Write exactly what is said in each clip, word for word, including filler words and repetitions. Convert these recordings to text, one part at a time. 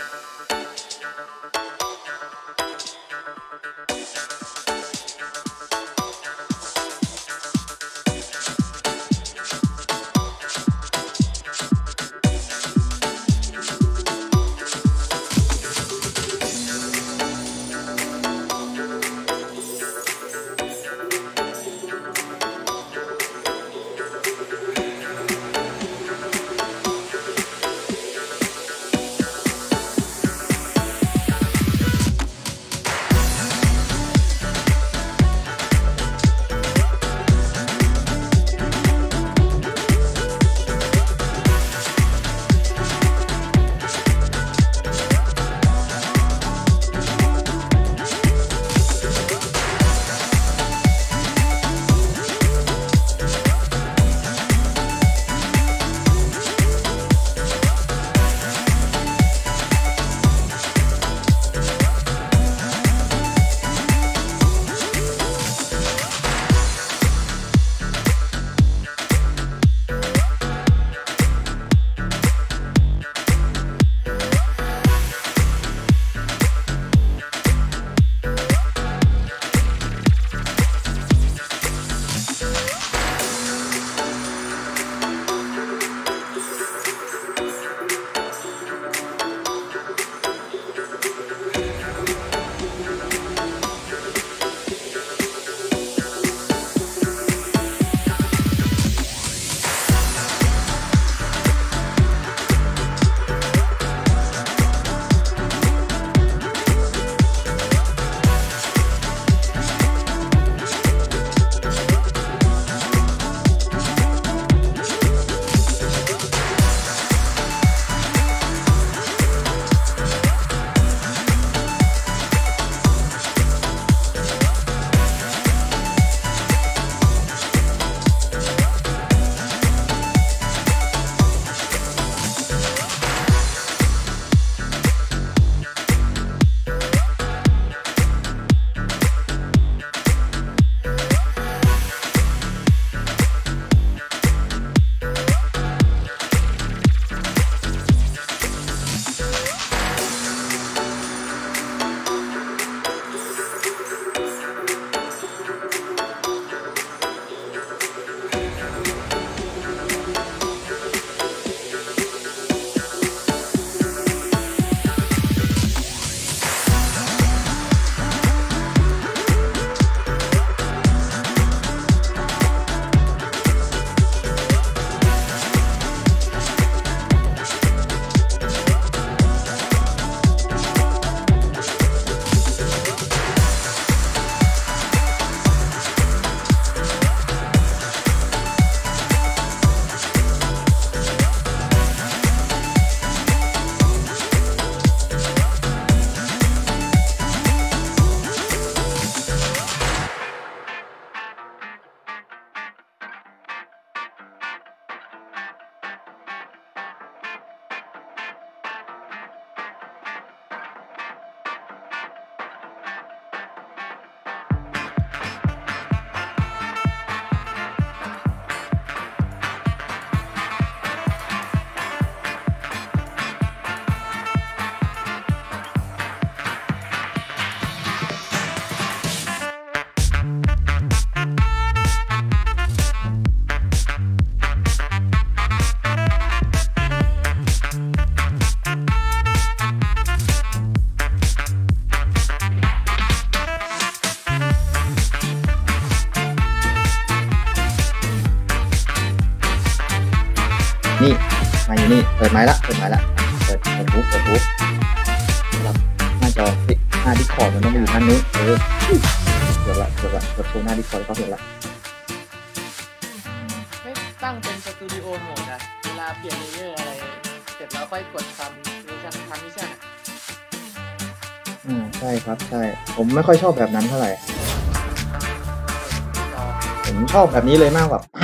นี่มาอยู่นี่เปิดไม้ละเปิดไม้ละเปิดเปิดปุ๊บเปิดปุ๊บรับหน้าจอหน้าดิสคอร์ดมันต้องอยู่ด้านนู้นเออเปิดละเปิดละเปิดโชว์หน้าดิสคอร์ดก็เปิดละไม่ตั้งเป็นสตูดิโอโหมดอะเวลาเปลี่ยนเลเยอร์อะไรเสร็จแล้วค่อยกดทำมิชชั่นทำมิชชั่นอะอืมใช่ครับใช่ผมไม่ค่อยชอบแบบนั้นเท่าไหร่ผมชอบแบบนี้เลยมากแบบ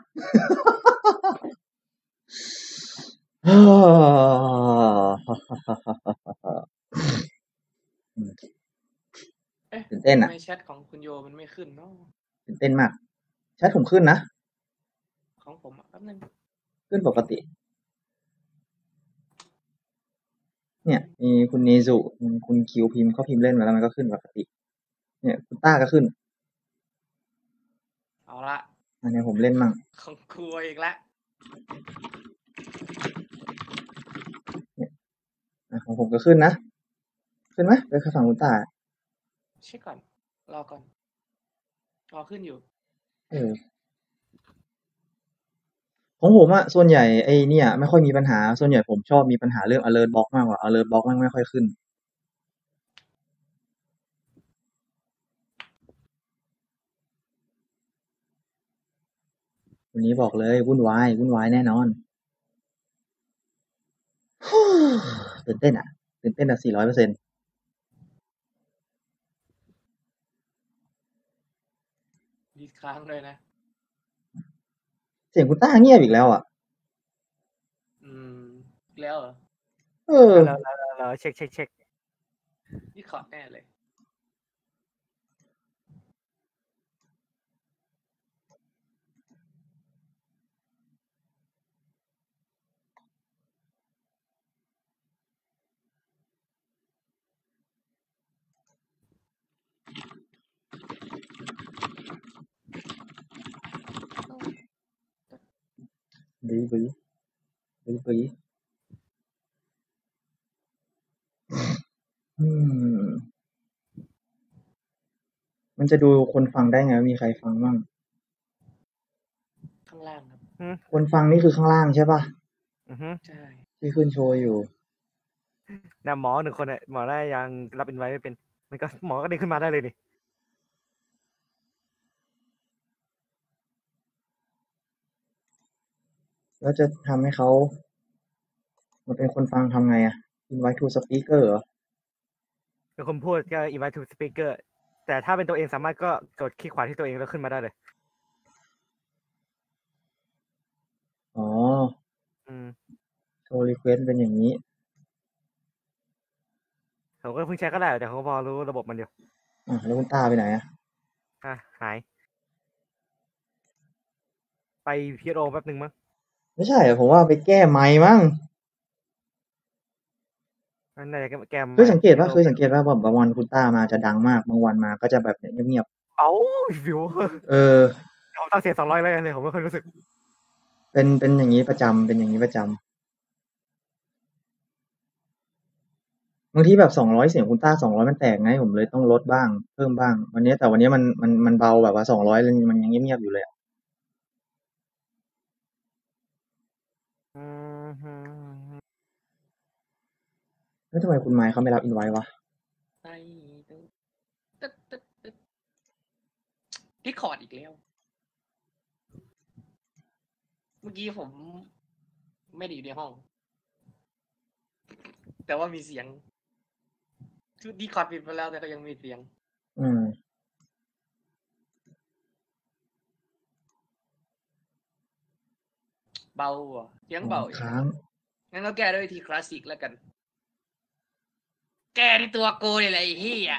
ตื่นเต้นอ่ะทำไมแชทของคุณโยมันไม่ขึ้นเนาะตื่นเต้นมากแชทผมขึ้นนะของผมแป๊บนึงขึ้นปกติเนี่ยมีคุณเนซุคุณคิวพิมพ์เขาพิมพ์เล่นมาแล้วมันก็ขึ้นปกติเนี่ยคุณต้าก็ขึ้นเอาละอันนี้ผมเล่นมั่งของครัวอีกแล้วเนี่ยของผมก็ขึ้นนะขึ้นไหมไปฝั่งคุณต้าเช็คก่อนรอก่อนรอขึ้นอยู่เออของผมอะส่วนใหญ่ไอ้เนี่ยไม่ค่อยมีปัญหาส่วนใหญ่ผมชอบมีปัญหาเรื่อง alert box มากกว่า alert box มันไม่ค่อยขึ้นวันนี้บอกเลยวุ่นวายวุ่นวายแน่นอนตื่นเต้นอะตื่นเต้นอะสี่ร้อยเปอร์เซ็นต์ดีครั้งเลยนะเสียงคุณต้าเงียบอีกแล้วอะอืมแล้วเหรอเออแล้วแล้วแล้วเช็คเช็คเช็คนี่ขอแน่เลยบีบีบีบีอืมมันจะดูคนฟังได้ไงมีใครฟังบ้างข้างล่างครับคนฟังนี่คือข้างล่างใช่ป่ะอือฮึใช่ที่ขึ้นโชว์อยู่นะหมอหนึ่งคนเนี่ยหมอได้ยังรับอินไว้ไม่เป็นมันก็หมอก็เดินขึ้นมาได้เลยนี่แล้วจะทำให้เขามันเป็นคนฟังทำไงอะ invite to speaker เหรอเป็นคนพูดก็ invite to speaker แต่ถ้าเป็นตัวเองสามารถก็กดคลิกขวาที่ตัวเองแล้วขึ้นมาได้เลยอ๋ออืมโชว์ request เป็นอย่างนี้ผมก็เพิ่งใช้ก็ได้แต่ผมพอรู้ระบบมันอยู่อ่ะแล้วคุณตาไปไหนอะอ่ะหายไปพีโอแป๊บนึงมั้งไม่ใช่ผมว่าไปแก้ไมค์มั้งนั่นแหละแกมเคยสังเกตว่าเคยสังเกตว่าบางวันคุณต้ามาจะดังมากบางวันมาก็จะแบบเงียบๆเอ้าวิวเออเขาตั้งเสียงสองร้อยแล้วกันเลยผมไม่ค่อยรู้สึกเป็นเป็นอย่างนี้ประจำเป็นอย่างนี้ประจำบางทีแบบสองร้อยเสียงคุณต้าสองร้อยมันแตกไงผมเลยต้องลดบ้างเพิ่มบ้างวันนี้แต่วันนี้มันมันมันเบาแบบว่าสองร้อยมันยังเงียบๆอยู่เลยอืมแล้วทำไมคุณไมค์เขาไม่รับอินไว้วะไปตึ๊ดตึ๊ดตึ๊ดตึ๊ดรีคอร์ดอีกแล้วเมื่อกี้ผมไม่ได้อยู่ในห้องแต่ว่ามีเสียงคือดีคอร์ดปิดไปแล้วแต่ก็ยังมีเสียงอืมเบาอ่ะเสียงเบาค้างงั้นก็แก้ด้วยวิธีคลาสสิกแล้วกันแก้ที่ตัวกูนี่แหละไอ้เหี้ย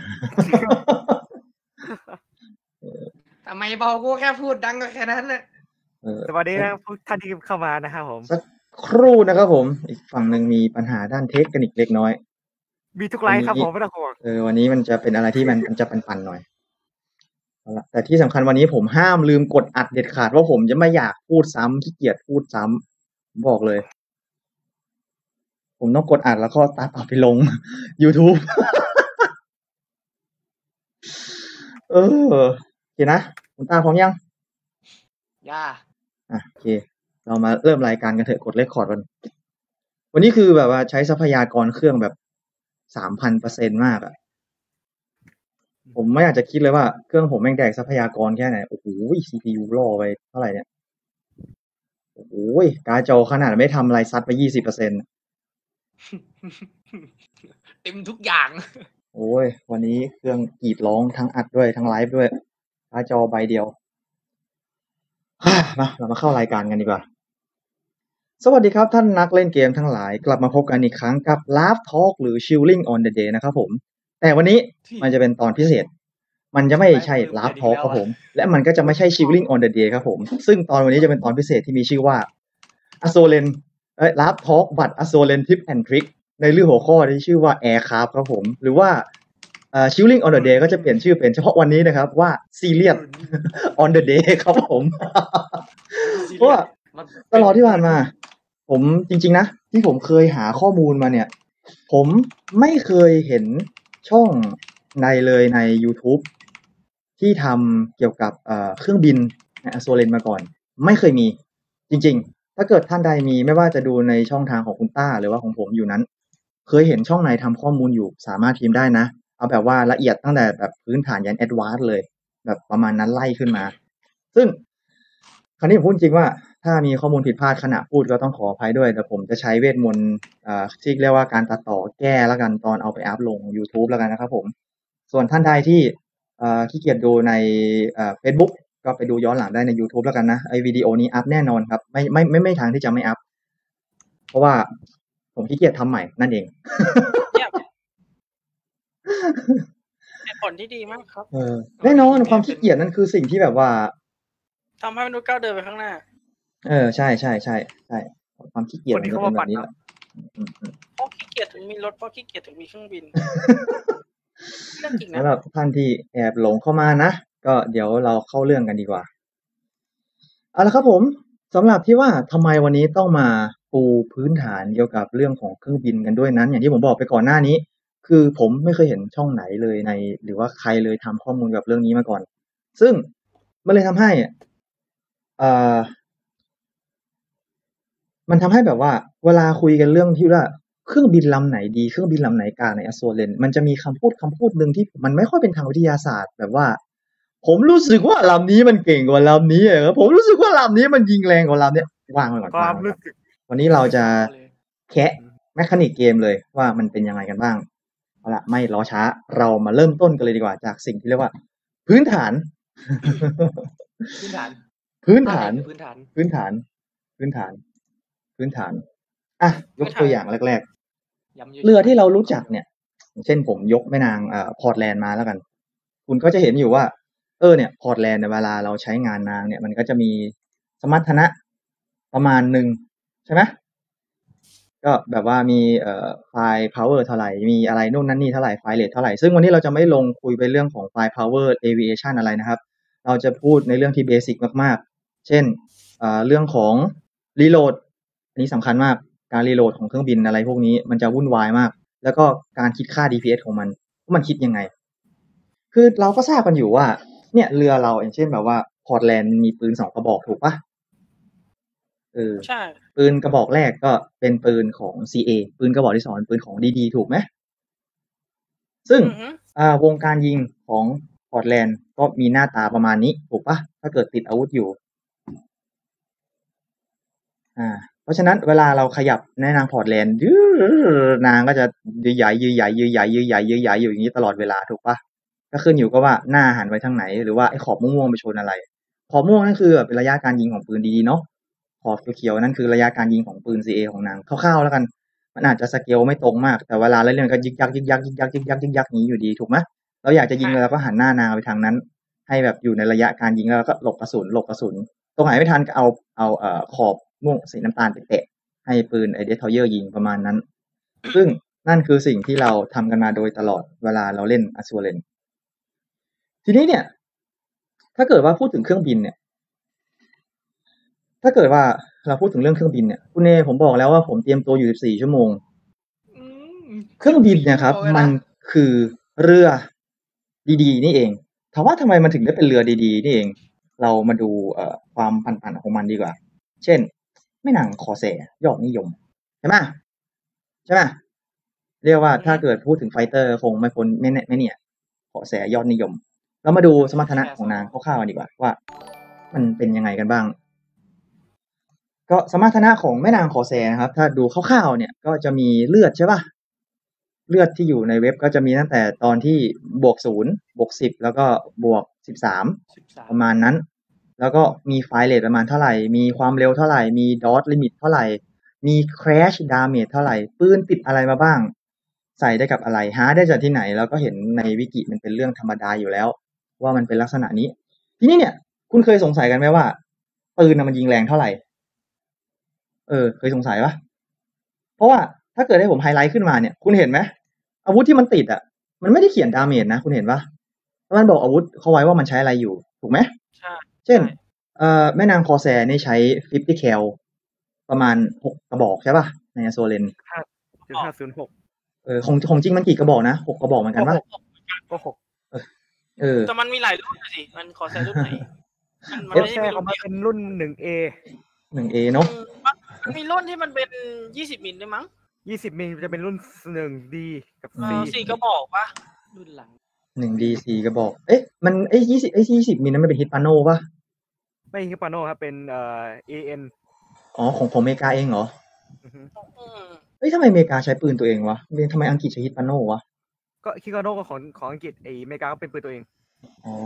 ทำไมเบากูแค่พูดดังก็แค่นั้นนะสวัสดีนะท่านที่เข้ามานะครับผมสักครู่นะครับผมอีกฝั่งหนึ่งมีปัญหาด้านเทคนิคเล็กน้อยมีทุกไลฟ์ครับผมไม่ต้องห่วงเออวันนี้มันจะเป็นอะไรที่มันมันจะปั่นๆหน่อยเอาละแต่ที่สำคัญวันนี้ผมห้ามลืมกดอัดเด็ดขาดว่าผมจะไม่อยากพูดซ้ำขี้เกียจพูดซ้ำบอกเลยผมต้องกดอัดแล้วก็ตัดออกไปลง YouTube เออโอเคนะคุณตาพร้อมยังย่าอ่ะโอเคเรามาเริ่มรายการกันเถอะกดเรคคอร์ดวันวันนี้คือแบบว่าใช้ทรัพยากรเครื่องแบบ สามพันเปอร์เซ็นต์ มากอ่ะผมไม่อยากจะคิดเลยว่าเครื่องผมแม่งแดกทรัพยากรแค่ไหนโอ้โห ซี พี ยู ล่อไปเท่าไหร่เนี่ยโอ้โหการ์ดจอขนาดไม่ทำอะไรซัดไป ยี่สิบเปอร์เซ็นต์เต็มทุกอย่างโอ้ยวันนี้เครื่องกรีดร้องทั้งอัดด้วยทั้งไลฟ์ด้วยการ์ดจอใบเดียวมาเรามาเข้ารายการกันดีกว่าสวัสดีครับท่านนักเล่นเกมทั้งหลายกลับมาพบกันอีกครั้งกับ Laugh Talk หรือ Chilling on the Day นะครับผมแต่วันนี้มันจะเป็นตอนพิเศษมันจะไม่ใช่ Laugh Talk ครับผมและมันก็จะไม่ใช่ Chilling on the Day ครับผมซึ่งตอนวันนี้จะเป็นตอนพิเศษที่มีชื่อว่า Asolen เอ้ย Laugh Talk but Asolen Tip and Trick ในเรื่องหัวข้อที่ชื่อว่า Aircraft ครับผมหรือว่าเอ่อ Chilling on the Day ก็จะเปลี่ยนชื่อเป็นเฉพาะวันนี้นะครับว่า Serious on the Day ครับผม เพราะว่าตลอดที่ผ่านมาผมจริงๆนะที่ผมเคยหาข้อมูลมาเนี่ยผมไม่เคยเห็นช่องในเลยใน YouTube ที่ทำเกี่ยวกับเอ่อเครื่องบินในอโซเลนมาก่อนไม่เคยมีจริงๆถ้าเกิดท่านใดมีไม่ว่าจะดูในช่องทางของคุณต้าหรือว่าของผมอยู่นั้นเคยเห็นช่องไหนทำข้อมูลอยู่สามารถพิมพ์ได้นะเอาแบบว่าละเอียดตั้งแต่แบบพื้นฐานยันแอดวานซ์เลยแบบประมาณนั้นไล่ขึ้นมาซึ่งคราวนี้ผมพูดจริงว่าถ้ามีข้อมูลผิดพลาดขณะพูดก็ต้องขออภัยด้วยแต่ผมจะใช้เวทมนต์อ่าที่เรียกว่าการตัดต่อแก้แล้วกันตอนเอาไปอัพลง YouTube แล้วกันนะครับผมส่วนท่านใดที่อ่าขี้เกียจดูในอ่า Facebook ก็ไปดูย้อนหลังได้ใน YouTube แล้วกันนะไอ้วิดีโอนี้อัพแน่นอนครับไม่ไม่ไม่ไม่ทางที่จะไม่อัพเพราะว่าผมขี้เกียจทำใหม่นั่นเองเป็นผลที่ดีมากครับเออแน่นอนความขี้เกียจนั่นคือสิ่งที่แบบว่าทำให้มนุษย์ก้าวเดินไปข้างหน้าเออใช่ใช่ใช่ใช่ความขี้เกียจคนมันที่จะเขาเป็นมาแบบนี้แหปั่นละอืมอืมเพราะขี้เกียจถึงมีรถเพราะขี้เกียจถึงมีเครื่องบิน เรื่องจริงนะสำหรับท่านที่แอบหลงเข้ามานะก็เดี๋ยวเราเข้าเรื่องกันดีกว่าเอาละครับผมสำหรับที่ว่าทำไมวันนี้ต้องมาปูพื้นฐานเกี่ยวกับเรื่องของเครื่องบินกันด้วยนั้น อย่างที่ผมบอกไปก่อนหน้านี้ คือผมไม่เคยเห็นช่องไหนเลยใน หรือว่าใครเลยทำข้อมูลกับเรื่องนี้มาก่อน ซึ่งมันเลยทำให้เอ่อมันทำให้แบบว่า เวลาคุยกันเรื่องที่ว่าเครื่องบินลำไหนดีเครื่องบินลำไหนกลางในอโซเลนมันจะมีคำพูดคำพูดหนึ่งที่มันไม่ค่อยเป็นทางวิทยาศาสตร์แบบว่า ผมรู้สึกว่าลำนี้มันเก่งกว่าลำนี้อะครับผมรู้สึกว่าลำนี้มันยิงแรงกว่าลำเนี้ยวางไว้ก่อนควาวางมไว้ก่รู้อนสึกวันนี้เราจะแคะแมคานิกเกมเลยว่ามันเป็นยังไงกันบ้างเอาละไม่รอช้าเรามาเริ่มต้นกันเลยดีกว่าจากสิ่งที่เรียกว่า พื้นฐานพื้นฐานพื้นฐานพื้นฐานพื้นฐาน พื้นฐาน พื้นฐาน อ่ะยกตัวอย่างแรกๆเรือที่เรารู้จักเนี่ยอย่างเช่นผมยกแม่นางเอ่อพอร์ตแลนด์มาแล้วกัน คุณก็จะเห็นอยู่ว่าเออเนี่ยพอร์ตแลนด์ในเวลาเราใช้งานนางเนี่ยมันก็จะมีสมรรถนะประมาณหนึ่งใช่ไหมก็แบบว่ามีเอ่อไฟล์ power เท่าไหร่มีอะไรนู่นนั่นนี่เท่าไหร่ไฟล์เรทเท่าไหร่ซึ่งวันนี้เราจะไม่ลงคุยไปเรื่องของไฟล์ power aviation อะไรนะครับเราจะพูดในเรื่องที่เบสิกมากๆเช่นเอ่อเรื่องของ reload อันนี้สำคัญมากการ reload ของเครื่องบินอะไรพวกนี้มันจะวุ่นวายมากแล้วก็การคิดค่า ดี พี เอส ของมันว่ามันคิดยังไงคือเราก็ทราบกันอยู่ว่าเนี่ยเรือเราอย่างเช่นแบบว่าพอร์ตแลนด์มีปืนสองกระบอกถูกปะเออใช่ปืนกระบอกแรกก็เป็นปืนของ ซี เอ ปืนกระบอกที่สองเป็นปืนของ ดี ดี ถูกไหมซึ่งอือฮึอ่าวงการยิงของพอร์ตแลนด์ก็มีหน้าตาประมาณนี้ถูกปะถ้าเกิดติดอาวุธอยู่อ่าเพราะฉะนั้นเวลาเราขยับในนางพอร์ตแลนด์ยื้อนางก็จะยื้อใหญ่ยื้อใหญ่ยื้อใหญ่ยื้อใหญ่ยื้อใหญ่อยู่อย่างนี้ตลอดเวลาถูกปะก็ขึ้นอยู่กับว่าหน้าหันไปทางไหนหรือว่าไอ้ขอบม่วงๆไปชนอะไรขอบม่วงนั่นคือเป็นระยะการยิงของปืนดีๆเนาะขอบเขียวๆนั่นคือระยะการยิงของปืน ซี เอ ของนางคร่าวๆแล้วกันมันอาจจะสเกลไม่ตรงมากแต่เวลาเล่นก็ยึกยักยึกยักยึกยักยึกยักยึกยักนี้อยู่ดีถูกไหมเราอยากจะยิงเราก็หันหน้านางไปทางนั้นให้แบบอยู่ในระยะการยิงแล้วเราก็หลบกระสุนหลบกระสุนตรงไหนไม่ทันก็เอาเอาเอ่อขอบม่วงสีน้ำตาลไปเตะให้ปืนไอเดสทอยเยอร์ยิงประมาณนั้นซึ่งนั่นคือสิ่งที่เราทำกันมาโดยตลอดเวลาเราเล่นอัสซูเลนทีนี้เนี่ยถ้าเกิดว่าพูดถึงเครื่องบินเนี่ยถ้าเกิดว่าเราพูดถึงเรื่องเครื่องบินเนี่ยคุณเอผมบอกแล้วว่าผมเตรียมตัวอยู่สิบสี่ชั่วโมงเครื่องบินเนี่ยครับมันคือเรือดีๆนี่เองถามว่าทำไมมันถึงได้เป็นเรือดีๆนี่เองเรามาดูเอ่อความผันๆของมันดีกว่าเช่นแม่นางคอแซร์ยอดนิยมใช่ไหมใช่ไหมเรียกว่าถ้าเกิดพูดถึงไฟเตอร์คงไม่พ้นไม่แน่ไม่เนี่ยคอแซร์ยอดนิยมเรามาดูสมรรถนะของนางคร่าวๆดีกว่าว่ามันเป็นยังไงกันบ้างก็สมรรถนะของแม่นางคอแซร์นะครับถ้าดูคร่าวๆเนี่ยก็จะมีเลือดใช่ป่ะเลือดที่อยู่ในเว็บก็จะมีตั้งแต่ตอนที่บวกศูนย์บวกสิบแล้วก็บวกสิบสามประมาณนั้นแล้วก็มีไฟล์เรทประมาณเท่าไหร่มีความเร็วเท่าไหร่มีดอทลิมิตเท่าไหร่มี crash damage เท่าไหร่ปืนติดอะไรมาบ้างใส่ได้กับอะไรหาได้จากที่ไหนแล้วก็เห็นในวิกิมันเป็นเรื่องธรรมดาอยู่แล้วว่ามันเป็นลักษณะนี้ทีนี้เนี่ยคุณเคยสงสัยกันไหมว่าปืนมันยิงแรงเท่าไหร่เออเคยสงสัยปะเพราะว่าถ้าเกิดให้ผมไฮไลท์ขึ้นมาเนี่ยคุณเห็นไหมอาวุธที่มันติดอ่ะมันไม่ได้เขียนดาเมจนะคุณเห็นปะแล้วมันบอกอาวุธเขาไว้ว่ามันใช้อะไรอยู่ถูกไหมใช่เช่นเอ่อแม่นางคอแซนี่ใช้ห้าสิบแคลประมาณหกกระบอกใช่ป่ะในอโซเลนห้าจุดห้าศูนย์หกเออของของจริงมันกี่กระบอกนะหกกระบอกเหมือนกันป่ะก็หกเออแต่มันมีหลายรุ่นสิมันคอแซรุ่นไหนมันไม่ใช่เขามาเป็นรุ่น หนึ่งเอหนึ่งเอ เนาะมันมีรุ่นที่มันเป็นยี่สิบมิลด้วยมั้งยี่สิบมิลจะเป็นรุ่น หนึ่งดี กับ C สี่กระบอกป่ะรุ่นหลังหนึ่งดี สี่กระบอกเอ๊ะมันไอ้ยี่สิบไอ้ยี่สิบมิลนั้นมันเป็นฮิตปาโนป่ะไม่ฮิตปาโนครับเป็นเอ่อ เอ เอ็นอ๋อของของอเมริกาเองเหรออือฮึเอ้ยทำไมอเมริกาใช้ปืนตัวเองวะทำไมอังกฤษใช้ฮิตปาโนวะก็ฮิตปาโนก็ของของอังกฤษไอ้อเมริกาก็เป็นปืนตัวเองอ๋อ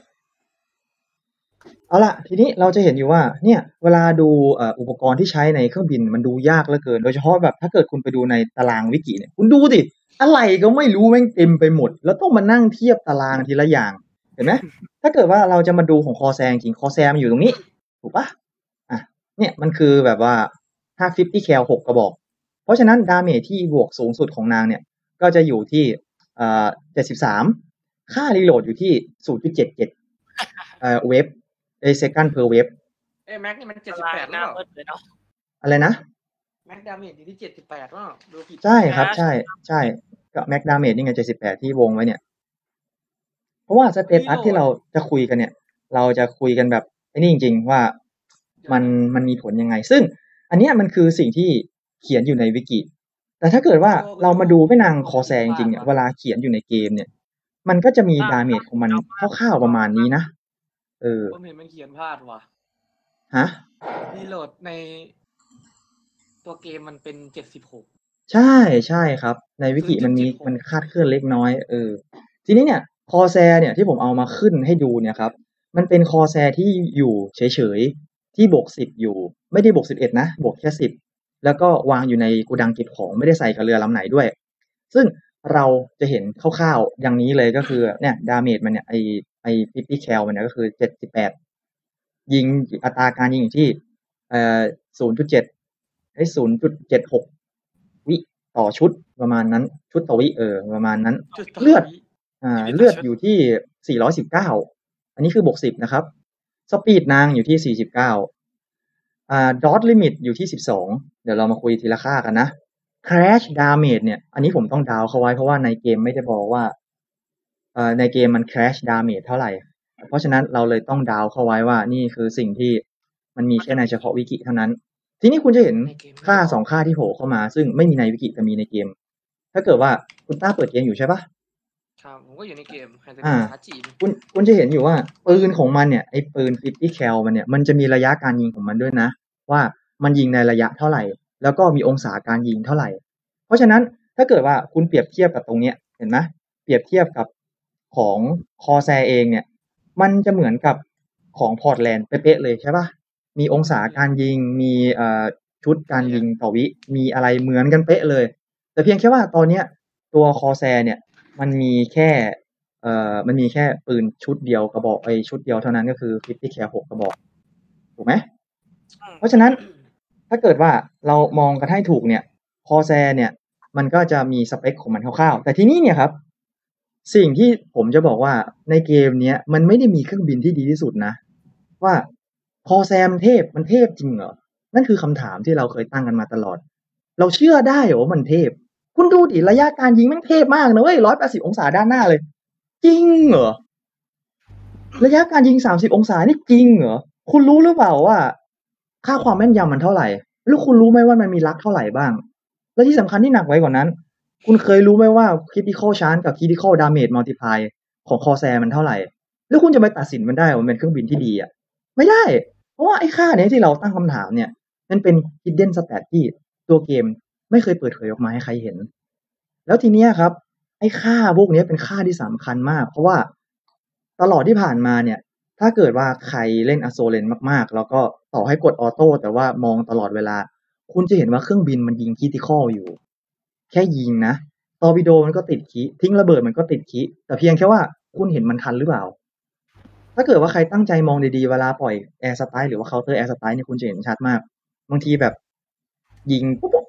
เอาล่ะทีนี้เราจะเห็นอยู่ว่าเนี่ยเวลาดูเอ่ออุปกรณ์ที่ใช้ในเครื่องบินมันดูยากเหลือเกินโดยเฉพาะแบบถ้าเกิดคุณไปดูในตารางวิกิเนี่ยคุณดูดิอะไรก็ไม่รู้แม่งเต็มไปหมดแล้วต้องมานั่งเทียบตารางทีละอย่างเห็นไหม ถ้าเกิดว่าเราจะมาดูของคอแซจริงคอแซมันอยู่ตรงนี้ถูกปะอ่ะเนี่ยมันคือแบบว่าห้าสิบแคลหกกระบอกเพราะฉะนั้นดาเมจที่บวกสูงสุดของนางเนี่ยก็จะอยู่ที่เอ่อเจ็ดสิบสามค่ารีโหลดอยู่ที่ ศูนย์จุดเจ็ดเจ็ด เอ่อเวฟไอ้ second per wave เอ้แม็กนี่มันเจ็ดสิบแปดแล้วเนาะอะไรนะแม็กดาเมจอยู่ที่เจ็ดสิบแปดแล้วดูผิดใช่ครับใช่ใช่ก็แม็กดาเมจนี่ไงเจ็ดสิบแปดที่วงไว้เนี่ยเพราะว่าสเตตัสที่เราจะคุยกันเนี่ยเราจะคุยกันแบบไอ้นี่จริงๆว่ามันมันมีผลยังไงซึ่งอันเนี้ยมันคือสิ่งที่เขียนอยู่ในวิกิแต่ถ้าเกิดว่าเรามาดูแม่นางคอแซจริงๆเนี่ยเวลาเขียนอยู่ในเกมเนี่ยมันก็จะมีดาเมจของมันคร่าวๆประมาณนี้นะเออผมเห็นมันเขียนพลาดว่ะฮะรีโหลดในตัวเกมมันเป็นเจ็ดสิบหกใช่ใช่ครับในวิกิมันมีมันคาดเคลื่อนเล็กน้อยเออทีนี้เนี่ยคอแซเนี่ยที่ผมเอามาขึ้นให้ดูเนี่ยครับมันเป็นคอแซที่อยู่เฉยๆที่บวกสิบอยู่ไม่ได้บวกสิบเอ็ดนะบวกแค่สิบแล้วก็วางอยู่ในโกดังเก็บของไม่ได้ใส่กับเรือลำไหนด้วยซึ่งเราจะเห็นคร่าวๆอย่างนี้เลยก็คือเนี่ยดาเมจมันเนี่ยไอไอห้าสิบแคลมันเนี่ยก็คือเจ็ดสิบแปดยิงอัตราการยิงอยู่ที่เอ่อ ศูนย์จุดเจ็ด ไอ้ ศูนย์จุดเจ็ดหก วิต่อชุดประมาณนั้นชุดต่อวิเออประมาณนั้นเลือดอ่าเลือดอยู่ที่สี่ร้อยสิบเก้าอันนี้คือบวกสิบนะครับสปีดนางอยู่ที่สี่สิบเก้าอ่าดอทลิมิตอยู่ที่สิบสองเดี๋ยวเรามาคุยทีละค่ากันนะ crash damage เนี่ยอันนี้ผมต้องดาวเข้าไว้เพราะว่าในเกมไม่ได้บอกว่าเอ่อในเกมมัน crash damage เท่าไหร่เพราะฉะนั้นเราเลยต้องดาวเข้าไว้ว่านี่คือสิ่งที่มันมีแค่ในเฉพาะวิกิเท่านั้นทีนี้คุณจะเห็นค่าสองค่าที่โผล่เข้ามาซึ่งไม่มีในวิกิแต่มีในเกมถ้าเกิดว่าคุณต้าเปิดเกมอยู่ใช่ปะครับผมก็อยู่ในเกมอ่าคุณคุณจะเห็นอยู่ว่าปืนของมันเนี่ยไอ้ปืนห้าสิบแคลมันเนี่ยมันจะมีระยะการยิงของมันด้วยนะว่ามันยิงในระยะเท่าไหร่แล้วก็มีองศาการยิงเท่าไหร่เพราะฉะนั้นถ้าเกิดว่าคุณเปรียบเทียบกับตรงเนี้ยเห็นไหมเปรียบเทียบกับของคอแซเองเนี่ยมันจะเหมือนกับของพอร์ตแลนด์เป๊ะๆเลยใช่ปะมีองศาการยิงมีเอ่อชุดการยิงต่อวิมีอะไรเหมือนกันเป๊ะเลยแต่เพียงแค่ว่าตอนเนี้ยตัวคอแซเนี่ยมันมีแค่เอ่อมันมีแค่ปืนชุดเดียวกระบอกไอชุดเดียวเท่านั้นก็คือห้าสิบแคลหกกระบอกถูกไหมเพราะฉะนั้นถ้าเกิดว่าเรามองกันให้ถูกเนี่ยคอแซเนี่ยมันก็จะมีสเปคของมันคร่าวๆแต่ทีนี้เนี่ยครับสิ่งที่ผมจะบอกว่าในเกมเนี้ยมันไม่ได้มีเครื่องบินที่ดีที่สุดนะว่าคอแซมเทพมันเทพจริงเหรอนั่นคือคำถามที่เราเคยตั้งกันมาตลอดเราเชื่อได้เหรอว่ามันเทพคุณดูดิระยะการยิงแม่งเทพมากนะเว้ยหนึ่งร้อยแปดสิบองศาด้านหน้าเลยจริงเหรอระยะการยิงสามสิบองศานี่จริงเหรอคุณรู้หรือเปล่าว่าค่าความแม่นยำมันเท่าไหร่แล้วคุณรู้ไหมว่ามันมีลักเท่าไหร่บ้างและที่สำคัญที่หนักไว้กว่านั้นคุณเคยรู้ไหมว่า critical chance กับ critical damage multiply ของคอแซมันเท่าไหร่แล้วคุณจะไปตัดสินมันได้ว่ามันเป็นเครื่องบินที่ดีอ่ะไม่ได้เพราะว่าไอ้ค่าเนี้ยที่เราตั้งคำถามเนี่ยมันเป็น hidden stat ที่ตัวเกมไม่เคยเปิดเผยออกมาให้ใครเห็นแล้วทีเนี้ยครับไอ้ค่าพวกนี้เป็นค่าที่สำคัญมากเพราะว่าตลอดที่ผ่านมาเนี่ยถ้าเกิดว่าใครเล่นอโซเลนมากๆแล้วก็ต่อให้กดออโต้แต่ว่ามองตลอดเวลาคุณจะเห็นว่าเครื่องบินมันยิงคริติคอลอยู่แค่ยิงนะตอร์ปิโดมันก็ติดคิทิ้งระเบิดมันก็ติดคิแต่เพียงแค่ว่าคุณเห็นมันทันหรือเปล่าถ้าเกิดว่าใครตั้งใจมองดีๆเวลาปล่อยแอร์สไตล์หรือว่าเคาน์เตอร์แอร์สไตล์เนี่ยคุณจะเห็นชัดมากบางทีแบบยิงปุ๊บ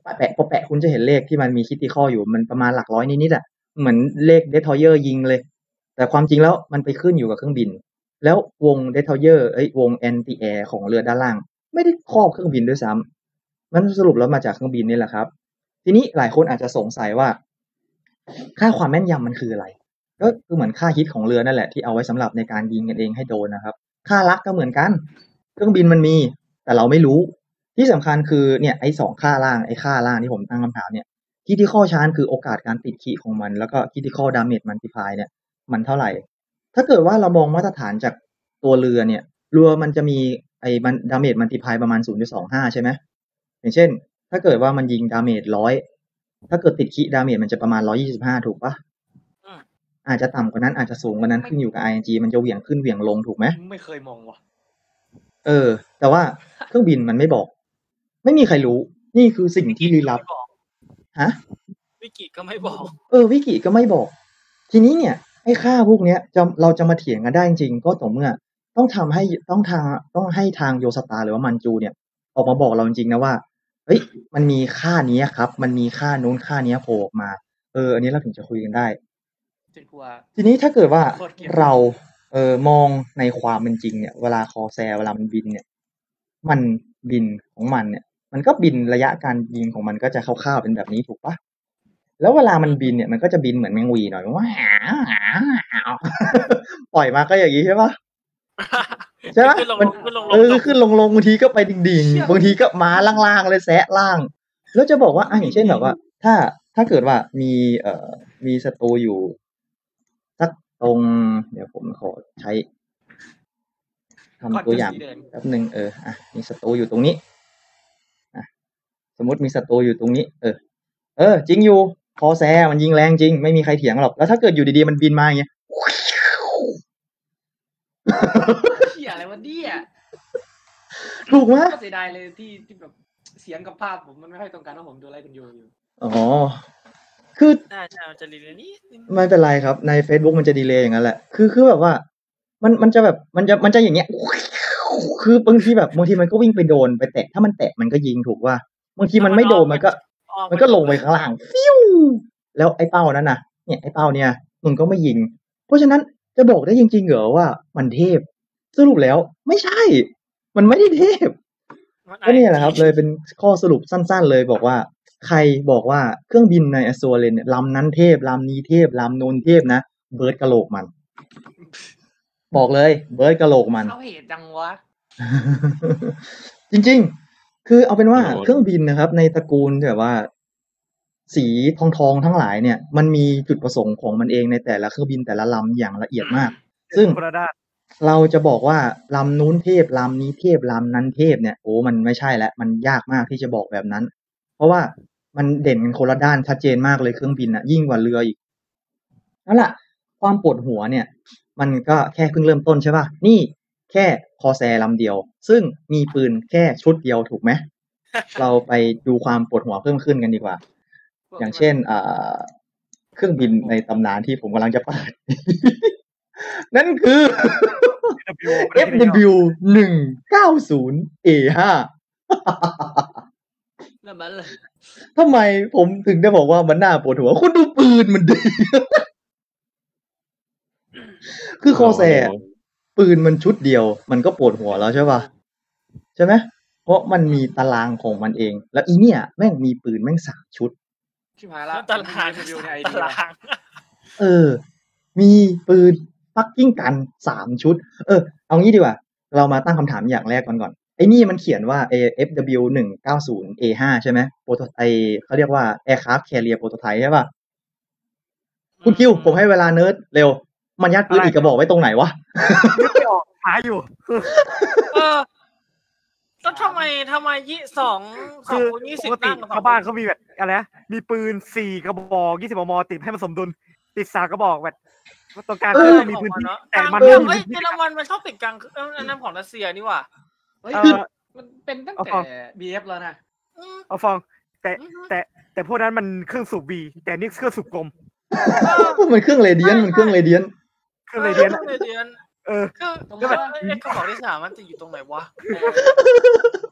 แปะพอแปะคุณจะเห็นเลขที่มันมีคิติคอลอยู่มันประมาณหลักร้อยนิดๆอ่ะเหมือนเลขเดททอยเยอร์ยิงเลย แต่ความจริงแล้วมันไปขึ้นอยู่กับเครื่องบิน แล้ววงเดททอยเยอร์เอ้ยวงแอนตี้แอร์ของเรือด้านล่าง ไม่ได้ครอบเครื่องบินด้วยซ้ำมันสรุปแล้วมาจากเครื่องบินนี่แหละครับ ทีนี้หลายคนอาจจะสงสัยว่า ค่าความแม่นยำมันคืออะไร ก็คือเหมือนค่าฮิตของเรือนั่นแหละที่เอาไว้สำหรับในการยิงกันเองให้โดนนะครับ ค่าลักก็เหมือนกัน เครื่องบินมันมี แต่เราไม่รู้ ที่สำคัญคือเนี่ยไอ้สองค่าล่างไอ้ค่าล่างที่ผมตั้งคำถามเนี่ย critical chance คือโอกาสการติดขีของมัน แล้วก็ critical damage multiply เนี่ย มันเท่าไหร่ ถ้าเกิดว่าเรามองมาตรฐานจากตัวเรือเนี่ยเรือมันจะมีไอ้มัน damage multiply ประมาณ ศูนย์จุดสองห้า ใช่ไหมอย่างเช่น ถ้าเกิดว่ามันยิง damage หนึ่งร้อยถ้าเกิดติดขี damage มันจะประมาณหนึ่งร้อยยี่สิบห้าถูกปะอาจจะต่ำกว่านั้นอาจจะสูงกว่านั้นขึ้นอยู่กับ ไอ เอ็น จี มันจะเหวี่ยงขึ้นเหวี่ยงลงถูกไหมไม่เคยมองว่ะเออแต่ว่าเครื่องบินมันไม่บอก ไม่มีใครรู้นี่คือสิ่งที่ลี้ลับฮะวิกิก็ไม่บอกเออวิกิก็ไม่บอก ทีนี้เนี่ยไอ้ค่าพวกเนี้ยจะเราจะมาเถียงกันได้จริงก็ต่อเมื่อต้องทำให้ต้องทางต้องให้ทางโยสตาหรือว่ามันจูเนี่ยออกมาบอกเราจริงๆนะว่าเฮ้ยมันมีค่านี้ครับมันมีค่านู้นค่านี้โผล่ออกมาเอออันนี้เราถึงจะคุยกันได้ทีนี้ถ้าเกิดว่าเราเออมองในความเป็นจริงเนี่ยเวลาคอแซเวลามันบินเนี่ยมันบินของมันเนี่ยมันก็บินระยะการยิงของมันก็จะคร่าวๆเป็นแบบนี้ถูกปะแล้วเวลามันบินเนี่ยมันก็จะบินเหมือนแมงวีหน่อยว่าปล่อยมาก็อย่างนี้ใช่ปะใช่ปะมันเออขึ้นลงลงบางทีก็ไปดิ่งๆบางทีก็มาล่างๆเลยแซะล่างแล้วจะบอกว่าอ่ะอย่างเช่นแบบว่าถ้าถ้าเกิดว่ามีเอ่อมีศัตรูอยู่สักตรงเดี๋ยวผมขอใช้ทำตัวอย่างแป๊บนึงเอออ่ะมีศัตรูอยู่ตรงนี้อ่ะสมมติมีศัตรูอยู่ตรงนี้เออเออจริงอยู่คอแซมันยิงแรงจริงไม่มีใครเถียงหรอกแล้วถ้าเกิดอยู่ดีๆมันบินมาอย่างเงี้ยเหี้ยอะไรวะเนี่ยถูกไหมก็เสียดายเลยที่ที่แบบเสียงกับภาพผมมันไม่ค่อยตรงกันเพราะผมดูไลฟ์คุณโยอยู่อ๋อคือใช่ๆมันจะดีเลยนี่ไม่เป็นไรครับใน Facebook มันจะดีเลย์อย่างนั้นแหละคือคือแบบว่ามันมันจะแบบมันจะมันจะอย่างเงี้ยคือบางทีแบบบางทีมันก็วิ่งไปโดนไปแตะถ้ามันแตะมันก็ยิงถูกว่าบางทีมันไม่โดนมันก็มันก็ลงไปข้างล่างฟิวแล้วไอ้เป้านั้นน่ะเนี่ยไอ้เป้าเนี่ยมึงก็ไม่ยิงเพราะฉะนั้นจะบอกได้จริงๆเหรอว่ามันเทพสรุปแล้วไม่ใช่มันไม่ได้เทพก็เนี่ยแหละครับเลยเป็นข้อสรุปสั้นๆเลยบอกว่าใครบอกว่าเครื่องบินในอสโซเลนเนี่ยลำนั้นเทพลำนี้เทพลำโน้นเทพนะเบิร์ดกะโหลกมันบอกเลยเบิร์ดกะโหลกมันเอาเหตุจังวะจริงๆคือเอาเป็นว่าเครื่องบินนะครับในตระกูลแบบว่าสีทองทองทั้งหลายเนี่ยมันมีจุดประสงค์ของมันเองในแต่ละเครื่องบินแต่ละลำอย่างละเอียดมากซึ่งเราจะบอกว่าลำนู้นเทพลำนี้เทพลำนั้นเทพเนี่ยโอ้มันไม่ใช่แล้วมันยากมากที่จะบอกแบบนั้นเพราะว่ามันเด่นกันคนละด้านชัดเจนมากเลยเครื่องบินน่ะยิ่งกว่าเรืออีกนั่นแหละความปวดหัวเนี่ยมันก็แค่เพิ่งเริ่มต้นใช่ป่ะนี่แค่คอแซลำเดียวซึ่งมีปืนแค่ชุดเดียวถูกไหม เราไปดูความปวดหัวเพิ่มขึ้นกันดีกว่าอย่างเช่นอ่าเครื่องบินในตำนานที่ผมกำลังจะเปิด นั่นคือ เอฟ ดับเบิลยู หนึ่งเก้าศูนย์ เอ ห้านั่นมันเลยทำไมผมถึงได้บอกว่ามันน่าปวดหัวคุณดูปืนมันดิ คือคอแซปืนมันชุดเดียวมันก็ปวดหัวแล้วใช่ป่ะใช่ไหมเพราะมันมีตารางของมันเองแล้วอีเนี่ยแม่งมีปืนแม่งสามชุดชิบหายละตารางตารางเออมีปืนฟักกิ้งกันสามชุดเออเอางี้ดีกว่าเรามาตั้งคำถามอย่างแรกก่อนก่อนไอ้นี่มันเขียนว่า เอ เอฟ ดับเบิลยู หนึ่งเก้าศูนย์ เอ ห้า ใช่ไหมโปรโตไอเขาเรียกว่า Aircraft Carrier Prototype ใช่ป่ะคุณคิวผมให้เวลาเนิร์ดเร็วมันยัดปืนอีกกระบอกไว้ตรงไหนวะนึกไม่ออกหาอยู่เออแล้วทำไมทำไมยี่สองคือปกติชาวบ้านเขามีแบบอะไรนะมีปืนสี่กระบอกยี่สิบมมติดให้มันสมดุลติดสามกระบอกแบบตรงกลางก็มีพื้นที่แต่มันไม่มีเยอรมันมันชอบติดกลางอันนั้นของรัสเซียนี่ว่ะเฮ้ยมันเป็นตั้งแต่ บี เอฟ แล้วนะเอาฟองแต่แต่แต่พวกนั้นมันเครื่องสูบบีแต่นี่เครื่องสูบกลมมันเครื่องเรเดียนมันเครื่องเรเดียนเครื่องเรเดียนเออคือก็แบบไอ้กระบอกที่สามมันจะอยู่ตรงไหนวะ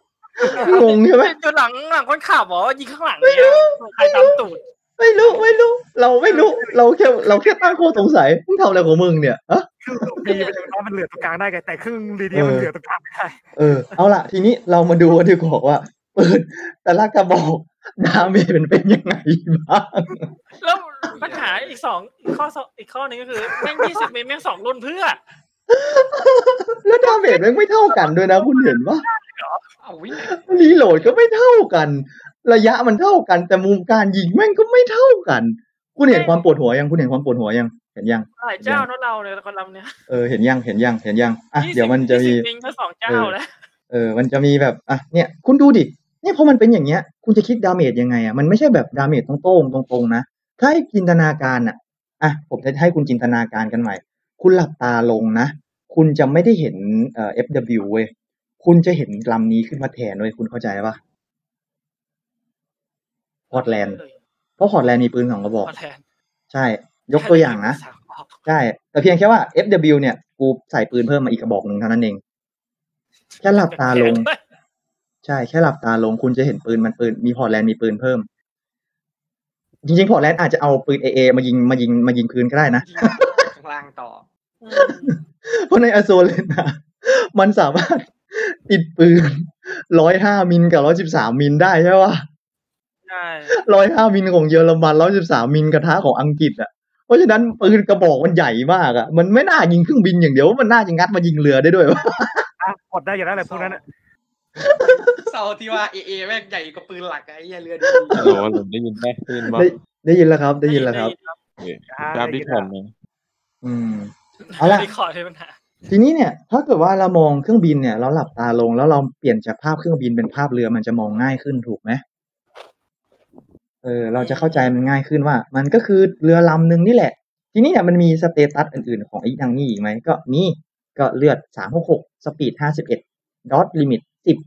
งงใช่ไหมอยู่หลังหลังคนขับเหรอยิงข้างหลังเนี่ยใครตามตูดไม่รู้ไม่รู้ เราไม่รู้ เราแค่เราแค่ตั้งข้อสงสัยมึงทำอะไรของมึงเนี่ยอะครึ่งดีมันยังน้อยมันเหลือตรงกลางได้ไงแต่ครึ่งดีเนี่ยมันเหลือตรงกลางไม่ได้เออเอาล่ะทีนี้เรามาดูกันดีกว่าว่าปืนแต่ละกระบอกดาเมจมันเป็นยังไงบ้างแล้วปัญหาอีกสองอีกข้อสองอีกข้อหนึงก็คือแม่งยี่สิบเมตรแม่งสองรุ่นเพื่อแล้วดาเมจแม่งไม่เท่ากันด้วยนะคุณเห็นปะเอาวิรีโหลดก็ไม่เท่ากัน ระยะมันเท่ากันแต่มุมการยิงแม่งก็ไม่เท่ากัน คุณเห็นความปวดหัวยังคุณเห็นความปวดหัวยังเห็นยังหลายเจ้าเนอะเราเนี่ยคนลำเนี่ยเออเห็นยังเห็นยังเห็นยังอ่ะยี่สิบเดี๋ยวมันจะมียี่สิบเองก็สองเจ้าแล้วเออมันจะมีแบบอ่ะเนี่ยคุณดูดิเนี่ยพอมันเป็นอย่างเงี้ย คุณจะคิดดาเมจยังไงอ่ะมันไม่ใช่แบบดาเมจตรงๆตรงๆนะถ้าให้จินตนาการอ่ะอ่ะผมจะให้คุณจินตนาการกันใหม่ คุณหลับตาลงนะคุณจะไม่ได้เห็นเอ่อ เอฟ ดับเบิลยู เว้ยคุณจะเห็นลำนี้ขึ้นมาแทนเว้ยคุณเข้าใจปะฮอตแลนด์เพราะฮอตแลนด์มีปืนสองกระบอกพอแทนใช่ ยกตัวอย่างนะสามออกใช่ แต่เพียงแค่ว่า เอฟ ดับเบิลยู เนี่ยกูใส่ปืนเพิ่มมาอีกกระบอกหนึ่งเท่านั้นเอง แค่หลับตาลง ใช่แค่หลับตาลงคุณจะเห็นปืนมันปืนมีพอร์ตแลนด์มีปืนเพิ่ม จริงๆพอร์ตแลนด์อาจจะเอาปืน เอ เอ มายิงมายิงมายิงคืนก็ได้นะข้างล่างต่ออืมเพราะในอโซเลนนะมันสามารถติดปืนร้อยห้ามิลกับร้อยสิบสามมิลได้ใช่ปะใช่ร้อยห้ามิลของเยอรมันร้อยสิบสามมิลกระทะของอังกฤษอ่ะเพราะฉะนั้นปืนกระบอกมันใหญ่มากอ่ะมันไม่น่ายิงเครื่องบินอย่างเดียวมันน่าจะงัดมายิงเรือได้ด้วยวะอ่ะกดได้อย่างนั้นแหละพวกนั้นอ่ะเซาที่ว่าเอเอแม่งใหญ่กว่าปืนหลักอะไอ้เหี้ยเรือดีฮัลโหลฮัลโหลได้ยินไหมได้ยินบ้างได้ได้ยินแล้วครับ ได้ยินแล้วครับกราฟดิคอนไหมอืมเอาล่ะรีคอร์ดมีปัญหาทีนี้เนี่ยถ้าเกิดว่าเรามองเครื่องบินเนี่ยเราหลับตาลงแล้วเราเปลี่ยนจากภาพเครื่องบินเป็นภาพเรือมันจะมองง่ายขึ้นถูกไหมเออเราจะเข้าใจมันง่ายขึ้นว่า มันก็คือเรือลำหนึ่งนี่แหละ ทีนี้เนี่ยมันมีสเตตัสอื่นๆของไอ้ดังนี้อีกไหมก็มีก็เลือดสามหกหกสปีดห้าสิบเอ็ดดอทลิมิตสิบ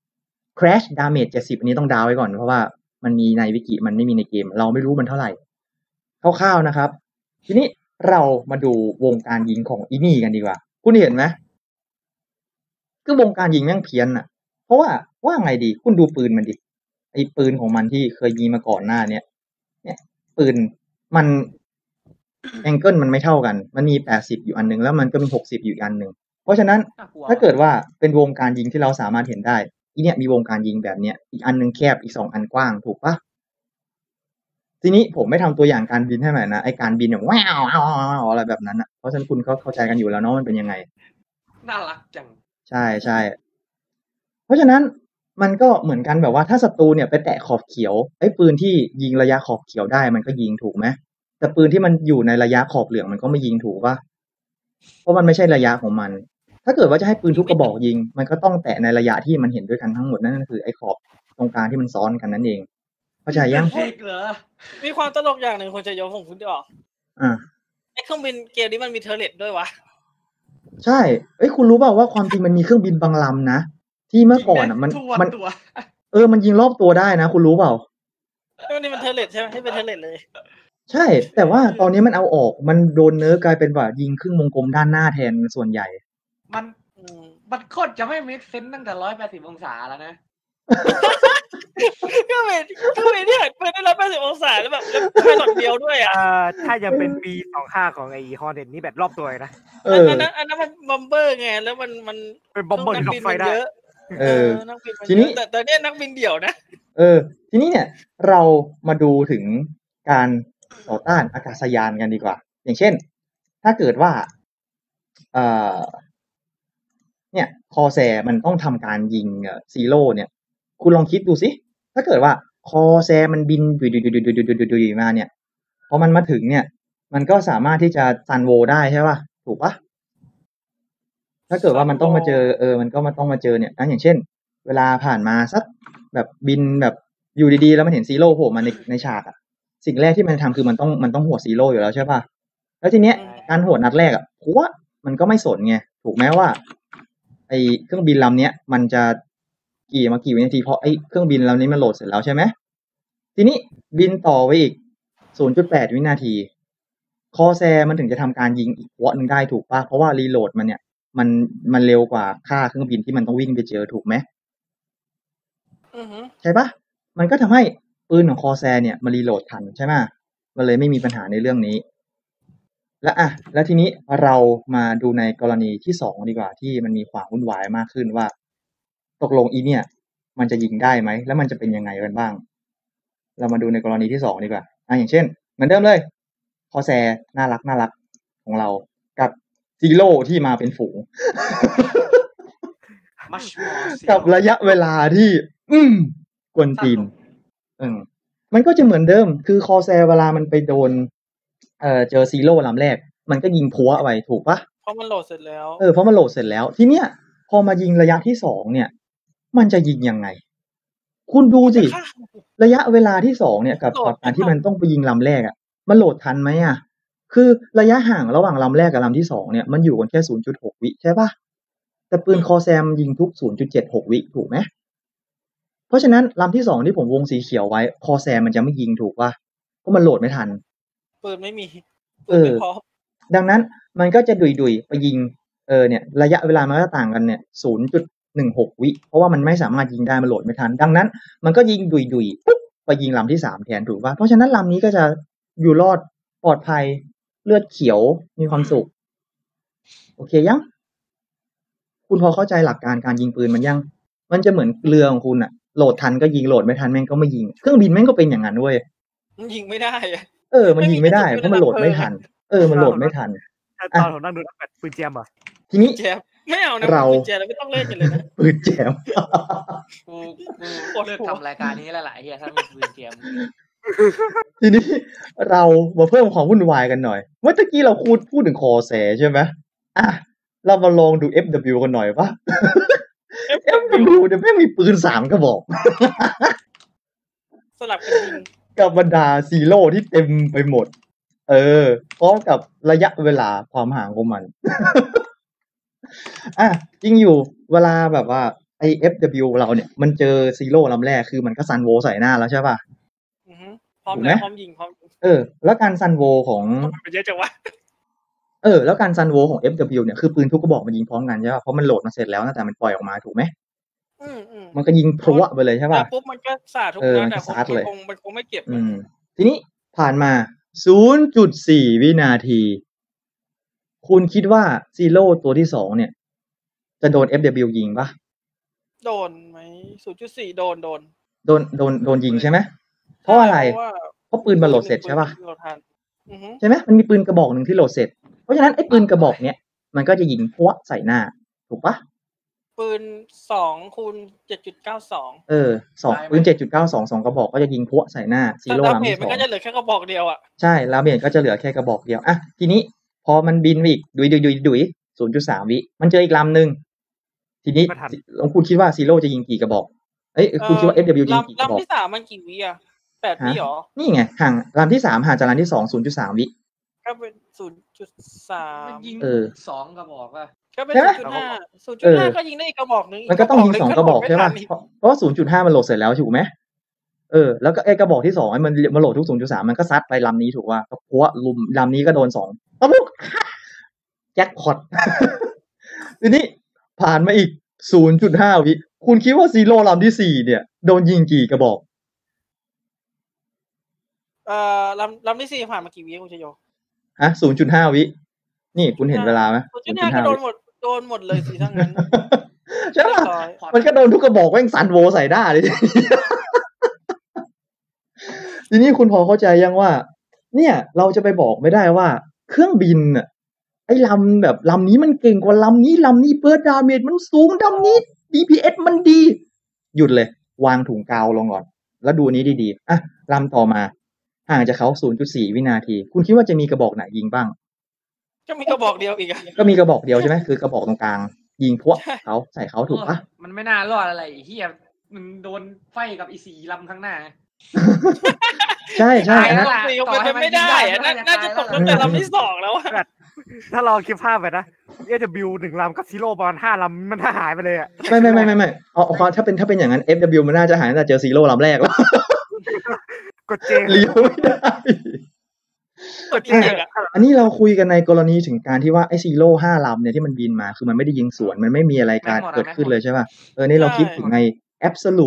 crash damage เจ็ดสิบอันนี้ต้องดาวไว้ก่อนเพราะว่ามันมีในวิกิมันไม่มีในเกม เราไม่รู้มันเท่าไหร่คร่าวๆนะครับ ทีนี้เรามาดูวงการยิงของอีนี่กันดีกว่า คุณเห็นไหมคือวงการยิงแม่งเพี้ยนอ่ะ เพราะว่าว่าไงดี คุณดูปืนมันดิไอ้ปืนของมันที่เคยยิงมาก่อนหน้าเนี้ยเนี่ย ปืนมันแองเกิลมันไม่เท่ากัน มันมีแปดสิบอยู่อันนึงแล้วมันก็มีหกสิบอยู่อีกอันนึงเพราะฉะนั้นน่ากลัวถ้าเกิดว่าเป็นวงการยิงที่เราสามารถเห็นได้อีเนี่ยมีวงการยิงแบบเนี้ยอีกอันนึงแคบอีกสองอันกว้างถูกปะทีนี้ผมไม่ทำตัวอย่างการบินให้หน่อยนะไอการบินแบบว้าวอะไรแบบนั้นอ่ะเพราะฉะนั้นคุณก็เข้าใจกันอยู่แล้วเนาะมันเป็นยังไงน่ารักจังใช่ใช่เพราะฉะนั้นมันก็เหมือนกันแบบว่าถ้าศัตรูเนี่ยไปแตะขอบเขียวไอ้ปืนที่ยิงระยะขอบเขียวได้มันก็ยิงถูกไหมแต่ปืนที่มันอยู่ในระยะขอบเหลืองมันก็ไม่ยิงถูกปะเพราะมันไม่ใช่ระยะของมัน ถ้าเกิดว่าจะให้ปืนทุกกระบอกยิง มันก็ต้องแตะในระยะที่มันเห็นด้วยกันทั้งหมดนั่นก็คือไอ้ขอบตรงกลางที่มันซ้อนกันนั่นเองเข้าใจยังเด็กเหรอมีความตลกอย่างหนึ่งคนจะยกผมคุณจะบอกอ่าไอ้เครื่องบินเกมนี้มันมีเทอร์เรตด้วยวะใช่เอ้ยคุณรู้เปล่าว่าความจริงมันมีเครื่องบินบางลำนะที่เมื่อก่อนอ่ะมันทั่วมันตัวเออมันยิงรอบตัวได้นะ คุณรู้เปล่าเรื่องนี้มันเทอร์เรตใช่ไหมให้เป็นเทอร์เรตเลยใช่ แต่ว่าตอนนี้มันเอาออกมันโดนเนื้อกลายเป็นว่ายิงครึ่งวงกลมด้านหน้าแทนส่วนใหญ่มันอืมมันโคตรจะไม่ make sense ตั้งแต่ร้อยแปดสิบองศาแล้วนะก็เป็นก็เป็นที่หันไปได้รับแปดสิบองศาแล้วแบบแล้วแค่หลอดเดียวด้วยอ่ะเอ่อถ้ายังเป็นปีสองห้าของไอ้ฮอร์เน็ตนี่แบบรอบตัวเลยนะเออันอนั้นอันนั้นมันบอมเบอร์ไงแล้วมันมันเป็นบอมเบอร์ที่นัลบิงไฟได้มันเยอะเออนักบินมันทีนี้เยอะแต่แต่เนี่ยนักบินเดี่ยวนะเออ ทีนี้เนี่ยเรามาดูถึงการต่อต้านอากาศยานกันดีกว่า อย่างเช่น ถ้าเกิดว่าเอ่อเนี่ยคอแซมันต้องทำการยิงซีโร่เนี่ย คุณลองคิดดูสิถ้าเกิดว่าคอแซมันบินดุยดุยดุยดุยดุยดุยดุยดุยมาเนี่ยพอมันมาถึงเนี่ย มันก็สามารถที่จะซันโวได้ใช่ป่ะถูกปะถ้าเกิดว่ามันต้องมาเจอเออมันก็มาต้องมาเจอเนี่ยนั่นอย่างเช่น เวลาผ่านมาสักแบบบินแบบอยู่ดีๆแล้วมันเห็นซีโร่โผล่มาในในฉากอะสิ่งแรกที่มันทำคือมันต้องมันต้องหัวซีโร่อยู่แล้วใช่ป่ะแล้วทีเนี้ยการหัวนัดแรกอะผัวมันก็ไม่สนไงถูกไหมว่าไอเครื่องบินลำเนี้ยมันจะกี่มากี่วินาทีเพราะไอเครื่องบินลำนี้มันโหลดเสร็จแล้วใช่ไหมทีนี้บินต่อไปอีก ศูนย์จุดแปด วินาทีคอแซมันถึงจะทำการยิงอีกวอตนึงได้ถูกป่ะเพราะว่ารีโหลดมันเนี่ยมันมันเร็วกว่าค่าเครื่องบินที่มันต้องวิ่งไปเจอถูกไหมอือฮึใช่ปะมันก็ทำให้ปืนของคอแซเนี่ยมันรีโหลดทันใช่ไหมมันเลยไม่มีปัญหาในเรื่องนี้ และอ่ะแล้วทีนี้เรามาดูในกรณีที่สองดีกว่าที่มันมีความวุ่นวายมากขึ้นว่า ตกลงอีเนี่ย มันจะยิงได้ไหมแล้วมันจะเป็นยังไงกันบ้าง เรามาดูในกรณีที่สองดีกว่าอ่ะอย่างเช่น เหมือนเดิมเลยคอแซน่ารักน่ารักของเรากับซีโร่ที่มาเป็นฝูง much more กับระยะเวลาที่ อืมกวนตีนเออมันก็จะเหมือนเดิม คือคอแซเวลามันไปโดน เอ่อเจอซีโร่ลำแรก มันก็ยิงพัวไปถูกปะเพราะมันโหลดเสร็จแล้วเออเพราะมันโหลดเสร็จแล้ว ทีเนี้ย พอมายิงระยะที่สองเนี่ย มันจะยิงยังไง คุณดูสิ ระยะเวลาที่สองเนี่ยกับกับการที่มันต้องไปยิงลำแรกอ่ะ มันโหลดทันไหมอ่ะ คือระยะห่างระหว่างลำแรกกับลำที่สองเนี่ยมันอยู่กันแค่ ศูนย์จุดหก วิใช่ปะแต่ปืนคอแซมยิงทุก ศูนย์จุดเจ็ดหก วิถูกไหมเพราะฉะนั้นลำที่สองที่ผมวงสีเขียวไว้คอแซมมันจะไม่ยิงถูกปะเพราะมันโหลดไม่ทันปืนไม่มีเออ ดังนั้นมันก็จะดุยดุยๆไปยิง เออเนี่ย ระยะเวลามันก็ต่างกันเนี่ย ศูนย์จุดหนึ่งหก วิ เพราะว่ามันไม่สามารถยิงได้มันโหลดไม่ทัน ดังนั้น มันก็ยิงดุยดุยๆปุ๊บไปยิงลำที่สามแทนถูกป่ะ เพราะฉะนั้นลำนี้ก็จะอยู่รอดปลอดภัยเลือดเขียวมีความสุข โอเคยัง คุณพอเข้าใจหลักการการยิงปืนมันยัง มันจะเหมือนเรือของคุณอะโหลดทันก็ยิงโหลดไม่ทันแม่งก็ไม่ยิง เครื่องบินแม่งก็เป็นอย่างนั้นเว้ยมันยิงไม่ได้อะเออ มันยิงไม่ได้เพราะมันโหลดไม่ทัน เออ มันโหลดไม่ทันตอนผมนั่งดูนักแบดปืนแจมอ่ะทีนี้แจมไม่เอานะเราปืนแจมเราไม่ต้องเล่นกันเลยนะปืนแจมกูกูเลิกทำรายการนี้แล้วหลายเฮียถ้ามีปืนเกมทีนี้เรามาเพิ่มความวุ่นวายกันหน่อย เมื่อกี้เราพูดพูดถึงคอแซใช่ไหมอ่ะเรามาลองดู เอฟ ดับเบิลยู กันหน่อยปะ เอฟ ดับเบิลยู เนี่ยแม่งมีปืนสามกระบอกสลับกันยิงกับบรรดาซีโร่ที่เต็มไปหมด เออพร้อมกับระยะเวลาความห่างของมัน อ่ะจริงอยู่เวลาแบบว่าไอ เอฟ ดับเบิลยู เราเนี่ย มันเจอซีโร่ลำแรกคือมันก็ซันโวใส่หน้าแล้วใช่ป่ะอือฮึพร้อมถูกไหมแล้วพร้อมยิงพร้อมยิงเออ แล้วการซันโวของมันเยอะจังวะเออแล้วการซันโวของ เอฟ ดับเบิลยู เนี่ยคือปืนทุกกระบอกมันยิงพร้อมกันใช่ป่ะเพราะมันโหลดมาเสร็จแล้วตั้งแต่มันปล่อยออกมาถูกไหมอืมอืมมันก็ยิงพรวดไปเลยใช่ป่ะแล้วปุ๊บมันก็สาดทุกเออนัดมันก็แต่ซัดเลยคงมันคงไม่เก็บอืม ทีนี้ผ่านมา ศูนย์จุดสี่ วินาที คุณคิดว่าซีโร่ตัวที่สองเนี่ย จะโดน เอฟ ดับเบิลยู ยิงป่ะโดนไหม ศูนย์จุดสี่ โดนโดนโดนโดนโดนยิงใช่ไหมเพราะอะไรเพราะว่าเพราะปืนมันโหลดเสร็จใช่ป่ะปืนโหลดทันอือฮึใช่ไหมมันมีปืนกระบอกหนึ่งที่โหลดเสร็จ เพราะฉะนั้นไอ้ปืนกระบอกเนี้ยมันก็จะยิงพรวดใส่หน้าถูกป่ะปืนสองคูณเจ็ดจุดเก้าสองเออสองปืน เจ็ดจุดเก้าสอง สองกระบอกก็จะยิงพรวดใส่หน้าซีแต่โร่ดาลำเมจที่สมันองก็จะเหลือแค่กระบอกเดียวอ่ะใช่ลาเมจก็จะเหลือแค่กระบอกเดียว อ่ะ ทีนี้พอมันบินไปอีก ดุยดุยดุยดุย ศูนย์จุดสาม วิ มันเจออีกลำหนึ่ง ทีนี้ไม่ทันลองคุณคิดว่าซีโร่จะยิงกี่กระบอก เอ้ย คุณคิดว่า เอฟ ดับเบิลยู จะยิงกี่กระบลำอกลำที่สามมันกี่วิอ่ะแปดวิหรอนี่ไง ห่างลำที่สามห่างจากลำที่สอง ศูนย์จุดสาม วิก็เป็นศูนย์จุดสามมันยิงเออสองกระบอกว่ะก็เป็นใช่ไหมศูนย์จุดห้า ศูนย์เอจุดอห้าก็ยิงได้อีกกระบอกนึงมันก็ต้องยิงสองกระบอกใช่ป่ะไม่ทันอีกเพราะเพราะว่า ศูนย์จุดห้า มันโหลดเสร็จแล้วถูกไหม เออ แล้วก็ไอ้กระบอกที่สองไอ้มันมาโหลดทุก ศูนย์จุดสาม มันก็ซัดไปลำนี้ถูกป่ะก็เพราะว่าลุมลำนี้ก็โดนสองตะลุกแจ็คพอต ทีนี้ผ่านมาอีก ศูนย์จุดห้า วิ คุณคิดว่าซีโร่ลำที่สี่เนี่ย โดนยิงกี่กระบอกเอ่อลำลำที่สี่ผ่านมากี่วิคุณชโยฮะ ศูนย์จุดห้า วิ นี่คุณเห็นเวลาไหมศูนย์จุดห้าก็โดนหมดโดนหมดเลยสิทั้งนั้นใช่ป่ะเรียบร้อยมันก็โดนทุกกระบอกแม่งซันโวใส่หน้าเลย ทีนี้คุณพอเข้าใจยังว่า เนี่ย เราจะไปบอกไม่ได้ว่า เครื่องบินน่ะไอ้ลำแบบลำนี้มันเก่งกว่าลำนี้ลำนี้เปิดดาเมจมันสูงลำนี้ ดี พี เอส มันดี หยุดเลย วางถุงกาวลงก่อน แล้วดูนี้ดีๆอ่ะลำต่อมา ห่างจากเขา ศูนย์จุดสี่ วินาที คุณคิดว่าจะมีกระบอกไหนยิงบ้างก็มีกระบอกเดียวอีกอะก็มีกระบอกเดียวใช่ไหมคือกระบอกตรงกลาง ยิงพวกเขาใส่เขาถูกปะมันไม่น่ารอดอะไรไอ้เฮียมันโดนไฟกับอีสีลำข้างหน้าใช่ใช่ตายอันแล้นั้นวล่ะมันเป็นไม่ได้อะน่าน่าจะตกตั้งแต่ลำที่สองแล้วอะถ้าลองคิดภาพไปนะ เอ ดับเบิลยู หนึ่งลำกับซีโร่ประมาณห้าลำมันหายไปเลยอ่ะไม่ไม่ไม่ไม่ไม่เอาเอาความถ้าเป็นถ้าเป็นอย่างนั้น เอฟ ดับเบิลยู มันน่าจะหายตั้งแต่เจอซีโร่ลำแรกแล้วกดเจงเลี้ยวไม่ได้กดจริงๆอะอันนี้เราคุยกันในกรณีถึงการที่ว่าไอซีโร่ห้าลำเนี่ยที่มันบินมาคือมันไม่ได้ยิงสวนมันไม่มีอะไรการเกิดขึ้นเลยใช่ป่ะเออนี่เราคิดถึงใน absolute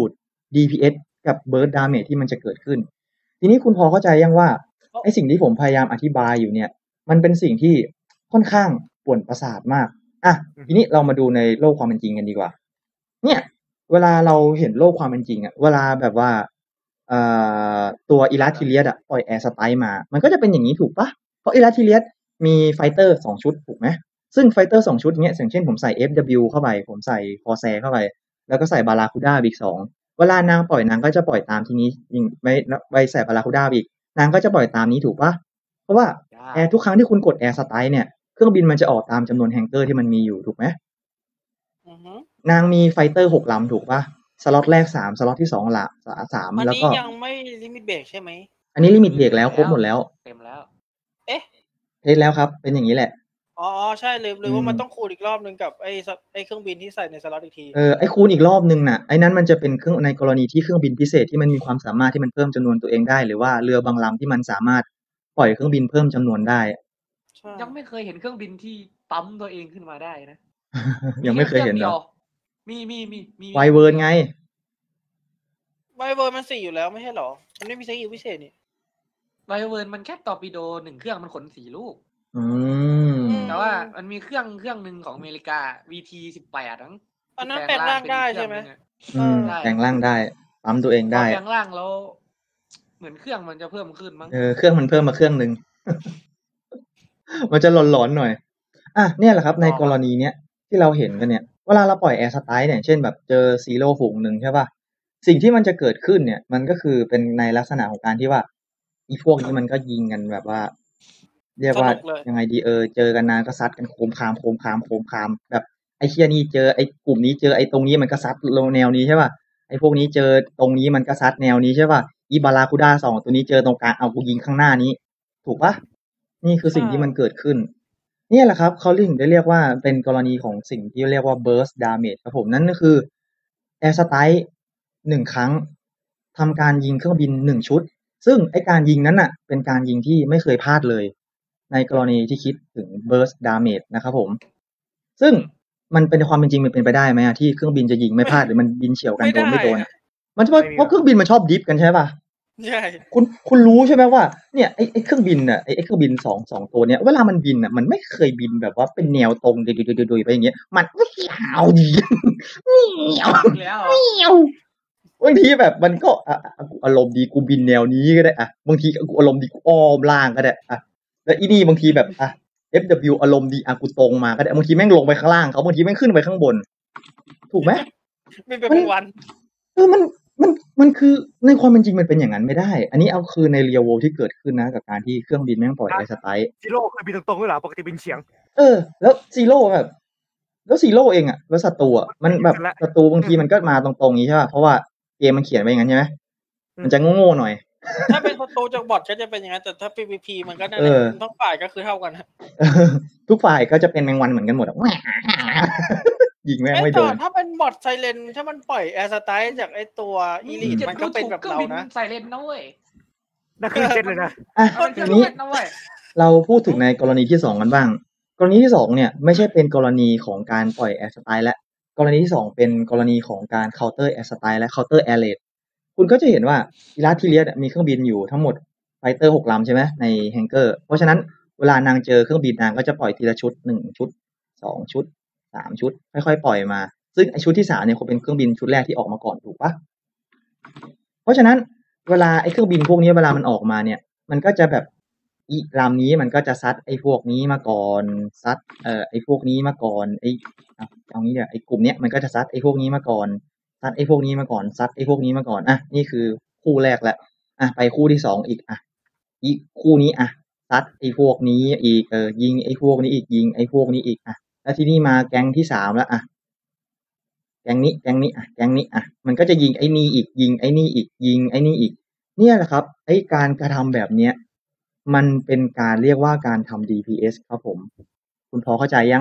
ดี พี เอส กับ burst damage ที่มันจะเกิดขึ้นทีนี้คุณพอเข้าใจยังว่าไอ้สิ่งที่ผมพยายามอธิบายอยู่เนี่ยมันเป็นสิ่งที่ค่อนข้างป่วนประสาทมากอ่ะทีนี้เรามาดูในโลกความเป็นจริงกันดีกว่าเนี่ยเวลาเราเห็นโลกความเป็นจริงอะเวลาแบบว่าเอ่อตัวอิลัสทิเลียสอะปล่อยแอร์สไตล์มามันก็จะเป็นอย่างนี้ถูกปะเพราะอิลัสทิเลียสมีไฟเตอร์สองชุดถูกไหมซึ่งไฟเตอร์สองชุดเนี้ยอย่างเช่นผมใส่ เอฟ ดับเบิลยู เข้าไปผมใส่คอแซเข้าไปแล้วก็ใส่บาราคูด้าอีกสองเวลานางปล่อยนางก็จะปล่อยตามทีนี้ยิงไม่ไปใส่บาราคูด้าอีกนางก็จะปล่อยตามนี้ถูกปะเพราะว่าแอร์ทุกครั้งที่คุณกดแอร์สไตล์เนี่ยเครื่องบินมันจะออกตามจำนวนแฮงเกอร์ที่มันมีอยู่ถูกไหมนางมีไฟเตอร์หกลำถูกปะสล็อตแรกสามสล็อตที่สองละสามแล้วก็อันนี้ยังไม่ลิมิตเบรกใช่ไหมอันนี้ลิมิตเบรกแล้วครบหมดแล้วเต็มแล้วเอ๊ะเทสแล้วครับเป็นอย่างนี้แหละอ๋อใช่เลยหรือว่ามันต้องคูณอีกรอบนึงกับไอ้ไอ้เครื่องบินที่ใส่ในสล็อตอีกทีเออไอ้คูณอีกรอบนึงน่ะไอ้นั้นมันจะเป็นเครื่องในกรณีที่เครื่องบินพิเศษที่มันมีความสามารถที่มันเพิ่มจำนวนตัวเองได้หรือว่าเรือบางลำที่มันสามารถปล่อยเครื่องบินเพิ่มจำนวนได้ยังไม่เคยเห็นเครื่องบินที่ปั๊มตัวเองขึ้นมาได้นะยังไม่เคยเห็นหรอมีมีมีมีไวเวิร์นไงไวเวิร์นมันสี่อยู่แล้วไม่ใช่หรอมันไม่มีเทคนิคพิเศษนี่ไวเวิร์นมันแค่ตอร์ปิโดหนึ่งเครื่องมันขนสี่ลูกอืมแต่ว่ามันมีเครื่องเครื่องหนึ่งของอเมริกา วี ที สิบแปด ทั้งอันนั้นแปลงร่างได้ใช่ไหมอืมแปลงร่างได้ปั๊มตัวเองได้แปลงร่างแล้วเหมือนเครื่องมันจะเพิ่มขึ้นมั้งเออเครื่องมันเพิ่มมาเครื่องนึง มันจะหลอนๆหน่อยอ่ะเนี่ยแหละครับในกรณีเนี้ยที่เราเห็นกันเนี่ยเวลาเราปล่อยแอร์สไตล์เนี่ยเช่นแบบเจอซีโร่ฝูงหนึ่งใช่ป่ะสิ่งที่มันจะเกิดขึ้นเนี่ยมันก็คือเป็นในลักษณะของการที่ว่าอีพวกนี้มันก็ยิงกันแบบว่าเรียกว่ายังไงดีเออเจอกันนานก็ซัดกันโคมคามโคมคามโคมคามแบบไอ้เคียนี่เจอไอ้กลุ่มนี้เจอไอ้ตรงนี้มันก็ซัดลงแนวนี้ใช่ป่ะไอ้พวกนี้เจอตรงนี้มันก็ซัดแนวนี้ใช่ป่ะอีบาราคูด้าสองตัวนี้เจอตรงกลางเอากูยิงข้างหน้านี้ถูกป่ะนี่คือสิ่งที่มันเกิดขึ้นนี่แหละครับเขาถึงได้เรียกว่าเป็นกรณีของสิ่งที่เรียกว่า burst damage ครับผมนั่นก็คือ air strike หนึ่งครั้งทำการยิงเครื่องบินหนึ่งชุดซึ่งไอการยิงนั้นน่ะเป็นการยิงที่ไม่เคยพลาดเลยในกรณีที่คิดถึง burst damage นะครับผมซึ่งมันเป็นความเป็นจริงมันเป็นไปได้ไหมอะที่เครื่องบินจะยิงไม่พลาดหรือมันบินเฉี่ยวกันโดนไม่โดนมันเพราะเพราะเครื่องบินมันชอบดิฟกันใช่ป่ะใช่คุณคุณรู้ใช่ไหมว่าเนี่ยไอ้ไอ้เครื่องบินน่ะไอ้ไอ้เครื่องบินสองสองตัวเนี้ยเวลามันบินน่ะมันไม่เคยบินแบบว่าเป็นแนวตรงโดยๆๆๆไปอย่างเงี้ยมันไม่ยาวดีเหี่ยวแล้วเหี่ยวบางทีแบบมันก็อ่ะกูอารมณ์ดีกูบินแนวนี้ก็ได้อ่ะบางทีกูอารมณ์ดีกูอ้อมล่างก็ได้อ่ะแล้วอีนี่บางทีแบบอ่ะ เอฟ ดับเบิลยู อารมณ์ดีอ่ะกูตรงมาก็ได้บางทีแม่งลงไปข้างล่างเขาบางทีแม่งขึ้นไปข้างบนถูกไหมไม่เป็นวันเออมันมันมันคือในความเป็นจริงมันเป็นอย่างนั้นไม่ได้อันนี้เอาคือในเรียลโวที่เกิดขึ้นนะกับการที่เครื่องบินแม่งปล่อยแอร์สไตล์ซีโร่เคยบินตรงๆด้วยเหรอปกติบินเฉียงเออแล้วซีโร่แบบแล้วซีโร่เองอ่ะแล้วศัตรูอ่ะมันแบบศัตรูบางทีมันก็มาตรงๆนี้ใช่ป่ะเพราะว่าเกมมันเขียนไว้อย่างนั้นใช่ไหมมันจะโง่ๆหน่อยถ้าเป็นศัตรูจากบอทก็จะเป็นอย่างนั้นแต่ถ้า พี วี พี มันก็นั่นแหละทุกฝ่ายก็คือเท่ากันทุกฝ่ายก็จะเป็นแมงวันเหมือนกันหมดอ่ะยิงแม่งไม่โดนถ้าเป็นบอทไซเลนถ้ามันปล่อยแอร์สไตล์จากไอ้ตัวอีลิทมันก็เป็นแบบเรานะไซเลนนะเว้ยนั่นคือเจ็ดเลยนะอ่ะทีนี้เราพูดถึงในกรณีที่สองกันบ้างกรณีที่สองเนี่ยไม่ใช่เป็นกรณีของการปล่อยแอร์สไตล์และกรณีที่สองเป็นกรณีของการเคาน์เตอร์แอร์สไตล์และเคาน์เตอร์แอร์เรดคุณก็จะเห็นว่าอิราทิเลียสมีเครื่องบินอยู่ทั้งหมดไฟเตอร์หกลำใช่ไหมในแฮงเกอร์เพราะฉะนั้นเวลานางเจอเครื่องบินนางก็จะปล่อยทีละชุดหนึ่งชุดสองชุดสามชุดค่อยๆปล่อยมาซึ่งไอชุดที่สามเนี่ยคงเป็นเครื่องบินชุดแรกที่ออกมาก่อนถูกปะเพราะฉะนั้นเวลาไอเครื่องบินพวกนี้เวลามันออกมาเนี่ยมันก็จะแบบอีลำนี้มันก็จะซัดไอพวกนี้มาก่อนซัดเอ่อไอพวกนี้มาก่อนไอเอางี้เดี๋ยวไอกลุ่มเนี้ยมันก็จะซัดไอพวกนี้มาก่อนซัดไอพวกนี้มาก่อนซัดไอพวกนี้มาก่อนอ่ะนี่คือคู่แรกแหละอ่ะไปคู่ที่สองอีกอ่ะอีกคู่นี้อ่ะซัดไอพวกนี้อีกเออยิงไอพวกนี้อีกยิงไอพวกนี้อีกอ่ะแล้วทีนี้มาแก๊งที่สามแล้วอ่ะแก๊งนี้แก๊งนี้อ่ะแก๊งนี้อ่ะมันก็จะยิงไอ้นี่อีกยิงไอ้นี่อีกยิงไอ้นี่อีกเนี่ยแหละครับไอ้การกระทำแบบเนี้ยมันเป็นการเรียกว่าการทำ ดี พี เอส ครับผมคุณพอเข้าใจยัง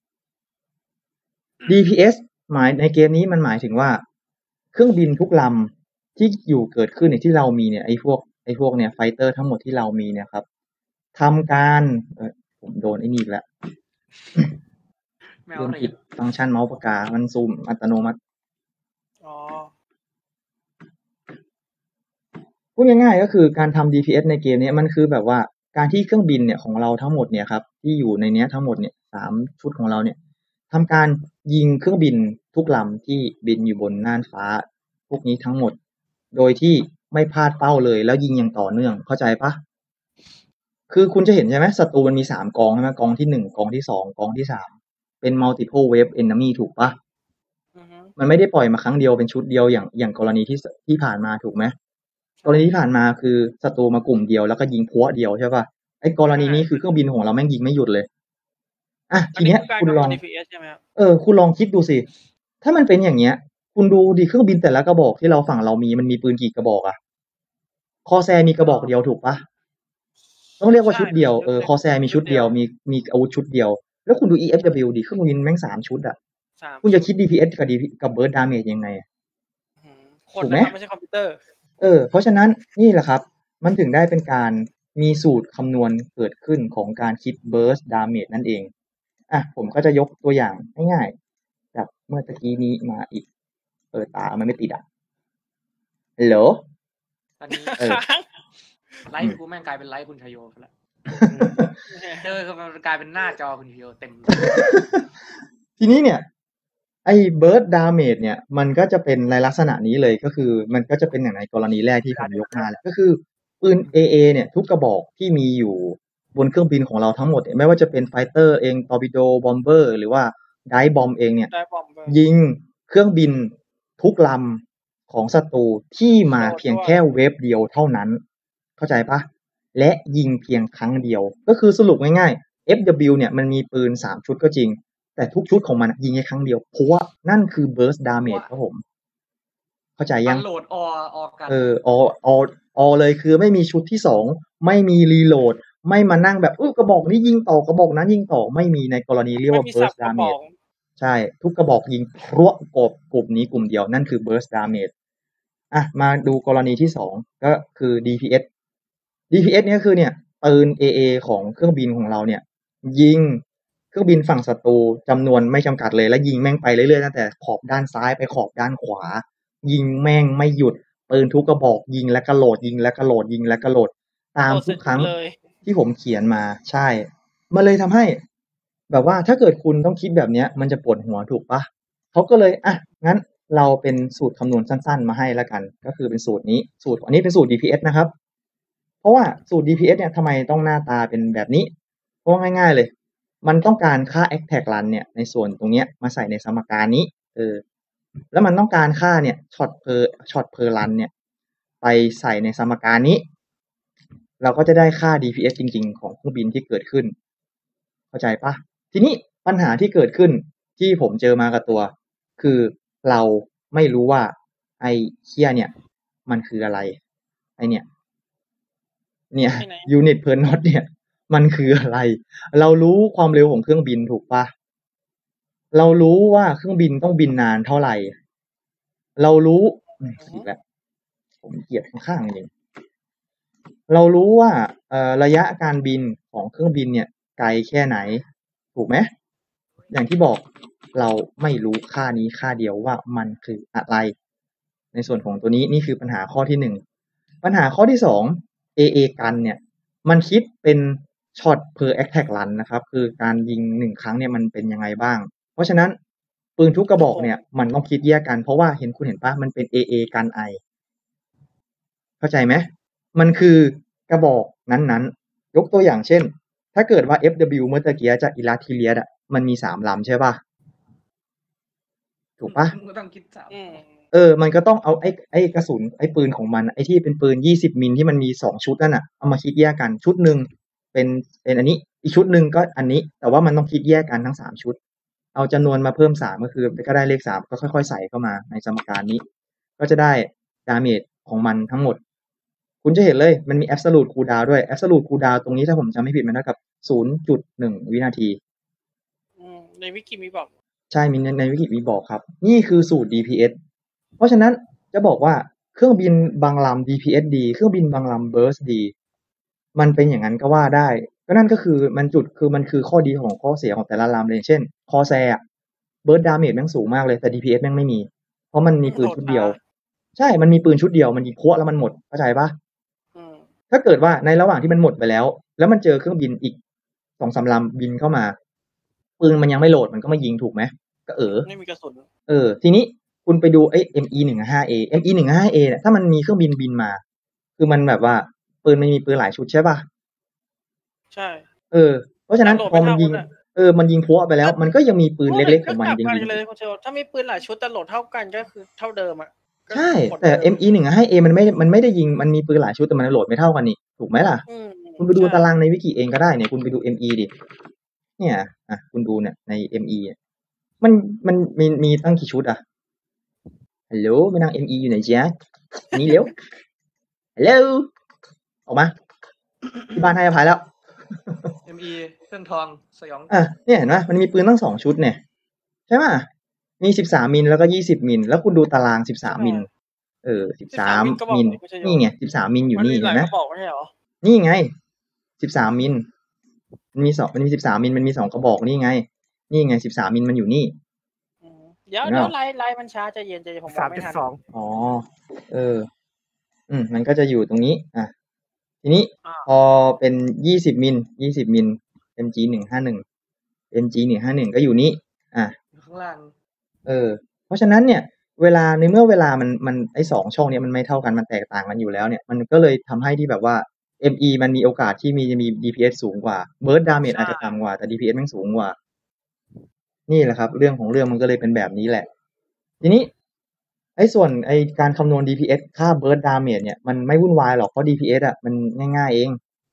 ดี พี เอส หมายในเกมนี้มันหมายถึงว่าเครื่องบินทุกลำที่อยู่เกิดขึ้นในที่เรามีเนี่ยไอ้พวกไอ้พวกเนี่ยไฟเตอร์ทั้งหมดที่เรามีเนี่ยครับทำการเออผมโดนไอ้นี่แล้วเริ่มผิดฟังก์ชันเมาส์ปากกามันซูมอัตโนมัติอ๋อพูดง่ายๆก็คือการทำ ดี พี เอส ในเกมเนี้ยมันคือแบบว่าการที่เครื่องบินเนี่ยของเราทั้งหมดเนี่ยครับที่อยู่ในเนี้ยทั้งหมดเนี่ยสามชุดของเราเนี่ยทำการยิงเครื่องบินทุกลำที่บินอยู่บนน่านฟ้าพวกนี้ทั้งหมดโดยที่ไม่พลาดเป้าเลยแล้วยิงอย่างต่อเนื่องเข้าใจปะคือคุณจะเห็นใช่ไหมศัตรูมันมีสามกองใช่ไหมกองที่หนึ่งกองที่สองกองที่สามเป็น multiple wave enemy ถูกปะมันไม่ได้ปล่อยมาครั้งเดียวเป็นชุดเดียวอย่างอย่างกรณีที่ที่ผ่านมาถูกไหมกรณีที่ผ่านมาคือศัตรูมากลุ่มเดียวแล้วก็ยิงพัวเดียวใช่ป่ะไอ้กรณีนี้คือเครื่องบินของเราแม่งยิงไม่หยุดเลยอ่ะทีเนี้ยคุณลองเออคุณลองคิดดูสิถ้ามันเป็นอย่างเงี้ยคุณดูดิเครื่องบินแต่ละกระบอกที่เราฝั่งเรามีมันมีปืนกี่กระบอกอะคอแซมีกระบอกเดียวถูกปะต้องเรียกว่าชุดเดียวเออคอแซมีชุดเดียวมีมีอาวุธชุดเดียวแล้วคุณดู อี เอฟ ดับเบิลยู ดิเครื่องบินแม่งสามชุดอะคุณจะคิด ดี พี เอส กับ D กับ burst damage ยังไงคนนะครับไม่ใช่คอมพิวเตอร์เออเพราะฉะนั้นนี่แหละครับมันถึงได้เป็นการมีสูตรคำนวณเกิดขึ้นของการคิด burst damage นั่นเองอ่ะผมก็จะยกตัวอย่างง่ายๆจากเมื่อตะกี้นี้มาอีกเออตามันไม่ติดอ่ะฮัลโหลตอนนี้ไลฟ์กูแม่งกลายเป็นไลฟ์คุณชโยไปแล้วเออมันกลายเป็นหน้าจอคุณชโยเต็มทีนี้เนี่ยไอ้ burst damage เนี่ยมันก็จะเป็นในลักษณะนี้เลยก็คือมันก็จะเป็นอย่างในกรณีแรกที่ผมยกมาแหละก็คือปืน เอ เอ เนี่ยทุกกระบอกที่มีอยู่บนเครื่องบินของเราทั้งหมดไม่ว่าจะเป็นไฟเตอร์เองตอร์ปิโดบอมเบอร์หรือว่าไดบอมเองเนี่ยยิงเครื่องบินทุกลำของศัตรูที่มาเพียงแค่เวฟเดียวเท่านั้นเข้าใจปะและยิงเพียงครั้งเดียวก็คือสรุปง่ายๆ เอฟ ดับเบิลยู เนี่ยมันมีปืนสามชุดก็จริงแต่ทุกชุดของมันยิงแค่ครั้งเดียวเพราะว่านั่นคือ burst damage ครับผมเข้าใจยังโหลดอออกันเออออออเลยคือไม่มีชุดที่สองไม่มีรีโหลดไม่มานั่งแบบอุ๊ยกระบอกนี้ยิงต่อกระบอกนั้นยิงต่อไม่มีในกรณีเรียกว่า burst damage ใช่ทุกกระบอกยิงพรวดกบกลุ่มนี้กลุ่มเดียวนั่นคือ burst damage อ่ะมาดูกรณีที่สองก็คือ ดี พี เอส ดี พี เอส เนี่ยคือเนี่ยปืน เอ เอ ของเครื่องบินของเราเนี่ยยิงเครื่องบินฝั่งศัตรูจำนวนไม่จำกัดเลยและยิงแม่งไปเรื่อยๆตั้งแต่ขอบด้านซ้ายไปขอบด้านขวายิงแม่งไม่หยุดปืนทุกกระบอกยิงและกระโหลดยิงและกระโหลดยิงและกระโหลดตามทุกครั้งที่ผมเขียนมาใช่มันเลยทำให้แบบว่าถ้าเกิดคุณต้องคิดแบบเนี้ยมันจะปวดหัวถูกปะเขาก็เลยอ่ะงั้นเราเป็นสูตรคำนวณสั้นๆมาให้แล้วกันก็คือเป็นสูตรนี้สูตรอันนี้เป็นสูตร ดี พี เอส นะครับเพราะว่าสูตร ดี พี เอส เนี่ยทำไมต้องหน้าตาเป็นแบบนี้เพราะว่าง่ายๆเลยมันต้องการค่า attack run เนี่ยในส่วนตรงเนี้ยมาใส่ในสมการนี้เออแล้วมันต้องการค่าเนี่ย shot per shot per run เนี่ยไปใส่ในสมการนี้เราก็จะได้ค่า ดี พี เอส จริงๆของเครื่องบินที่เกิดขึ้นเข้าใจปะทีนี้ปัญหาที่เกิดขึ้นที่ผมเจอมากับตัวคือเราไม่รู้ว่าไอ้เคียเนี่ยมันคืออะไรไอ้เนี่ยเนี่ย unit per knot เนี่ยมันคืออะไรเรารู้ความเร็วของเครื่องบินถูกปะเรารู้ว่าเครื่องบินต้องบินนานเท่าไหร่เรารู้อีกแล้วผมเกลียดข้างๆจริงเรารู้ว่าเอ่อระยะการบินของเครื่องบินเนี่ยไกลแค่ไหนถูกไหมอย่างที่บอกเราไม่รู้ค่านี้ค่าเดียวว่ามันคืออะไรในส่วนของตัวนี้นี่คือปัญหาข้อที่หนึ่งปัญหาข้อที่สอง เอ เอ กันเนี่ยมันคิดเป็นช็อต per attack run นะครับคือการยิงหนึ่งครั้งเนี่ยมันเป็นยังไงบ้างเพราะฉะนั้นปืนทุกกระบอกเนี่ยมันต้องคิดแยกกันเพราะว่าเห็นคุณเห็นป่ะมันเป็น เอ เอ กัน I เข้าใจไหมมันคือกระบอกนั้นๆยกตัวอย่างเช่นถ้าเกิดว่า เอฟ ดับเบิลยู เมื่อตะกี้จากอิลาทิเลียสอ่ะมันมีสามลำใช่ป่ะถูกป่ะก็ต้องคิดสามเออมันก็ต้องเอาไอ้ไอ้กระสุนไอ้ปืนของมันไอ้ที่เป็นปืนยี่สิบมิลที่มันมีสองชุดนั่นน่ะเอามาคิดแยกกันชุดนึงเป็นเป็นอันนี้อีกชุดนึงก็อันนี้แต่ว่ามันต้องคิดแยกกันทั้งสามชุดเอาจำนวนมาเพิ่มสามก็คือก็ได้เลขสามก็ค่อยๆใส่เข้ามาในสมการนี้ก็จะได้ดาเมจของมันทั้งหมดคุณจะเห็นเลยมันมี absolute cooldown ด้วย absolute cooldown ตรงนี้ถ้าผมจำไม่ผิดมันเท่ากับ ศูนย์จุดหนึ่ง วินาทีอืมในวิกิมีบอกใช่มีในในวิกิมีบอกครับนี่คือสูตร ดี พี เอส เพราะฉะนั้นจะบอกว่าเครื่องบินบางลำ ดี พี เอส ดีเครื่องบินบางลำ burst ดีมันเป็นอย่างนั้นก็ว่าได้ก็นั่นก็คือมันจุดคือมันคือข้อดีของข้อเสียของแต่ละลำเลยเช่นคอแซร์ burst damage แม่งสูงมากเลยแต่ ดี พี เอส แม่งไม่มีเพราะมันมีปืนชุดเดียวใช่มันมีปืนชุดเดียวมันยิงพัวแล้วมันหมดเข้าใจปะถ้าเกิดว่าในระหว่างที่มันหมดไปแล้ว แล้วมันเจอเครื่องบินอีกสองสามลำบินเข้ามาปืนมันยังไม่โหลดมันก็มายิงถูกไหมก็เออไม่มีกระสุนเออ ทีนี้คุณไปดูไอ้ เอ็ม อี หนึ่งห้า เอ เอ็ม อี หนึ่งห้า เอ เนี่ยถ้ามันมีเครื่องบินบินมา คือมันแบบว่าปืนมันมีปืนหลายชุดใช่ป่ะใช่เออ เพราะฉะนั้นโหลดพอไม่มันเท่ายิงกันอะเออมันยิงพัวไปแล้ว มันก็ยังมีปืนเล็กๆของมันก็ยังกลับยิกันงเลยคุณเชลถ้ามีปืนหลายชุดแต่โหลดเท่ากันก็คือเท่าเดิมอ่ะก็ใช่หมดแต่เดิมเอ็ม อี หนึ่งห้า เอ มันไม่มันไม่ได้ยิงมันมีปืนหลายชุดแต่มันโหลดไม่เท่ากันนี่ถูกไหมล่ะอืมคุณไปดูใช่ตารางในวิกิเองก็ได้เนี่ยคุณไปดู เอ็ม อี ดิเนี่ยอ่ะคุณดูเนี่ยใน เอ็ม อี อ่ะมันมันมีมีตั้งกี่ชุดอ่ะฮัลโหลแม่นาง เอ็ม อี อยู่ไหนจ๊ะนี่เร็วฮัลโหลออกมาที่บ้านให้อภัยแล้วเอ็ม อี เครื่องทองสยองอ่ะเนี่ยเห็นไหมมันมีปืนตั้งสองชุดเนี่ยใช่ไหมมีสิบสามมิลแล้วก็ยี่สิบมิลแล้วคุณดูตารางสิบสามมิลเออสิบสามมิลนี่ไงสิบสามมิลอยู่มันนี่มีหเห็ลายนไหมกระบอกไม่ใช่เหรอนี่ไงสิบสามมิลมันมีสองมันมีสิบสามมิลมันมีสองกระบอกนี่ไงนี่ไงสิบสามมิลมันอยู่นี่อืมเดี๋ยวเห็นไหมเดี๋ยวไลน์ไลน์มันช้าใจเย็นใจเย็นผมบสาอกมไม่จุดทันสองอ๋อเออ อืมมันก็จะอยู่ตรงนี้อ่ะทีนี้อ่าพอเป็นยี่สิบมิลยี่สิบมิล เอ็ม จี หนึ่งห้าหนึ่ง เอ็ม จี หนึ่งห้าหนึ่งก็อยู่นี่อ่ะอยู่ข้างล่างเออเพราะฉะนั้นเนี่ยเวลาในเมื่อเวลามันมันไอ้สองช่องเนี้ยมันไม่เท่ากันมันแตกต่างกันอยู่แล้วเนี่ยมันก็เลยทำให้ที่แบบว่า เอ็ม อี มันมีโอกาสที่มีจะมี ดี พี เอส สูงกว่า Burst Damage อาจจะต่ำกว่าแต่ ดี พี เอส แม่งสูงกว่านี่แหละครับเรื่องของเรื่องมันก็เลยเป็นแบบนี้แหละทีนี้ไอ้ส่วนไอ้การคำนวณ ดี พี เอส ค่า Burst Damage เนี่ยมันไม่วุ่นวายหรอกเพราะ ดี พี เอส อ่ะมันง่ายๆเอง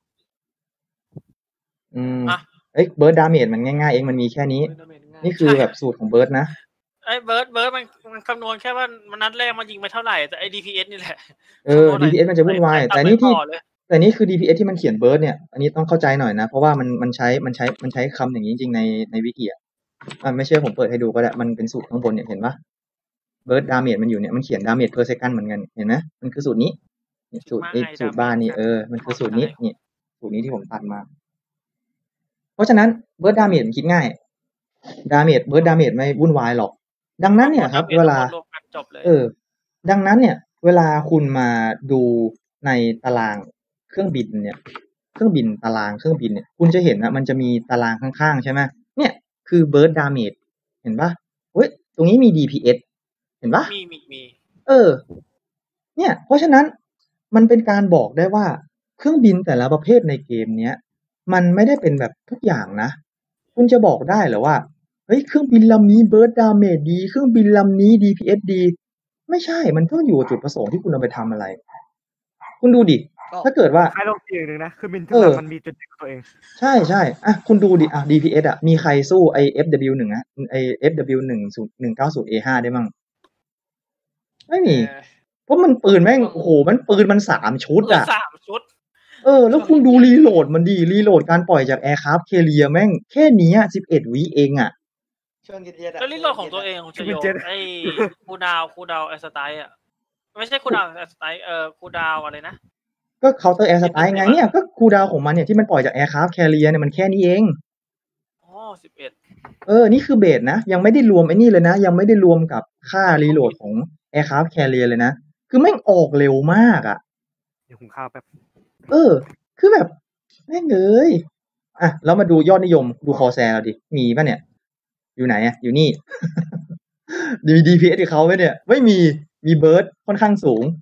อืมอ่ะเอ้ย Burst Damage มันง่ายๆเองมันมีแค่นี้ นี่คือแบบสูตรของ Burst นะไอ้เบิร์ดเบิร์ดมันมันคำนวณแค่ว่ามันนัดแรกมันยิงไปเท่าไหร่แต่ไอ้ ดี พี เอส นี่แหละเออ ดี พี เอส มันจะวุ่นวายไปแต่นี่ที่ต่อเลยแต่นี่คือ ดี พี เอส ที่มันเขียนเบิร์ดเนี่ย อันนี้ต้องเข้าใจหน่อยนะ เพราะว่ามันมันใช้มันใช้มันใช้คำอย่างนี้จริงๆในในวิกิอ่ะอ่ะไม่เชื่อผมเปิดให้ดูก็ได้ มันเป็นสูตรข้างบนเนี่ยเห็นปะเบิร์ดดาเมจมันอยู่เนี่ยมันเขียนดาเมจ per second เหมือนกันเห็นไหมมันคือสูตรนี้เนี่ยสูตรไอ้สูตรบ้านนี่เออมันคือสูตรนี้นี่สูตรนี้ที่ผมตัดมา เพราะฉะนั้นเบิร์ดดาเมจมันคิดง่ายดาเมจเบิร์ดดาเมจไม่วุ่นวายหรอก ดังนั้นเนี่ยครับ เวลารวมกันจบเลยเออ ดังนั้นเนี่ย เวลาคุณมาดูในตารางเครื่องบินเนี่ย เครื่องบินตารางเครื่องบินเนี่ย คุณจะเห็นนะมันจะมีตารางข้างๆใช่ไหมเนี่ยคือ burst damage เห็นปะเฮ้ยตรงนี้มี ดี พี เอส เห็นปะมีมีมีเออ เนี่ย เพราะฉะนั้นมันเป็นการบอกได้ว่าเครื่องบินแต่ละประเภทในเกมเนี้ยมันไม่ได้เป็นแบบทุกอย่างนะ คุณจะบอกได้เหรอว่าเฮ้ยเครื่องบินลำนี้ burst damage ดีเครื่องบินลำนี้ ดี พี เอส ดีไม่ใช่ มันต้องอยู่กับจุดประสงค์ที่คุณเอาไปทำอะไร คุณดูดิ ถ้าเกิดว่าคล้ายโลกจริงหนึ่งนะคือมินทุกเออลำมันมีจุดเด่นของตัวเองใช่ใช่อ่ะคุณดูดิ อ่ะ ดี พี เอส อ่ะ มีใครสู้ไอ้ เอฟ ดับเบิลยู หนึ่ง อ่ะ ไอ้ เอฟ ดับเบิลยู หนึ่ง หนึ่ง เก้าศูนย์ เอ ห้า ได้มั่ง ไม่มีเออเพราะมันปืนแม่ง โอ้โห มันปืนมันสามชุดปืนอ่ะสามชุดเออ แล้วคุณดูรีโหลดมันดี รีโหลดการปล่อยจาก Aircraft Carrier แม่งแค่เนี้ยสิบเอ็ดวิเองอ่ะช่วงเย็นๆอะแล้วรีโหลดของตัวเองของชโยเป็นเจ็ดไอ้คูดาวคูดาวแอสไตอ่ะไม่ใช่คูดาวแอสไตเอ่อคูดาวอะไรนะก็ Counter Air Strike ไงเนี่ย ก็คูลดาวน์ของมันเนี่ยที่มันปล่อยจาก Aircraft Carrier เนี่ยมันแค่นี้เองอ๋อสิบเอ็ดเออ นี่คือเบสนะ ยังไม่ได้รวมไอ้นี่เลยนะ ยังไม่ได้รวมกับค่ารีโหลดของ Aircraft Carrier เลยนะ คือแม่งออกเร็วมากอ่ะเดี๋ยวหุงข้าวแป๊บเออ คือแบบแม่งเอ้ยอ่ะเรามาดูยอดนิยมดูคอแซเราดิ มีป่ะเนี่ย อยู่ไหนอ่ะ อยู่นี่ มี ดี พี เอส กับเขาไหมเนี่ย ไม่มี มีเบิร์ดค่อนข้างสูง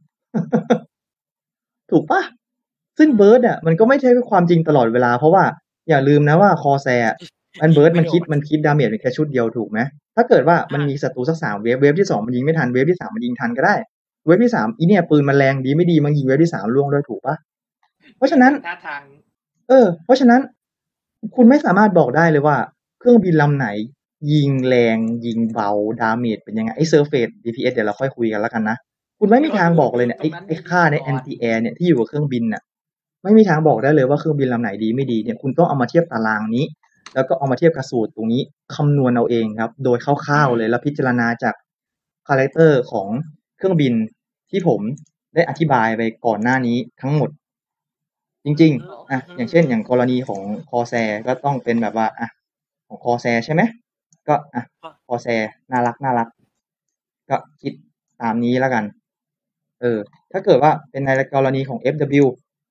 ถูกปะซึ่งเบิร์ดอ่ะ มันก็ไม่ใช่ความจริงตลอดเวลา เพราะว่าอย่าลืมนะว่าคอแซอันเบิร์ดมันคิดมันคิดดาเมจเป็นแค่ชุดเดียวถูกไหม ถ้าเกิดว่ามันมีศัตรูสักสามเวฟ เวฟที่สองมันยิงไม่ทัน เวฟที่สามมันยิงทันก็ได้ เวฟที่สามอีเนี่ยปืนมันแรงดีไม่ดีมันยิงเวฟที่สามล่วงด้วยถูกปะเพราะฉะนั้นท่าทางเออ เพราะฉะนั้น คุณไม่สามารถบอกได้เลยว่า เครื่องบินลำไหน ยิงแรงยิงเบาดาเมจเป็นยังไงไอ้เซอร์เฟส ดี พี เอส เดี๋ยวเราค่อยคุยกันแล้วกันนะ คุณไม่มีทางบอกเลยเนี่ยไอ้ไอ้ค่าใน anti air เนี่ยที่อยู่กับเครื่องบินน่ะ ไม่มีทางบอกได้เลยว่าเครื่องบินลำไหนดีไม่ดีเนี่ยคุณต้องเอามาเทียบตารางนี้ แล้วก็เอามาเทียบกับสูตรตรงนี้คำนวณเอาเองครับ โดยคร่าวๆเลยแล้วพิจารณาจากคาแรคเตอร์ของเครื่องบินที่ผมได้อธิบายไปก่อนหน้านี้ทั้งหมด จริงๆอ่ะอย่างเช่นอย่างกรณีของคอแซก็ต้องเป็นแบบว่าอ่ะของคอแซใช่ไหมก็อ่ะคอแซน่ารักน่ารักก็คิดตามนี้แล้วกัน เออ ถ้าเกิดว่าเป็นในกรณีของ เอฟ ดับเบิลยู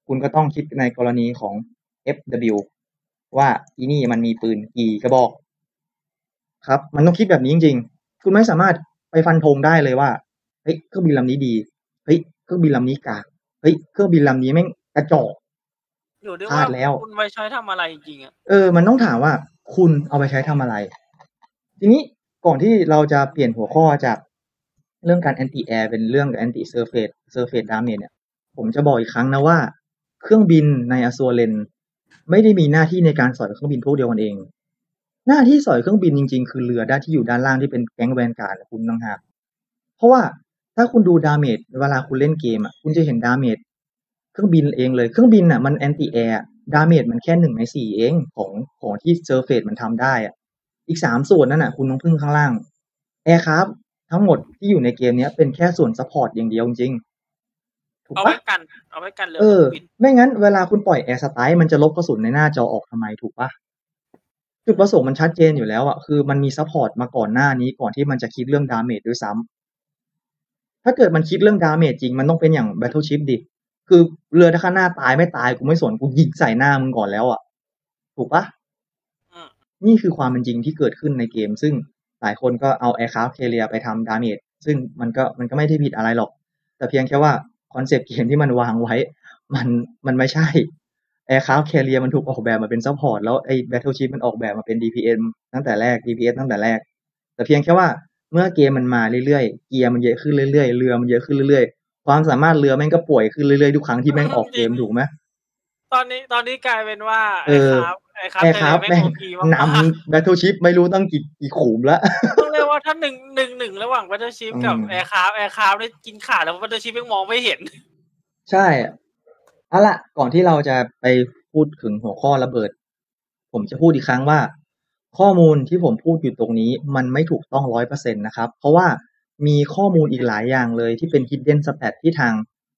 คุณก็ต้องคิดในกรณีของ เอฟ ดับเบิลยู ว่าอีนี่มันมีปืนกี่กระบอกครับมันต้องคิดแบบนี้จริงๆคุณไม่สามารถไปฟันธงได้เลยว่าเฮ้ยเครื่องบินลำนี้ดีเฮ้ยเครื่องบินลำนี้กากเฮ้ยเครื่องบินลำนี้แม่งกระจอกอยู่ด้วยพลาว่าดแล้วคุณไปใช้ทำอะไรจริงๆอ่ะเออมันต้องถามว่าคุณเอาไปใช้ทำอะไร ทีนี้ก่อนที่เราจะเปลี่ยนหัวข้อจากเรื่องการ anti air เป็นเรื่อง anti surface surface damage เนี่ยผมจะบอกอีกครั้งนะว่าเครื่องบินใน Azure Lens ไม่ได้มีหน้าที่ในการสอยเครื่องบินพวกเดียวกันเองหน้าที่สอยเครื่องบินจริงๆคือเรือด้านที่อยู่ด้านล่างที่เป็นแก๊งแวนการ์ดคุณต่างหากเพราะว่าถ้าคุณดูดาเมจเวลาคุณเล่นเกมอ่ะคุณจะเห็นดาเมจเครื่องบินเองเลยเครื่องบินอ่ะมัน anti air ดาเมจมันแค่หนึ่งในสี่เองของของที่ surface มันทำได้อ่ะอีกสามส่วนนั่นน่ะคุณต้องพึ่งข้างล่าง aircraft ทั้งหมดที่อยู่ในเกมนี้เป็นแค่ส่วนซัพพอร์ตอย่างเดียวจริงๆถูกเอาปะไว้กันเอาไว้กันเรือเออบินไม่งั้นเวลาคุณปล่อย air strike มันจะลบกระสุนในหน้าจอออกทำไมถูกปะจุดประสงค์มันชัดเจนอยู่แล้วอ่ะคือมันมีซัพพอร์ตมาก่อนหน้านี้ก่อนที่มันจะคิดเรื่องดาเมจด้วยซ้ำถ้าเกิดมันคิดเรื่องดาเมจจริงมันต้องเป็นอย่าง Battleship ดิคือเรือข้างหน้าตายไม่ตายกูไม่สนกูยิงใส่หน้ามึงก่อนแล้วอ่ะถูกปะอืมนี่คือความเป็นจริงที่เกิดขึ้นในเกมซึ่งหลายคนก็เอา Aircraft Carrier ไปทำดาเมจซึ่งมันก็มันก็ไม่ได้ผิดอะไรหรอกแต่เพียงแค่ว่าคอนเซปต์เกมที่มันวางไว้มันมันไม่ใช่ Aircraft Carrier มันถูกออกแบบมาเป็นซัพพอร์ตแล้วไอ้ Battleship มันออกแบบมาเป็น ดี พี เอ็ม ตั้งแต่แรก ดี พี เอส ตั้งแต่แรกแต่เพียงแค่ว่าเมื่อเกมมันมาเรื่อยๆเกียร์มันเยอะขึ้นเรื่อยๆเรือมันเยอะขึ้นเรื่อยๆความสามารถเรือแม่งก็ป่วยขึ้นเรื่อยๆทุกครั้งที่แม่งออกเกมถูกไหมตอนนี้ตอนนี้กลายเป็นว่าเอไอ้อครับไอ้ครับแอร์คราฟแม่แม่งงโอพีมากนำ Battleship ไม่รู้ตั้งกี่กี่ขุมแล้วๆต้องเรียกว่าถ้าหนึ่งหนึ่งหนึ่งระหว่างบัตเตอร์ชิพกับอืมแอร์คราฟแอร์คราฟได้กินขาดแล้วบัตเตอร์ชิพยังมองไม่เห็นใช่เอาล่ะก่อนที่เราจะไปพูดถึงหัวข้อระเบิด ผมจะพูดอีกครั้งว่า ข้อมูลที่ผมพูดอยู่ตรงนี้มันไม่ถูกต้อง ร้อยเปอร์เซ็นต์ นะครับ เพราะว่ามีข้อมูลอีกหลายอย่างเลยที่เป็น hidden stat ที่ทาง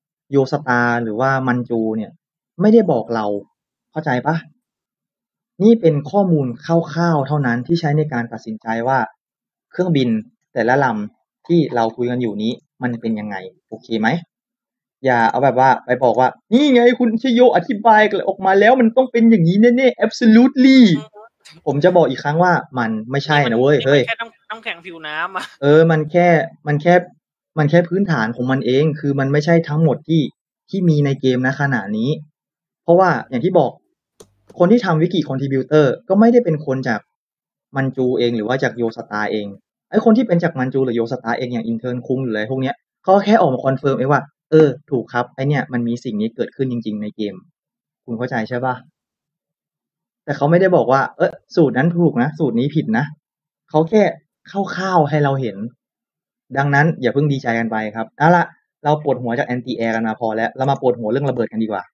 Yostar หรือว่ามันจูเนี่ยไม่ได้บอกเราเข้าใจปะนี่เป็นข้อมูลคร่าวๆเท่านั้นที่ใช้ในการตัดสินใจว่าเครื่องบินแต่ละลำที่เราคุยกันอยู่นี้มันเป็นยังไงโอเคไหมอย่าเอาแบบว่าไปบอกว่านี่ไงคุณชโยอธิบายออกมาแล้วมันต้องเป็นอย่างนี้แน่ๆ absolutely ผมจะบอกอีกครั้งว่ามันไม่ใช่นะเว้ยนี่มัเฮ้ยแค่น้ำน้ำแข็งผิวน้ำอ่ะเออ มันแค่ มันแค่ มันแค่พื้นฐานของมันเอง คือมันไม่ใช่ทั้งหมดที่ที่มีในเกมณขณะนี้ เพราะว่าอย่างที่บอก คนที่ทำวิกิคอนทริบิวเตอร์ก็ไม่ได้เป็นคนจากมันจูเองหรือว่าจากโยสตาเอง ไอ้คนที่เป็นจากมันจูหรือโยสตาเองอย่างอินเทอร์นคุงหรืออะไรพวกเนี้ยเขาแค่ออกมาคอนเฟิร์มเองว่า เออ ถูกครับ ไอเนี้ยมันมีสิ่งนี้เกิดขึ้นจริงๆในเกม คุณเข้าใจใช่ปะแต่เขาไม่ได้บอกว่า เออสูตรนั้นถูกนะ สูตรนี้ผิดนะ เขาแค่คร่าวๆให้เราเห็น ดังนั้นอย่าเพิ่งดีใจกันไปครับเอาละเราปวดหัวจากแอนตี้แอร์กันมาพอแล้ว เรามาปวดหัวเรื่องระเบิดกันดีกว่า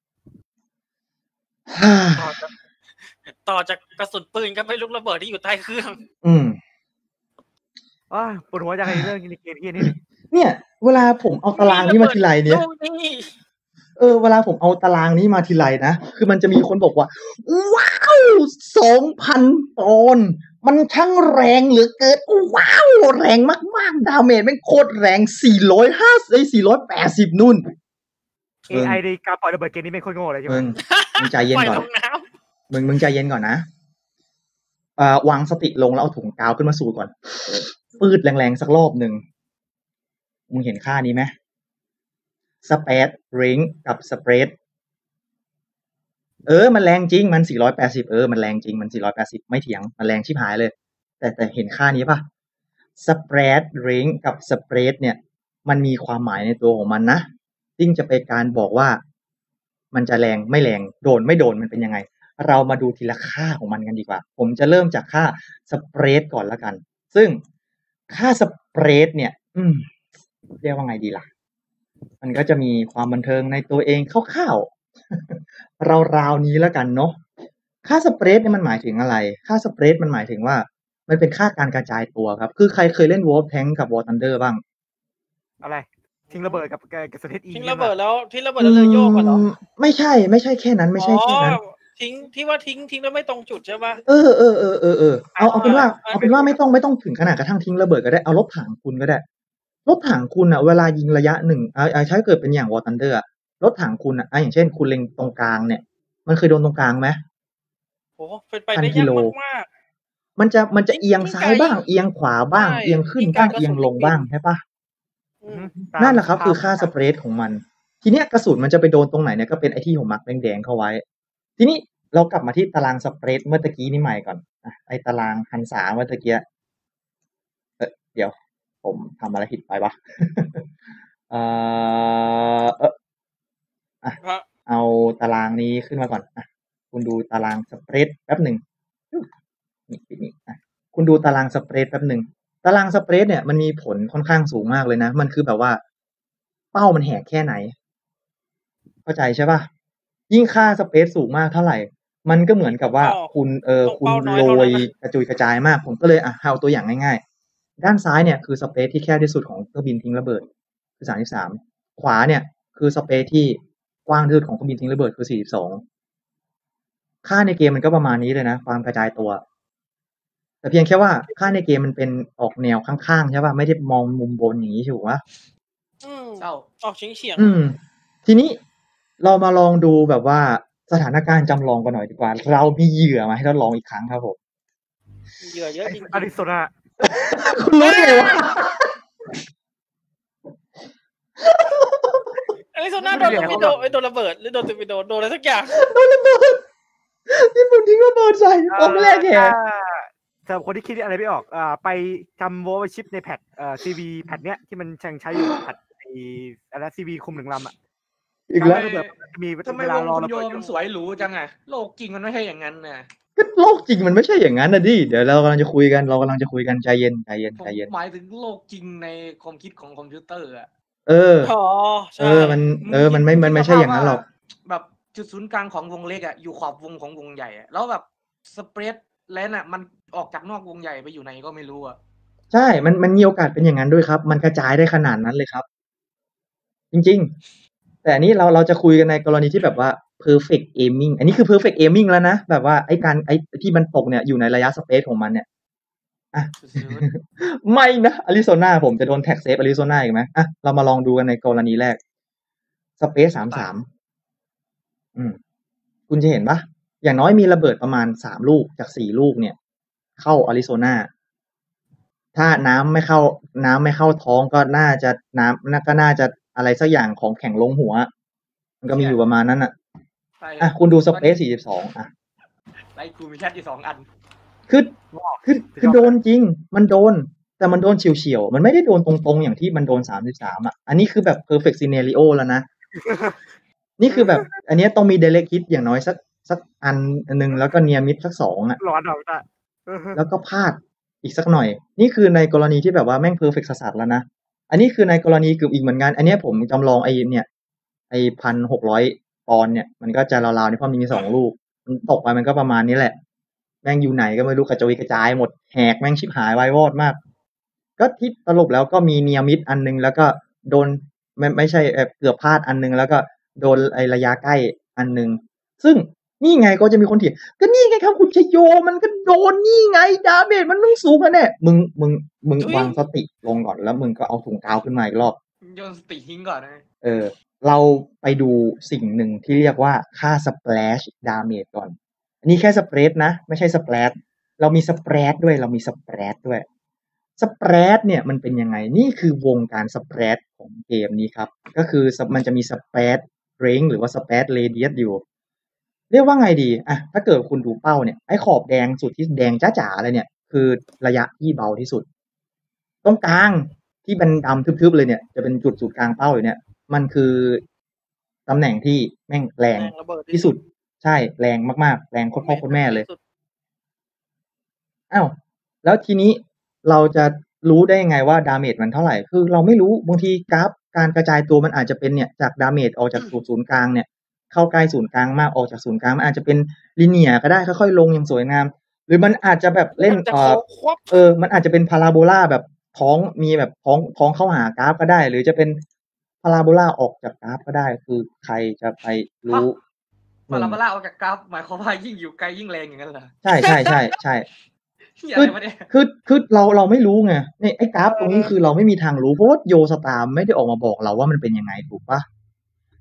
ต่อจากต่อจากกระสุนปืนก็ไม่ลูกระเบิดที่อยู่ใต้เครื่องอืมอ้าวปวดหัวจากไอ้เรื่องในเกมที่นี่เนี่ย เวลาผมเอาตารางนี้มาทีไรเนี่ยลูกนี่เออ เวลาผมเอาตารางนี้มาทีไรนะ คือมันจะมีคนบอกว่า ว้าว สองพัน ปอนด์มันช่างแรงเหลือเกิน ว้าว แรงมากๆ ดาเมจแม่งโคตรแรง สี่ร้อยห้าสิบ สี่ร้อยแปดสิบ นู่นเอไอในการปล่อยระเบิดเกมนี้เป็นคนโง่เลยใช่ไหมมึง มึงใจเย็นปล่อยก่อนลงน้มึง มึงใจเย็นก่อนนะเอ่อวางสติลงแล้วเอาถุงกาวขึ้นมาสูดก่อน ปืดแรงๆ สักรอบหนึ่ง มึงเห็นค่านี้ไหมสเปซริงกับสเปรดเออ มันแรงจริง มัน สี่ร้อยแปดสิบ เออ มันแรงจริง มัน สี่ร้อยแปดสิบ ไม่เถียง มันแรงชิบหายเลย แต่แต่เห็นค่านี้ป่ะสเปรดริงกับสเปรดเนี่ย มันมีความหมายในตัวของมันนะซึ่งจะเป็นการบอกว่า มันจะแรงไม่แรง โดนไม่โดนมันเป็นยังไง เรามาดูทีละค่าของมันกันดีกว่า ผมจะเริ่มจากค่าสเปรดก่อนละกัน ซึ่งค่าสเปรดเนี่ย อืม เรียกว่าไงดีล่ะ มันก็จะมีความบันเทิงในตัวเองคร่าวๆ ราวๆนี้แล้วกันเนาะ ค่าสเปรดเนี่ยมันหมายถึงอะไร ค่าสเปรดมันหมายถึงว่า มันเป็นค่าการกระจายตัวครับ คือใครเคยเล่น Wolf Tank กับ War Thunder บ้างอะไรทิ้งระเบิดกับกับสเตทอีำทิ้งระเบิดแล้วทิ้งระเบิดแล้วเรือโยกกันเหรอมไม่ใช่ ไม่ใช่แค่นั้น ไม่ใช่แค่นั้นอ๋อทิ้งที่ว่าทิ้งทิ้งแล้วไม่ตรงจุดใช่ปะเออเออเออเออเออเอาเอาเป็นว่าอ่าเอาเป็นว่าไม่ต้องไม่ต้องถึงขนาดกระทั่งทิ้งระเบิดก็ได้เอารถถังคุณก็ได้รถถังคุณอ่ะเวลายิงระยะหนึ่งอ่าอ่าใช้เกิดเป็นอย่าง War Thunder อ่ะรถถังคุณอ่ะอ่ะอย่างเช่นคุณเล็งตรงกลางเนี่ย มันเคยโดนตรงกลางไหมโอ้โหเป็นไปพันได้กิยากโลมากมันจะมันจะยิ่งเอียงยิ่งซ้าไกลยบ้าง เอียงขวาบ้างใช่เอียงขึ้นยิ่งไกลบ้างกระเอียสุงนลยิ่งงบิบ้างนใช่เปล่า? อืมตามนั่นแหละครับตาคือมค่าครับสเปรด ของมัน ทีเนี้ยกระสุนมันจะไปโดนตรงไหนเนี่ย ก็เป็นไอ้ที่ผมมาร์กแดง ๆ เข้าไว้ ทีนี้เรากลับมาที่ตารางสเปรดเมื่อตะกี้นี้ใหม่ก่อน อะ ไอ้ตาราง หันษา เมื่อตะเกี้ย เอ๊ะ เดี๋ยว ผมทำอะไรผิดไปวะ เอ่อ เอ๊ะ อะครับเอาตารางนี้ขึ้นมาก่อน อะ คุณดูตารางสเปรดแป๊บหนึ่ง ฮึ่ม นี่ปิดนี่ อะ คุณดูตารางสเปรดแป๊บหนึ่ง ตารางสเปรดเนี่ยมันมีผลค่อนข้างสูงมากเลยนะ มันคือแบบว่า เป้ามันแหกแค่ไหน เข้าใจใช่เปล่า? ยิ่งค่าสเปรดสูงมากเท่าไร มันก็เหมือนกับว่าเป้าคุณ เอ่อต้องคุเป้าณน้อยโรเท่านั้นยนะกระจุยกระจายมาก ผมก็เลย อะ เอาตัวอย่างง่าย ๆ ด้านซ้ายเนี่ยคือสเปซที่แคบที่สุดของเครื่องบินทิ้งระเบิด คือ สามสิบสาม ขวาเนี่ยคือสเปซที่กว้างที่สุดของเครื่องบินทิ้งระเบิด คือ สี่สิบสอง ค่าในเกมมันก็ประมาณนี้เลยนะ ความกระจายตัว แต่เพียงแค่ว่าค่าในเกมมันเป็นออกแนวข้าง ๆ ใช่เปล่า? ไม่ได้มองมุมบนอย่างงี้ ถูกเปล่า? อืมเศร้าออกเฉียงอืมๆทีนี้เรามาลองดูแบบว่าสถานการณ์จำลองกันหน่อยดีกว่า เรามีเหยื่อมาให้ทดลองอีกครั้งครับผมเหยื่อเยอะไอ้จริงอาริโซนาคุณรู้ได้ไงวะ? ๆ อาริโซนา โดนเหยื่ตออร์เขปิาโดแบบเอ๊ย โดนระเบิด หรือโดนตอร์ปิโด โดนอะไรสักอย่างโดนระเบิด ญี่ปุ่นทิ้งระเบิดใส่อ่าป้อมแรกแหถ้ากสำหรับคนที่คิดอะไรไม่ออก อ่า ไปจำ Warship ในแพตช์ เอ่อ ซี วี แพตช์เนี้ยที่มันยังใช้อยู่ แพตช์ไอ้อะไรนะ ซี วี คุม หนึ่ง ลำอะอีกการแล้วระเบิดมันจะมีทำไมเวลาวงรอคุณระโยเบิดอมัยู่นสวยหรูจังอะ โลกจริงมันไม่ใช่อย่างงั้นน่ะก็โลกจริงมันไม่ใช่อย่างงั้นน่ะสิ เดี๋ยวเรากำลังจะคุยกัน เรากำลังจะคุยกัน ใจเย็น ใจเย็นผใจมเย็นหมายถึงโลกจริงในความคิดของคอมพิวเตอร์อะเอออ๋อ ใชเอ่ อ มันมึเอง อคิมันดไม่มึงมัคินดไม่สใช่ภาอพย่างวนั่่านหรอกแบบจุดศูนย์กลางของวงเล็กอะอยู่ขอบวงของวงใหญ่อะ แล้วแบบสเปรดแลนอะมันออกจากนอกวงใหญ่ไปอยู่ไหนก็ไม่รู้อะใช่ มัน มันมีโอกาสเป็นอย่างนั้นด้วยครับ มันกระจายได้ขนาดนั้นเลยครับ จริง ๆ แต่อันนี้เรา เราจะคุยกันในกรณีที่แบบว่า perfect aiming อันนี้คือ perfect aiming แล้วนะ แบบว่าไอ้การ ไอ้ที่มันตกเนี่ยอยู่ในระยะสเปซของมันเนี่ย อะสุดไม่นะ Arizona ผมจะโดน tax safe Arizona อีกไหม? อะ เรามาลองดูกันในกรณีแรก สเปซ สามสิบสาม อืม คุณจะเห็นเปล่า? อย่างน้อยมีระเบิดประมาณ สาม ลูกจาก สี่ ลูกเนี่ย เข้า Arizona ถ้าน้ำไม่เข้า น้ำไม่เข้าท้องก็น่าจะ น้ำ น่า ก็น่าจะอะไรสักอย่างของแข็งลงหัว มันก็มีอยู่ประมาณนั้นน่ะใช่อะ คุณดูสตอนเปนี้ซ สี่สิบสอง อะไลฟ์กูมีแชตอยู่ สอง อันคือว้าวคือสุดคืยออดโดเลนยจริง มันโดน แต่มันโดนเฉียว ๆ มันไม่ได้โดนตรง ๆ อย่างที่มันโดน สามสิบสาม อะ อันนี้คือแบบ perfect scenario แล้วนะ นี่คือแบบ อันเนี้ยต้องมี direct hit อย่างน้อยสัก สักอัน อันหนึ่ง แล้วก็ near miss สัก สอง อะหลอนเหรอพี่ต้า? อือฮึแล้วก็พลาดอีกสักหน่อย นี่คือในกรณีที่แบบว่าแม่งเพอร์เฟกต์สัส ๆ แล้วนะ อันนี้คือในกรณีเกือบอีกเหมือนกัน อันเนี้ยผมจำลองไอ้เนี่ย ไอ้ หนึ่งพันหกร้อย ปอนด์เนี่ย มันก็จะราว ๆ นี้ เพราะมันมี สอง ลูก มันตกไปมันก็ประมาณนี้แหละ แม่งอยู่ไหนก็ไม่รู้ กระจุยกระจายหมด แหกแม่งชิบหายวายวอดมาก ก็ที่สรุปแล้วก็มี near miss อันหนึ่ง แล้วก็โดน ไม่ ไม่ใช่ เอ่อ เกือบพลาดอันหนึ่ง แล้วก็โดนไอ้ระยะใกล้อันหนึ่ง ซึ่งนี่ไงก็จะมีคนเถียง ก็นี่ไงครับคุณชโย มันก็โดนนี่ไง damage มันต้องสูงแน่ ๆ มึง มึง มึงทุยวางสติลงก่อน แล้วมึงก็เอาถุงกาวขึ้นมาอีกรอบโยนสติทิ้งก่อนนะเออ เราไปดูสิ่งหนึ่งที่เรียกว่าค่า splash damage ก่อน อันนี้แค่ spread นะ ไม่ใช่ splash เรามี spread ด้วย เรามี spread ด้วย spread เนี่ยมันเป็นยังไง? นี่คือวงการ spread ของเกมนี้ครับ ก็คือ ส มันจะมี spread range หรือว่า spread radius อยู่ เรียกว่าไงดี? อะ ถ้าเกิดคุณดูเป้าเนี่ย ไอ้ขอบแดงสุดที่แดงจ๊ะๆเลยเนี่ย คือระยะที่เบาที่สุด ตรงกลางที่เป็นดำทึบ ๆ เลยเนี่ย จะเป็นจุดศูนย์กลางเป้าอยู่เนี่ย มันคือตำแหน่งที่แม่งแรงแรงระเบิดทีที่่สุสุดด ใช่ แรงมาก ๆ แรงโคตรพ่อโคตรแม่เลยที่สุดอ้าว แล้วทีนี้เราจะรู้ได้ยังไงว่า damage มันเท่าไร? คือเราไม่รู้ บางทีกราฟการกระจายตัวมันอาจจะเป็นเนี่ย จาก damage ออกจากจุดศูนย์กลางเนี่ย เข้าใกล้ศูนย์กลางมาก ออกจากศูนย์กลางมันอาจจะเป็น linear ก็ได้ ค่อย ๆ ลงอย่างสวยงาม หรือมันอาจจะแบบเล่นมันจะเอ่โค้องควบเออ มันอาจจะเป็นพาราโบลาแบบท้อง มีแบบท้อง ท้องเข้าหากราฟก็ได้ หรือจะเป็นพาราโบลาออกจากกราฟก็ได้ คือใครจะไปรฮะู้? พาราโบลาออกจากกราฟ หมายความว่ายิ่งอยู่ไกลยิ่งแรงอย่างงั้นเหรอ? ใช่ ๆ ๆ ๆเหี้ยคือะอไรวะเนี่ย? คือ คือเรา เราไม่รู้ไง นี่ไอ้กราฟตรงนี้เออคือเราไม่มีทางรู้ เพราะว่า Yo Star ไม่ได้ออกมาบอกเราว่ามันเป็นยังไง ถูกเปล่า? แต่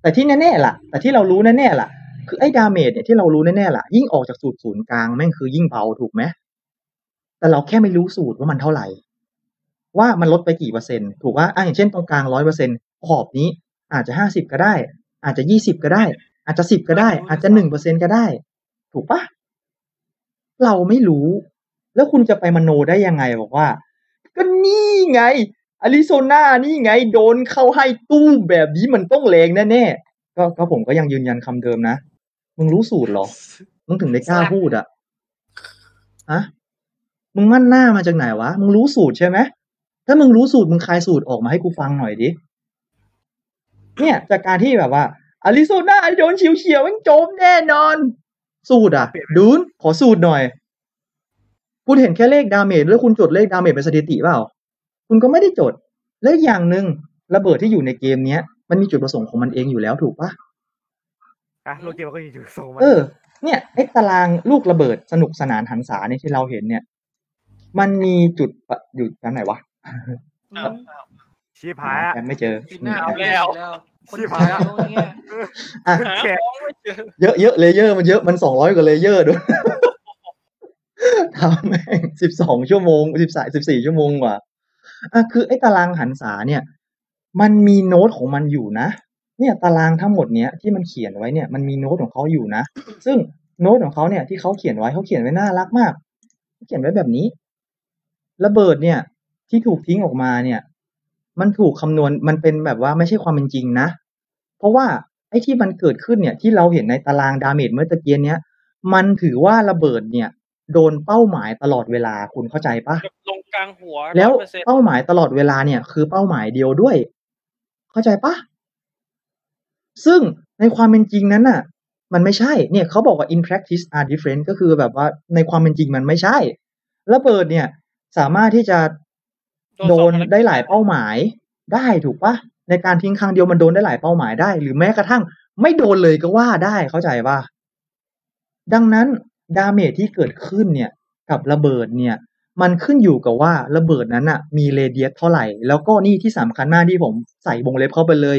แต่ที่แน่ๆล่ะแต่ที่เรารู้แน่ๆล่ะคือไอ้ดาเมจเนี่ยที่เรารู้แน่ๆล่ะยิ่งออกจากสูตรศูนย์กลางแม่งคือยิ่งเบาถูกไหมแต่เราแค่ไม่รู้สูตรว่ามันเท่าไหร่ว่ามันลดไปกี่เปอร์เซ็นต์ถูกว่าอ่ะอย่างเช่นตรงกลางร้อยเปอร์เซ็นต์ขอบนี้อาจจะห้าสิบก็ได้อาจจะยี่สิบก็ได้อาจจะสิบก็ได้อาจจะหนึ่งเปอร์เซ็นต์ก็ได้ถูกปะเราไม่รู้แล้วคุณจะไปมโนได้ยังไงบอกว่าก็นี่ไงอาริโซนานี่ไงโดนเข้าให้ตู้แบบนี้มันต้องแรงแน่ๆก็ก็ผมก็ยังยืนยันคำเดิมนะมึงรู้สูตรเหรอมึงถึงได้กล้าพูดอ่ะฮะมึงมั่นหน้ามาจากไหนวะมึงรู้สูตรใช่ไหมถ้ามึงรู้สูตรมึงคายสูตรออกมาให้กูฟังหน่อยดิเนี่ยจากการที่แบบว่าอาริโซนาโดนเฉียวเฉียวมันโจมแน่นอนสูตรอ่ะดูนขอสูตรหน่อยคุณเห็นแค่เลขดาเมจแล้วคุณจดเลขดาเมจเป็นสถิติเปล่าคุณก็ไม่ได้จดและอย่างหนึ่งระเบิดที่อยู่ในเกมเนี้ยมันมีจุดประสงค์ของมันเองอยู่แล้วถูกปะอ่ะโลเกมก็อยู่ส่งมาเออเนี่ยไอ้ตารางลูกระเบิดสนุกสนานหันษาเนี่ยที่เราเห็นเนี่ยมันมีจุดอยู่ตรงไหนวะชี้ผายอ่ะไม่เจอหน้าเอาแล้วคนขายตรงนี้อ่ะเยอะเยอะเลเยอร์มันเยอะมันสองร้อยกว่าเลเยอร์ด้วยทำแม่งสิบสองชั่วโมงสิบสามสิบสี่ชั่วโมงกว่าอ่ะคือไอ้ตารางหันษาเนี่ยมันมีโน้ตของมันอยู่นะเนี่ยตารางทั้งหมดเนี้ยที่มันเขียนไว้เนี่ยมันมีโน้ตของเขาอยู่นะซึ่งโน้ตของเขาเนี่ยที่เขาเขียนไว้เขาเขียนไว้น่ารักมากเขาเขียนไว้แบบนี้ระเบิดเนี่ยที่ถูกทิ้งออกมาเนี่ยมันถูกคำนวณมันเป็นแบบว่าไม่ใช่ความเป็นจริงนะเพราะว่าไอ้ที่มันเกิดขึ้นเนี่ยที่เราเห็นในตารางดาเมจเมื่อตะเกียเนี้ยมันถือว่าระเบิดเนี่ยโดนเป้าหมายตลอดเวลาคุณเข้าใจปะลงกลางหัวแล้วเป้าหมายตลอดเวลาเนี่ยคือเป้าหมายเดียวด้วยเข้าใจปะซึ่งในความเป็นจริงนั้นน่ะมันไม่ใช่เนี่ยเขาบอกว่า in practice are different ก็คือแบบว่าในความเป็นจริงมันไม่ใช่ระเบิดเนี่ยสามารถที่จะโดนได้หลายเป้าหมายได้ถูกปะในการทิ้งครั้งเดียวมันโดนได้หลายเป้าหมายได้หรือแม้กระทั่งไม่โดนเลยก็ว่าได้เข้าใจปะดังนั้นดาเมจที่เกิดขึ้นเนี่ยกับระเบิดเนี่ยมันขึ้นอยู่กับว่าระเบิดนั้นน่ะมีเรเดียสเท่าไหร่แล้วก็นี่ที่สำคัญมากที่ผมใส่วงเล็บเข้าไปเลย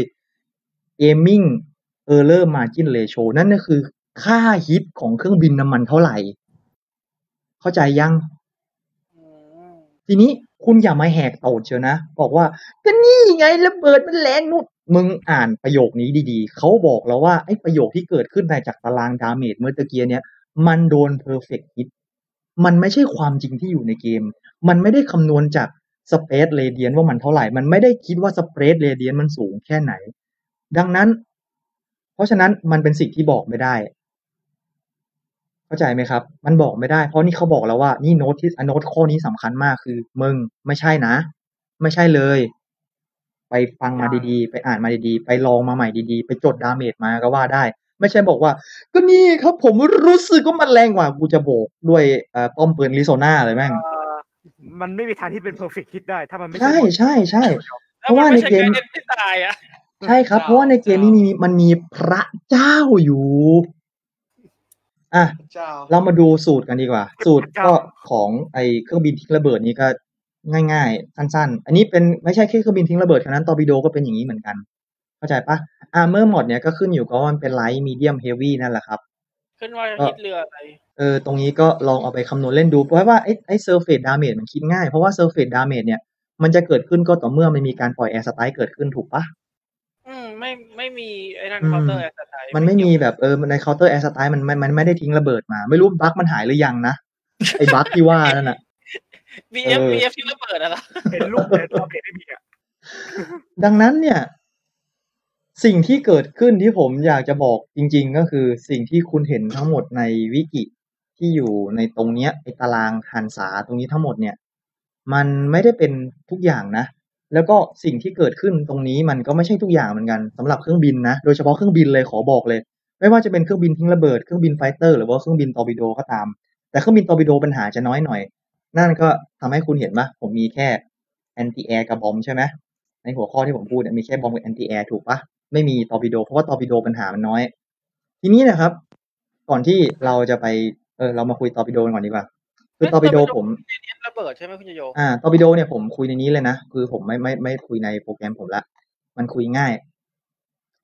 aiming error margin ratio นั่นก็คือค่าฮิตของเครื่องบินน้ำมันเท่าไหร่เข้าใจยังทีนี้คุณอย่ามาแหกโตดเชียวนะบอกว่าก็นี่ไงระเบิดมันแรงนุดมึงอ่านประโยคนี้ดีๆเขาบอกแล้วว่าไอ้ประโยคที่เกิดขึ้นในจากตารางดาเมจเมื่อตะเกียเนี่ยมันโดน perfect hit มันไม่ใช่ความจริงที่อยู่ในเกมมันไม่ได้คำนวณจาก space radian ว่ามันเท่าไหร่มันไม่ได้คิดว่า space radian มันสูงแค่ไหนดังนั้นเพราะฉะนั้นมันเป็นสิ่งที่บอกไม่ได้เข้าใจไหมครับมันบอกไม่ได้เพราะนี่เขาบอกแล้วว่านี่โน้ตที่โน้ตข้อนี้สำคัญมากคือมึงไม่ใช่นะไม่ใช่เลยไปฟังมาดีๆไปอ่านมาดีๆไปลองมาใหม่ดีๆไปจดดาเมจมาก็ว่าได้ไม่ใช่บอกว่าก็นี่ครับผมรู้สึกว่ามันแรงกว่ากูจะโบกด้วยเอ่อป้อมปืนลิโซนาเลยแม่งมันไม่มีทางที่เป็น perfect hit ได้ถ้ามันไม่ใช่ใช่ใช่เพราะว่าในเกมที่ตายอ่ะใช่ครับเพราะว่าในเกมนี้มีมันมีพระเจ้าอยู่อ่ะเรามาดูสูตรกันดีกว่าสูตรก็ของไอเครื่องบินทิ้งระเบิดนี้ก็ง่ายๆสั้นๆอันนี้เป็นไม่ใช่แค่เครื่องบินทิ้งระเบิดเท่านั้นตอร์ปิโดก็เป็นอย่างนี้เหมือนกันเข้าใจปะอาร์เมอร์หมดเนี่ยก็ขึ้นอยู่กับว่ามันเป็นไลท์มีเดียมเฮฟวี่นั่นแหละครับขึ้นว่าฮิตเรืออะไรเออตรงนี้ก็ลองเอาไปคำนวณเล่นดูเพราะว่าไอ้ไอ้เซอร์เฟสดาเมจมันคิดง่ายเพราะว่าเซอร์เฟสดาเมจเนี่ยมันจะเกิดขึ้นก็ต่อเมื่อมันมีการปล่อยแอร์สไตล์เกิดขึ้นถูกปะอืมไม่ไม่มีไอ้นั่นเคาน์เตอร์แอร์สไตล์มันไม่มีแบบเออในเคาน์เตอร์แอร์สไตล์มันมันมันไม่ได้ทิ้งระเบิดมาไม่รู้บั๊กมันหายหรือยังนะไอ้บั๊กที่ว่านั่นน่ะบี เอฟ บี เอฟ ทิ้งระเบิดอะไรเห็นรูปเลยเราเห็นไม่มีอ่ะดังนั้นเนี่ยสิ่งที่เกิดขึ้นที่ผมอยากจะบอกจริงๆก็คือสิ่งที่คุณเห็นทั้งหมดในวิกิที่อยู่ในตรงเนี้ยไอ้ตารางหันษาตรงนี้ทั้งหมดเนี่ยมันไม่ได้เป็นทุกอย่างนะแล้วก็สิ่งที่เกิดขึ้นตรงนี้มันก็ไม่ใช่ทุกอย่างเหมือนกันสำหรับเครื่องบินนะโดยเฉพาะเครื่องบินเลยขอบอกเลยไม่ว่าจะเป็นเครื่องบินทิ้งระเบิดเครื่องบินไฟเตอร์หรือว่าเครื่องบินตอร์ปิโดก็ตามแต่เครื่องบินตอร์ปิโดปัญหาจะน้อยหน่อยนั่นก็ทำให้คุณเห็นว่าผมมีแค่แอนตี้แอร์กับบอมใช่ไหมในหัวข้อที่ผมพูดเนี่ยมีแค่บอมกับแอนตี้แอร์ถูกปะไม่มีตอร์ปิโดเพราะว่าตอร์ปิโดปัญหามันน้อยทีนี้นะครับก่อนที่เราจะไปเออเรามาคุยตอร์ปิโดกันก่อนดีกว่าคือตอร์ปิโดผมระเบิดใช่ไหมคุณโยอ่าตอร์ปิโดเนี่ยผมคุยในนี้เลยนะคือผมไม่ไม่ไม่คุยในโปรแกรมผมละมันคุยง่าย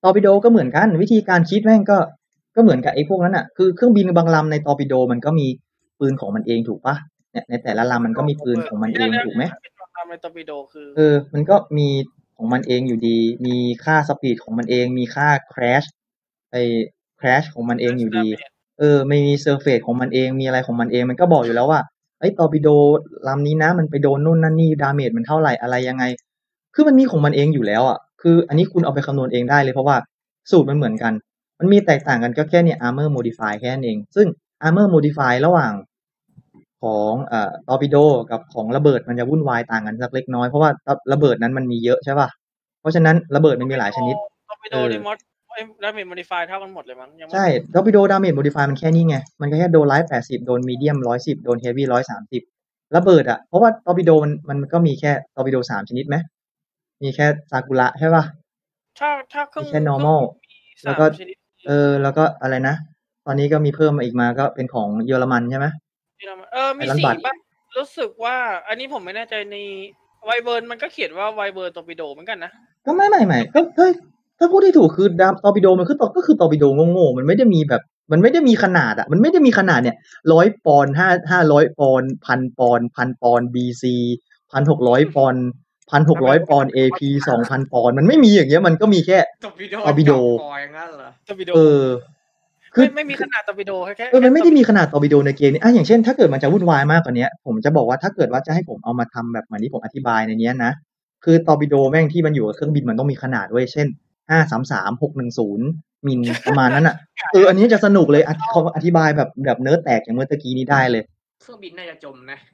ตอร์ปิโดก็เหมือนกันวิธีการคิดแม่งก็ก็เหมือนกับไอ้พวกนั้นอ่ะคือเครื่องบินบางลำในตอร์ปิโดมันก็มีปืนของมันเองถูกปะเนี่ยในแต่ละลำมันก็มีปืนของมันเองถูกไหมทำในตอร์ปิโดคือเออมันก็มีของมันเองอยู่ดี มีค่าสปีดของมันเองมีค่า crash ไอ้ crash ของมันเองอยู่ดี เออไม่มีเซอร์เฟซของมันเองมีอะไรของมันเองมันก็บอกอยู่แล้วว่าไอ้ตอร์ปิโดลำนี้นะมันไปโดนนู่นนั่นนี่ดาเมจมันเท่าไหร่อะไรยังไงคือมันมีของมันเองอยู่แล้วอ่ะคืออันนี้คุณเอาไปคำนวณเองได้เลยเพราะว่าสูตรมันเหมือนกันมันมีแตกต่างกันก็แค่เนี่ย armor modify แค่นั้นเองซึ่ง armor modify ระหว่างของเอ่อตอร์ปิโดกับของระเบิดมันจะวุ่นวายต่างกันสักเล็กน้อยเพราะว่าระเบิดนั้นมันมีเยอะใช่ป่ะเพราะฉะนั้นระเบิดมันมีหลายชนิดตอร์ปิโดรีโมทดาเมจโมดิฟายเท่ากันหมดเลยมั้งใช่ตอร์ปิโดดาเมจโมดิฟายมันแค่นี้ไงมันก็แค่โดนไลท์แปดสิบโดนมีเดียมหนึ่งร้อยสิบโดนเฮฟวี่หนึ่งร้อยสามสิบระเบิดอ่ะเพราะว่าตอร์ปิโดมันมันก็มีแค่ตอร์ปิโดสามชนิดไหมมีแค่ซากุระใช่ป่ะถ้าถ้าเครื่องมีแค่ normal แล้วก็เออแล้วก็อะไรนะตอนนี้ก็มีเพิ่มมาอีกมาก็เป็นของเยอรมันใช่ไหมเออมีสี่ป่ะรู้สึกว่าอันนี้ผมไม่แน่ใจในไวเบิร์นมันก็เขียนว่าไวเบิร์นตอร์ปิโดเหมือนกันนะก็ไม่ไม่ไม่ก็เฮ้ยถ้าพูดที่ถูกคือดาตอร์ปิโดมันคือก็คือตอร์ปิโดโง่ๆมันไม่ได้มีแบบมันไม่ได้มีขนาดอ่ะมันไม่ได้มีขนาดเนี่ยร้อยปอนด์ห้าห้าร้อยปอนด์พันปอนด์พันปอนด์บีซีพันหกร้อยปอนด์พันหกร้อยปอนด์เอพีสองพันปอนด์มันไม่มีอย่างเงี้ยมันก็มีแค่ตอร์ปิโดตอร์ปิโดอย่างนั้นเหรอตอร์ปิโดเออคือไม่มีขนาดตอร์ปิโดแค่เออมันไม่ได้มีขนาดตอร์ปิโดในเกมนี้อ่ะอย่างเช่นถ้าเกิดมันจะวุ่นวายมากกว่านี้ผมจะบอกว่าถ้าเกิดว่าจะให้ผมเอามาทำแบบเหมือนที่ผมอธิบายในนี้นะคือตอร์ปิโดแม่งที่มันอยู่กับเครื่องบินมันต้องมีขนาดด้วยเช่นห้าสามสาม หกหนึ่งศูนย์มิลประมาณนั้นอ่ะเอออันนี้จะสนุกเลยเขาอธิบายแบบแบบเนื้อแตกอย่างเมื่อกี้นี้ได้เลยเครื่องบินน่าจะจมนะ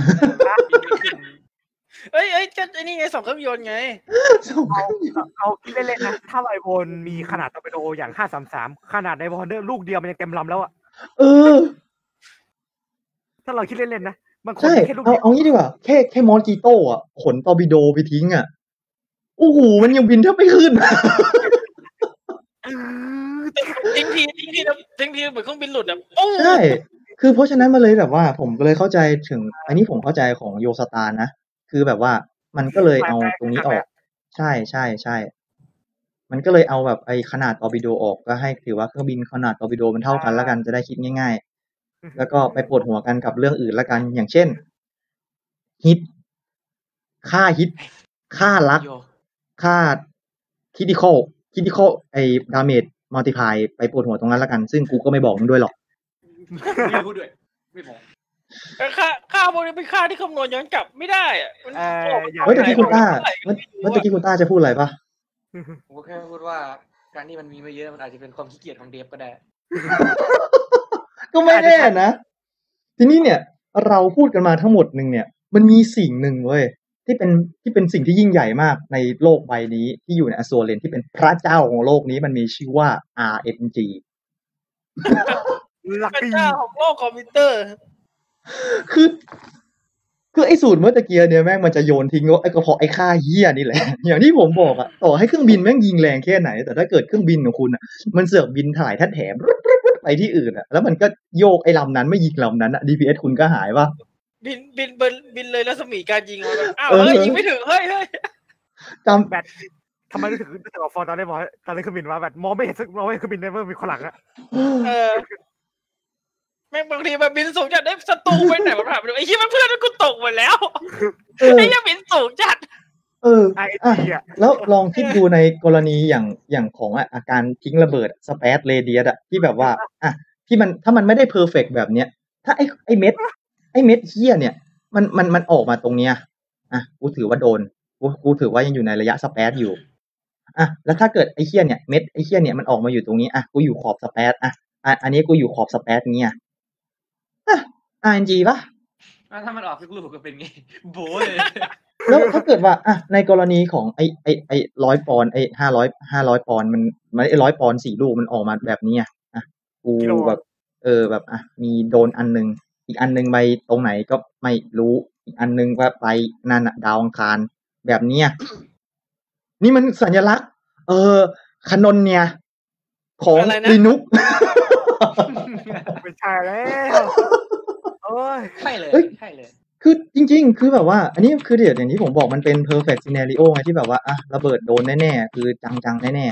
เอ้ยเอ้ยก็ไอ้นี่ไงสองเครื่องยนต์ไงเอาเอาคิดเล่นๆนะถ้าไวโบนมีขนาดตอร์ปิโดอย่างห้าสามสามขนาดในวอร์เดอร์ลูกเดียวมันยังเต็มลำแล้วอ่ะเออถ้าเราคิดเล่นๆนะมันใช่เอาเอางี้ดีกว่าแค่แค่มอสกีโต้อ่ะขนตอร์ปิโดไปทิ้งอ่ะโอ้โหมันยังบินแทบไม่ขึ้นทิ้งทีทิ้งทีทิ้งทีเหมือนเครื่องบินหลุดอ่ะใช่คือเพราะฉะนั้นมาเลยแบบว่าผมก็เลยเข้าใจถึงอันนี้ผมเข้าใจของโยสตาร์นะคือแบบว่ามันก็เลยเอาตรงนี้ออกใช่ใช่ใช่มันก็เลยเอาแบบไอ้ขนาดตอร์ปิโดออกก็ให้ถือว่าเครื่องบินขนาดตอร์ปิโดมันเท่ากันแล้วกันจะได้คิดง่ายๆแล้วก็ไปปวดหัวกันกับเรื่องอื่นแล้วกันอย่างเช่นฮิตค่าฮิตค่าลักค่าคิดดิคอลคิดดิคอลไอ้ดาเมจมัลติพายไปปวดหัวตรงนั้นแล้วกันซึ่งกูก็ไม่บอกมึงด้วยหรอกไม่พูดด้วยไม่บอกค่าค่าพวกนี้เป็นค่าที่คำนวณย้อนกลับไม่ได้อ่ะมันเฮ้ยตะกี้คุณต้าเมื่อตะกี้คุณต้าจะพูดอะไรปะผมก็แค่พูดว่าการที่มันมีไม่เยอะมันอาจจะเป็นความขี้เกียจของเดฟก็ได้ก็ไม่แน่นะทีนี้เนี่ยเราพูดกันมาทั้งหมดนึงเนี่ยมันมีสิ่งหนึ่งเว้ยที่เป็นที่เป็นสิ่งที่ยิ่งใหญ่มากในโลกใบนี้ที่อยู่ในอซัวเรนที่เป็นพระเจ้าของโลกนี้มันมีชื่อว่า อาร์ เอ็น จีลักกี้เจ้าของโลกคอมพิวเตอร์คือคือไอ้สูตรเมื่อตะเกียเนี่ยแม่งมันจะโยนทิ้งไอ้กระเพาะไอ้ค่าเหี้ยนี่แหละอย่างที่ผมบอกอะต่อให้เครื่องบินแม่งยิงแรงแค่ไหนแต่ถ้าเกิดเครื่องบินของคุณอะมันเสือกบินถ่ายแท้แถมไปที่อื่นอะแล้วมันก็โยกไอ้ลำนั้นไม่ยิงลำนั้นอะ ดี พี เอส คุณก็หายป่ะบินบินบินบินเลยรัศมีการยิงอ้าวเฮ้ยยิงไม่ถึงเฮ้ยเฮ้ยจำแบตทำไมรู้สึกรู้สึกว่าฟอร์ตอนได้บอกตอนนี้เครื่องบินว่าแบบมองไม่เห็นสักมองไม่เห็นเครื่องบินได้เมื่อมีคนหลังอะเออแม่งบางทีแบบบินสูงจัดได้ศัตรูไปไหนมันผ่านไปไอ้ที่มันเพื่อนกูตกหมดแล้วไอ้ยังบินสูงจัดเอออ่ะแล้วลองคิดดูในกรณีอย่างอย่างของอาการทิ้งระเบิดสเปซเรเดียสอะที่แบบว่าอ่ะที่มันถ้ามันไม่ได้เพอร์เฟกต์แบบเนี้ยถ้าไอ้ไอ้เม็ดไอ้เม็ดเหี้ยเนี่ยมันมันมันออกมาตรงเนี้ยอ่ะกูถือว่าโดนกูกูถือว่ายังอยู่ในระยะสเปซอยู่อ่ะแล้วถ้าเกิดไอ้เหี้ยเนี่ยเม็ดไอ้เหี้ยเนี่ยมันออกมาอยู่ตรงนี้อ่ะกูอยู่ขอบสเปซอ่ะอันนี้กูอยู่ขอบสเปซเงี้ยอ่ะ อาร์ เอ็น จี ป่ะถ้ามันออกทุกลูกก็เป็นไงโบเลยแล้วถ้าเกิดว่าอ่ะในกรณีของไอ้ไอ้ไอ้ร้อยปอนด์ไอ้ห้าร้อยห้าร้อยปอนด์มันมันไอ้ร้อยปอนด์สี่ลูกมันออกมาแบบนี้อ่ะอ่ะกูแบบเออแบบอ่ะมีโดนอันนึงอีกอันนึงไปตรงไหนก็ไม่รู้อีกอันนึงว่าไปนั่นน่ะดาวอังคารแบบนี้นี่มันสัญลักษณ์เออคานอนเนี่ยของลินุกไม่ใช่แล้วโอ้ยใช่เลยใช่เลยคือจริงๆคือแบบว่าอันนี้คือเดี๋ยวอย่างที่ผมบอกมันเป็น perfect scenario ไงที่แบบว่าอ่ะระเบิดโดนแน่ๆคือจังๆแน่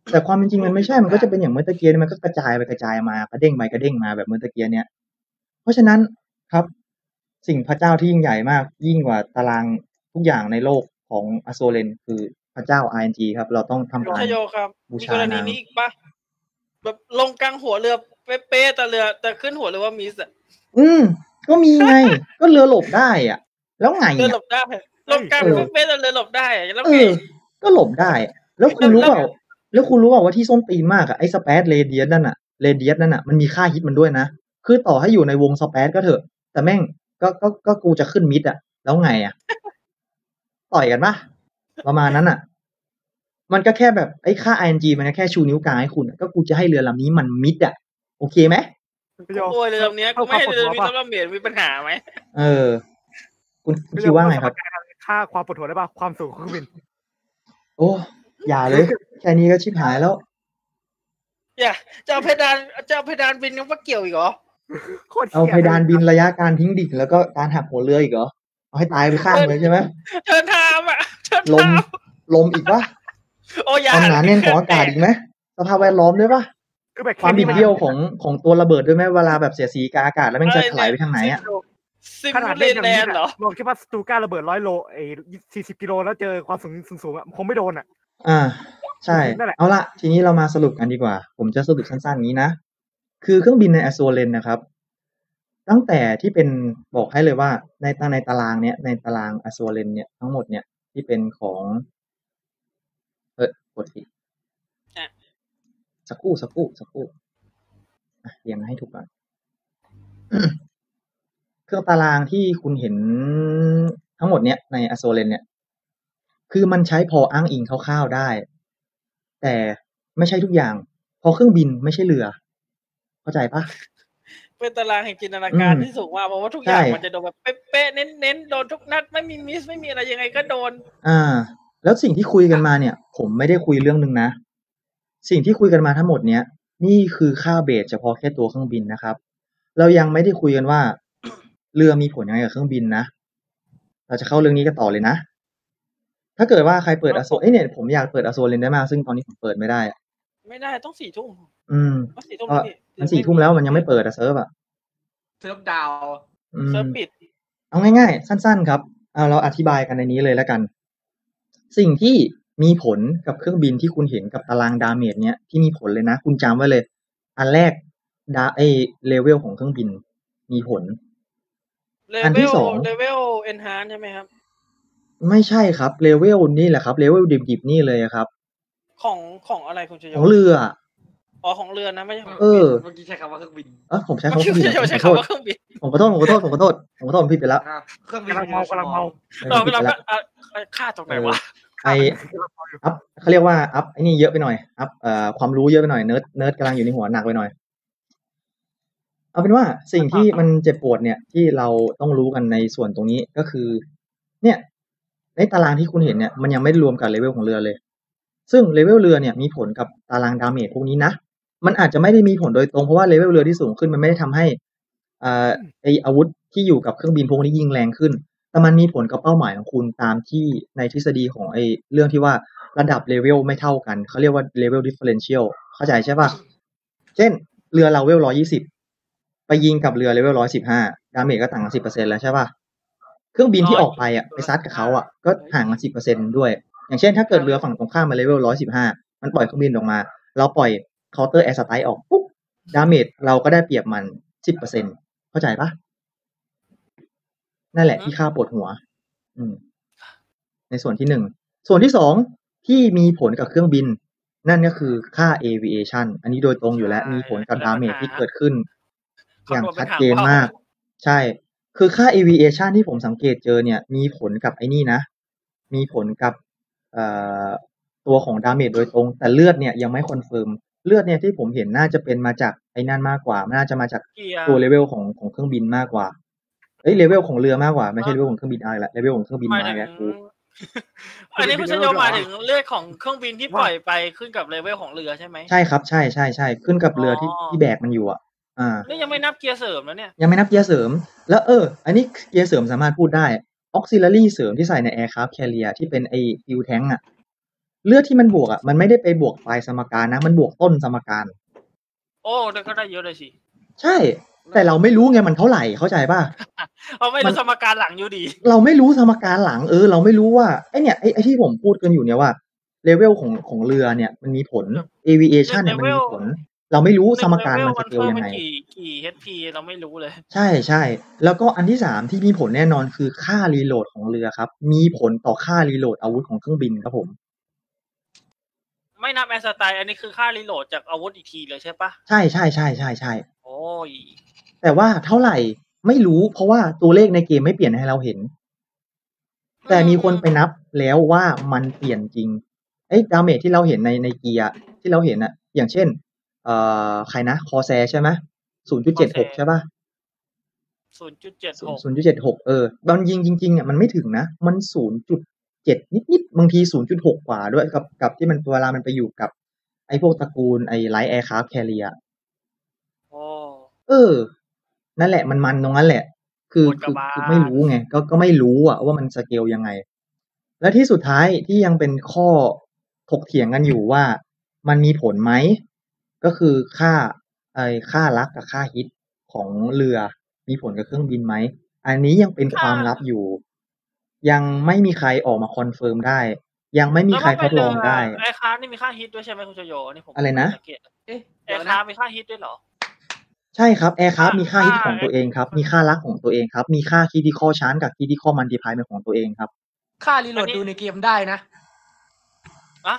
แต่ความเป็นจริงมันไม่ใช่มันก็จะเป็นอย่างเมื่อตะเกียมันก็กระจายไปกระจายมากระเด้งไปกระเด้งมาแบบเมื่อตะเกียเนี้ยเพราะฉะนั้นครับ สิ่งพระเจ้าที่ยิ่งใหญ่มากยิ่งกว่าตารางทุกอย่างในโลกของอโซเลนคือพระเจ้า อาร์ เอ็น จี ครับเราต้องทำการชโยครับบูมีชากรณีนางนี้อีกปะแบบลงกลางหัวเรือเป๊ะๆแต่เรือแต่ขึ้นหัวเรือว่ามิสอะอืมก็มีไง ก็เรือหลบได้อ่ะ แล้วไงเรือหลอ่ะบได้ลงกลางเป๊ะๆแต่เรือหลบได้อะแล้วเอไงอ ก็หลบได้ แล้วคุณรู้เปล่าแล้วคุณรู้เปล่าว่าที่ส้นตีนมากอ่ะไอ้สเปซเรเดียสนั่นอ่ะเรเดียสนั่นอ่ะมันมีค่าฮิตมันด้วยนะคือต่อให้อยู่ในวงสเปซก็เถอะ แต่แม่งก็ก็ก็กูจะขึ้นมิดอ่ะแล้วไงอ่ะ ต่อยกันปะประมาณนั้นอ่ะ มันก็แค่แบบไอ้ค่า ไอ เอ็น จี มันก็แค่ชูนิ้วกลางให้คุณอะก็กูจะให้เรือลำนี้มันมิดอ่ะโอเคไหมพี่โยโอ้ยเรือลำเนี้ยกูไม่ให้เรือลำนี้ต้องลำเบียดมีปัญหาไหมเออ คุณคุณคิดว่าไงครับค่าความปวดหัวได้ป่ะความสูงของเครื่องบินโอ้อย่าเลย แค่นี้ก็ชิบหายแล้วอย่าจะเอาเพดานจะเอาเพดานบินยังว่าเกี่ยวอีกเหรอโคตรเอาเพดานบินระยะการทิ้งดิ่งแล้วก็การหักหัวเรืออีกเหรอเอาให้ตายไปข้างเลยใช่ไหมเชิญทามอ่ะเชิญลมทามลมอีกปะโอ้ยาความหนาแน่นของอากาศอีกไหมสภาพแวดล้อมด้วยปะคือแบบความบิดเบี้ยวของของตัวระเบิดด้วยไหมเวลาแบบเสียดสีกับอากาศแล้วมันจะถลายไปทางไหนอ่ะซิมขนาดเลเล่นนอย่างแลนี้นด์เหรอลองคิดว่าสตูก้าระเบิดร้อยโลเอ้สี่สิบกิโลแล้วเจอความสูงสูงๆอ่ะคงไม่โดนอ่ะอ่า ใช่นั่นแหละเอาละทีนี้เรามาสรุปกันดีกว่า ผมจะสรุปสั้นๆอย่างนี้นะ คือเครื่องบินในอโซเลนนะครับ ตั้งแต่ที่เป็นบอกให้เลยว่าในตั้งในตารางเนี้ยในตารางอโซเลนเนี่ยทั้งหมดเนี่ยที่เป็นของเออกดผิดอ่ะสักครู่สักครู่สักครู่อ่ะเรียงให้ถูกก่อน เครื่องตารางที่คุณเห็นทั้งหมดเนี้ยในอโซเลนเนี่ย คือมันใช้พออ้างอิงคร่าวๆได้ แต่ไม่ใช่ทุกอย่างเพราะเครื่องบินไม่ใช่เรือ เข้าใจปะเป็นตารางแห่งจินตนาการอืมที่สูงมากเพราะว่าทุกอย่างใช่มันจะโดนแบบเป๊ะๆเน้นๆโดนทุกนัดไม่มีมิสไม่มีอะไรยังไงก็โดนอ่า แล้วสิ่งที่คุยกันมาเนี่ย ผมไม่ได้คุยเรื่องนึงนะ สิ่งที่คุยกันมาทั้งหมดเนี้ยนี่คือค่าเบสเฉพาะแค่ตัวเครื่องบินนะครับ เรายังไม่ได้คุยกันว่า เรือมีผลยังไงกับเครื่องบินนะ เราจะเข้าเรื่องนี้กันต่อเลยนะ ถ้าเกิดว่าใครเปิดอโซเอ้ยเนี่ยผมอยากเปิดอโซเลนได้มากซึ่งตอนนี้ผมเปิดไม่ได้อะไม่ได้ต้องสี่ทุ่มอืมต้องสี่ทุ่มก็พี่มันสี่ทุ่มแล้วมันยังไม่เปิดอะเซิร์ฟอะเซิร์ฟดาวอืมเซิร์ฟปิดเอาง่ายๆ สั้นๆครับเอาเราอธิบายกันในนี้เลยแล้วกัน สิ่งที่มีผลกับเครื่องบินที่คุณเห็นกับตารางดาเมจเนี้ยที่มีผลเลยนะ คุณจำไว้เลย อันแรกดาไอเลเวลของเครื่องบินมีผลเลอันเวที่ลสองเลเวลเอนฮานใช่ไหมครับไม่ใช่ครับเลเวลนี่แหละครับเลเวลดิบๆนี่เลยครับของของอะไรคุณชโยของเรืออ๋อของเรือนะไม่ใช่ของเออเมื่อกี้ใช้คำว่าเครื่องบินเออผมใช้เมื่อคำว่ากี้เครื่องบินคุณชโยใช้ผมขอโทษคำว่าเครื่องบินผมขอโทษผมขอโทษผมขอโทษผมขอโทษผมผิดไปแล้วอ่ะเครื่องบินกำลังเมากำลังเมาเออเราผมผิดเราไปแล้วอ่ะค่าตรงไหนวะไออัพเขาเรียกว่าอัพไอ้นี่เยอะไปหน่อยอัพเอ่อความรู้เยอะไปหน่อยเนิร์ดเนิร์ดกำลังอยู่ในหัวหนักไปหน่อย เอาเป็นว่าสิ่งที่มันเจ็บปวดเนี่ยที่เราต้องรู้กันในส่วนตรงนี้ก็คือ เนี่ยในตารางที่คุณเห็นเนี่ยมันยังไม่ได้รวมกับเลเวลของเรือเลย ซึ่งเลเวลเรือเนี่ยมีผลกับตารางดาเมจพวกนี้นะมันอาจจะไม่ได้มีผลโดยตรงเพราะว่าเลเวลเรือที่สูงขึ้นมันไม่ได้ทำให้อ่าไออาวุธที่อยู่กับเครื่องบินพวกนี้ยิงแรงขึ้น แต่มันมีผลกับเป้าหมายของคุณตามที่ในทฤษฎีของไอเรื่องที่ว่าระดับเลเวลไม่เท่ากันเขาเรียกว่าเลเวลดิฟเฟอเรนเชียลเข้าใจใช่ป่ะเช่นเรือเราเวลร้อยยี่สิบไปยิงกับเรือเลเวลร้อยสิบห้าดาเมจก็ต่างกันสิบเปอร์เซ็นต์แล้วใช่ป่ะเครื่องบินที่ออกไปอ่ะไปซัดกับเขาอ่ะก็ห่างกันสิบเปอร์เซ็นต์ด้วยอย่างเช่นถ้าเกิดเรือฝั่งตรงข้ามมาเลเวลร้อยสิบห้ามันปล่อยเครื่องบินออกมาเราปล่อยเคาน์เตอร์แอร์สไตล์ออกปุ๊บดาเมจเราก็ได้เปรียบมันสิบเปอร์เซ็นต์เข้าใจป่ะนั่นแหละที่ค่าปวดหัว อืม ในส่วนที่หนึ่งส่วนที่สองที่มีผลกับเครื่องบิน นั่นก็คือค่า aviation อันนี้โดยตรงอยู่แล้วใช่มีผลกับดาเมจปัญหาที่เกิดขึ้น อย่างคำนวณเป็ชันดหางเจนว่าวมาก ใช่ คือค่า aviation ที่ผมสังเกตเจอเนี่ย มีผลกับไอ้นี่นะ มีผลกับเอ่อตัวของดาเมจโดยตรง แต่เลือดเนี่ยยังไม่คอนเฟิร์มเลือดเนี่ยที่ผมเห็นน่าจะเป็นมาจากไอ้นั่นมากกว่าน่าจะมาจากเกียร์ตัวเลเวลของของเครื่องบินมากกว่าเอ้ยเลเวลของเรือมากกว่าไม่ใช่เลเวลของเครื่องบินอะไรละเลเวลของเครื่องบินหมายมาถึงแล้วกูอันนี้คุณชโยหมายถึงเลือดของเครื่องบินที่ปล่อยไปขึ้นกับเลเวลของเรือใช่ไหมใช่ครับใช่ใช่ใช่ขึ้นกับเรือที่อ๋อที่แบกมันอยู่อ่ะ อ่านี่ยังไม่นับเกียร์เสริมแล้วเนี่ยยังไม่นับเกียร์เสริม แล้วเออ อันนี้เกียร์เสริมสามารถพูดได้ auxiliary เสริมที่ใส่ใน aircraft carrier ที่เป็นไอ้ fuel tank อ่ะเลือดที่มันบวกอ่ะมันไม่ได้ไปบวกปลายสมการนะมันบวกต้นสมการโอ้แล้วก็ได้เยอะเลยสิใช่แต่เราไม่รู้ไงมันเท่าไหร่เข้าใจป่ะเราไม่รู้สมการหลังอยู่ดีเราไม่รู้สมการหลังเออเราไม่รู้ว่าไอเนี่ยไอไอที่ผมพูดกันอยู่เนี่ยว่าเลเวลของของเรือเนี่ยมันมีผล aviation เนี่ยมันมีผลเราไม่รู้สมการมันสเกลยังไงกี่กี่ เอช พี เราไม่รู้เลยใช่ใช่แล้วก็อันที่สามที่มีผลแน่นอนคือค่ารีโหลดของเรือครับมีผลต่อค่ารีโหลดอาวุธของเครื่องบินครับผมไม่นับแอสไตล์อันนี้คือค่ารีโหลดจากอาวุธอีกทีเลยใช่ปะใช่ใช่ใช่ใช่ใช่โอ้ยแต่ว่าเท่าไหร่ไม่รู้เพราะว่าตัวเลขในเกมไม่เปลี่ยนให้เราเห็นแต่มีคนไปนับแล้วว่ามันเปลี่ยนจริงไอ้ดาเมจที่เราเห็นในในเกียร์ที่เราเห็นอะอย่างเช่นเอ่อใครนะคอแซใช่ไหมศูนย์จุดเจ็ดหกใช่ป่ะศูนย์จุดเจ็ดหกศูนย์จุดเจ็ดหกเออตอนยิงจริงๆเนี่ยมันไม่ถึงนะมันศูนย์จุดเจ็ดนิดๆบางทีศูนย์จุดหกกว่าด้วยกับกับที่มันเวลามันไปอยู่กับไอ้พวกตระกูลไอ้ไลท์แอร์คราฟต์แคเรียโอ้เออนั่นแหละมันมันตรงนั้นแหละคือคือคือไม่รู้ไงก็ก็ไม่รู้อะว่ามันสเกลยังไงและที่สุดท้ายที่ยังเป็นข้อถกเถียงกันอยู่ว่ามันมีผลไหมก็คือค่าไอ้ค่าลักกับค่าฮิตของเรือมีผลกับเครื่องบินไหมอันนี้ยังเป็นความลับอยู่ยังไม่มีใครออกมาคอนเฟิร์มได้ยังไม่มีใครทดลองได้ไอ้ค้านี่มีค่าฮิตด้วยใช่ไหมคุณชโยนี่ผมอะไรนะเอ๊ะไอ้ค้ามีค่าฮิตด้วยเหรอใช่ครับแอร์คราฟมีค่าฮิตของตัวเองครับมีค่าลักของตัวเองครับมีค่าคริติคอลชาร์จกับคริติคอลมัลติพลายเป็นของตัวเองครับค่ารีโหลดดูในเกมได้นะอะ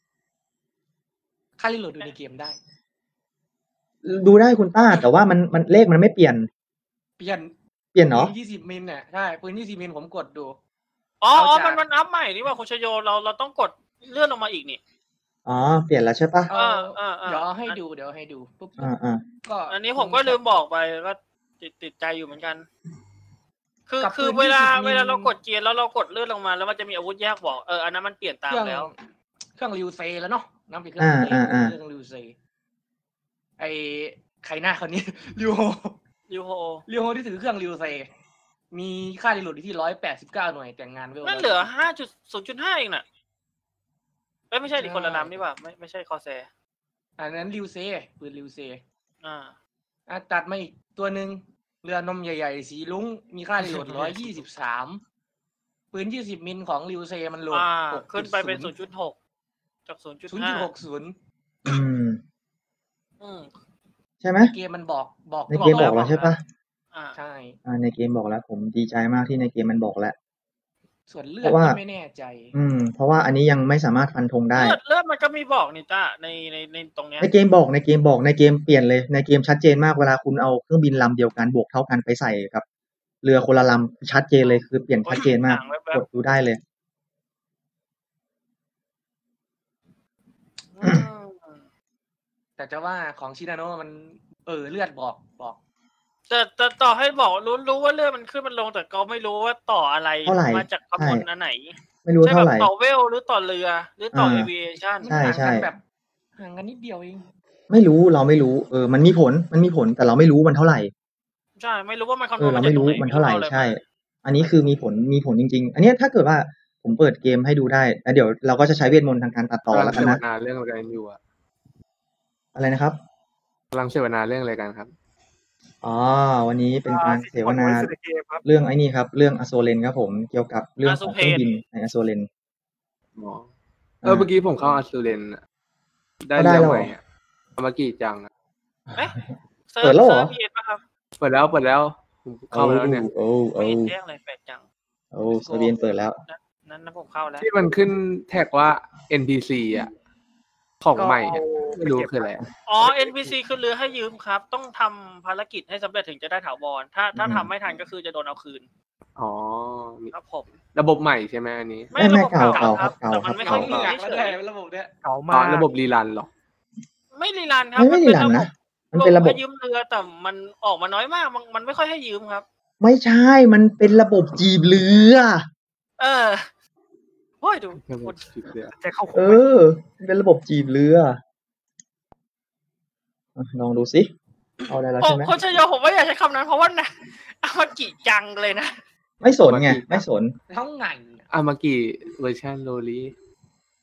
ค่ารีโหลดดูในเกมได้ดูได้คุณต้าแต่ว่ามันมันเลขมันไม่เปลี่ยนเปลี่ยนเปลี่ยนเนาะยี่สิบมิลเนี่ยใช่ปืนยี่สิบมิลผมกดดูอ๋ออ๋อมันมันอัพใหม่นี่ว่าคุณชโยเราเราต้องกดเลื่อนลงมาอีกนี่อ๋อเปลี่ยนแล้วใช่ปะเออเออเดี๋ยวให้ดูเดี๋ยวให้ดูปุ๊บอ่าอ่าก็อันนี้ผมก็ลืมบอกไปก็ติดติดใจอยู่เหมือนกันคือคือเวลาเวลาเรากดเกียร์แล้วเรากดเลื่อนลงมาแล้วมันจะมีอาวุธแยกบอกเอออันนั้นมันเปลี่ยนตามแล้วเครื่องริวเซแล้วเนาะน้ำเป็นเครื่องเครื่องริวเซไอใครหน้าคนนี้ริวโฮริวโฮริวโฮที่ถือเครื่องริวเซมีค่ารีโหลดที่ร้อยแปดสิบเก้าหน่วยแต่งงานเวลนั่นเหลือห้าจุดศูนย์จุดห้าเองน่ะเอ้ยไม่ใช่ดิคนละน้ำนี่ป่ะไม่ไม่ใช่คอแซอันนั้นริวเซปืนริวเซอ่าอ่ะตัดมาอีกตัวหนึ่งเรือนมใหญ่ๆสีลุ้งมีค่ารีโหลดร้อยยี่สิบสามปืนยี่สิบมิลของริวเซมันโหลดขึ้นไปเป็นศูนย์จุดหกจากศูนย์จุดห้าศูนย์จุดหกศูนย์อืมอืมใช่ไหมเกมมันบอกบอกในเกมบอกแล้วใช่ปะใช่อ่าในเกมบอกแล้วผมดีใจมากที่ในเกมมันบอกแล้วส่วนเลือดก็ไม่แน่ใจอืมเพราะว่าอันนี้ยังไม่สามารถฟันธงได้เลือดเลือดมันก็มีบอกนี่จ้าในในในตรงเนี้ยในเกมบอกในเกมบอกในเกมเปลี่ยนเลยในเกมชัดเจนมากเวลาคุณเอาเครื่องบินลำเดียวกันบวกเท่ากันไปใส่กับเรือคนละลำชัดเจนเลยคือเปลี่ยนชัดเจนมากกดดูได้เลยแต่จะว่าของชินาโนะมันเออเลือดบอกบอกแต่แต่ต่อให้บอกรู้รู้ว่าเลือดมันขึ้นมันลงแต่ก็ไม่รู้ว่าต่ออะไรมาจากขบวนอันไหนไม่รู้เท่าไหร่ต่อเวลหรือต่อเรือหรือต่อ aviation ใช่ใช่แบบห่างกันนิดเดียวเองไม่รู้เราไม่รู้เออมันมีผลมันมีผลแต่เราไม่รู้มันเท่าไหร่ใช่ไม่รู้ว่ามันคำนวณเราไม่รู้มันเท่าไหร่ใช่อันนี้คือมีผลมีผลจริงๆอันนี้ถ้าเกิดว่าผมเปิดเกมให้ดูได้แล้วเดี๋ยวเราก็จะใช้เวทมนต์ทางการตัดต่อแล้วกันนะเรื่องอะไรกันอยู่อะอะไรนะครับกำลังเสวนาเรื่องอะไรกันครับอ๋อวันนี้เป็นการเสวนาเรื่องไอ้นี่ครับเรื่องอโซเลนครับผมเกี่ยวกับเรื่องของเครื่องบินในอโซเลนอ๋อเออเมื่อกี้ผมเข้าอโซเลนได้เรื่องใหม่อ่ะมากี่จังเอ๊ะเปิดแล้วเหรอเปิดแล้วเปิดแล้วเข้าแล้วเนี่ยโอ้โอ้แจ้งเลยแปดจังโอ้เซเวียนเปิดแล้วนั้นนะผมเข้าแล้วที่มันขึ้นแท็กว่า เอ็น พี ซี อ่ะของใหม่ไม่รู้คืออะไรอ๋อ เอ็น พี ซี คือเรือให้ยืมครับต้องทำภารกิจให้สำเร็จถึงจะได้ถาวรถ้าถ้าทำไม่ทันก็คือจะโดนเอาคืนอ๋อครับผมระบบใหม่ใช่ไหมอันนี้ไม่ระบบเก่าเก่าครับเก่าแต่มันไม่ค่อยมีระบบเนี้ยเก่ามากระบบรีรันหรอไม่รีรันครับไม่รีรันนะมันเป็นระบบให้ยืมเรือแต่มันออกมาน้อยมากมันมันไม่ค่อยให้ยืมครับไม่ใช่มันเป็นระบบจีบเรือเออโอ้ยดูจะเข้าเออเป็นระบบจีบเรือลองดูสิเอาได้แล้วใช่ไหมโคชโยผมว่าอยากใช้คำนั้นเพราะว่านะอามากิจังเลยนะไม่สนไงไม่สนทั้งไงอามากิเวอร์ชันโรลี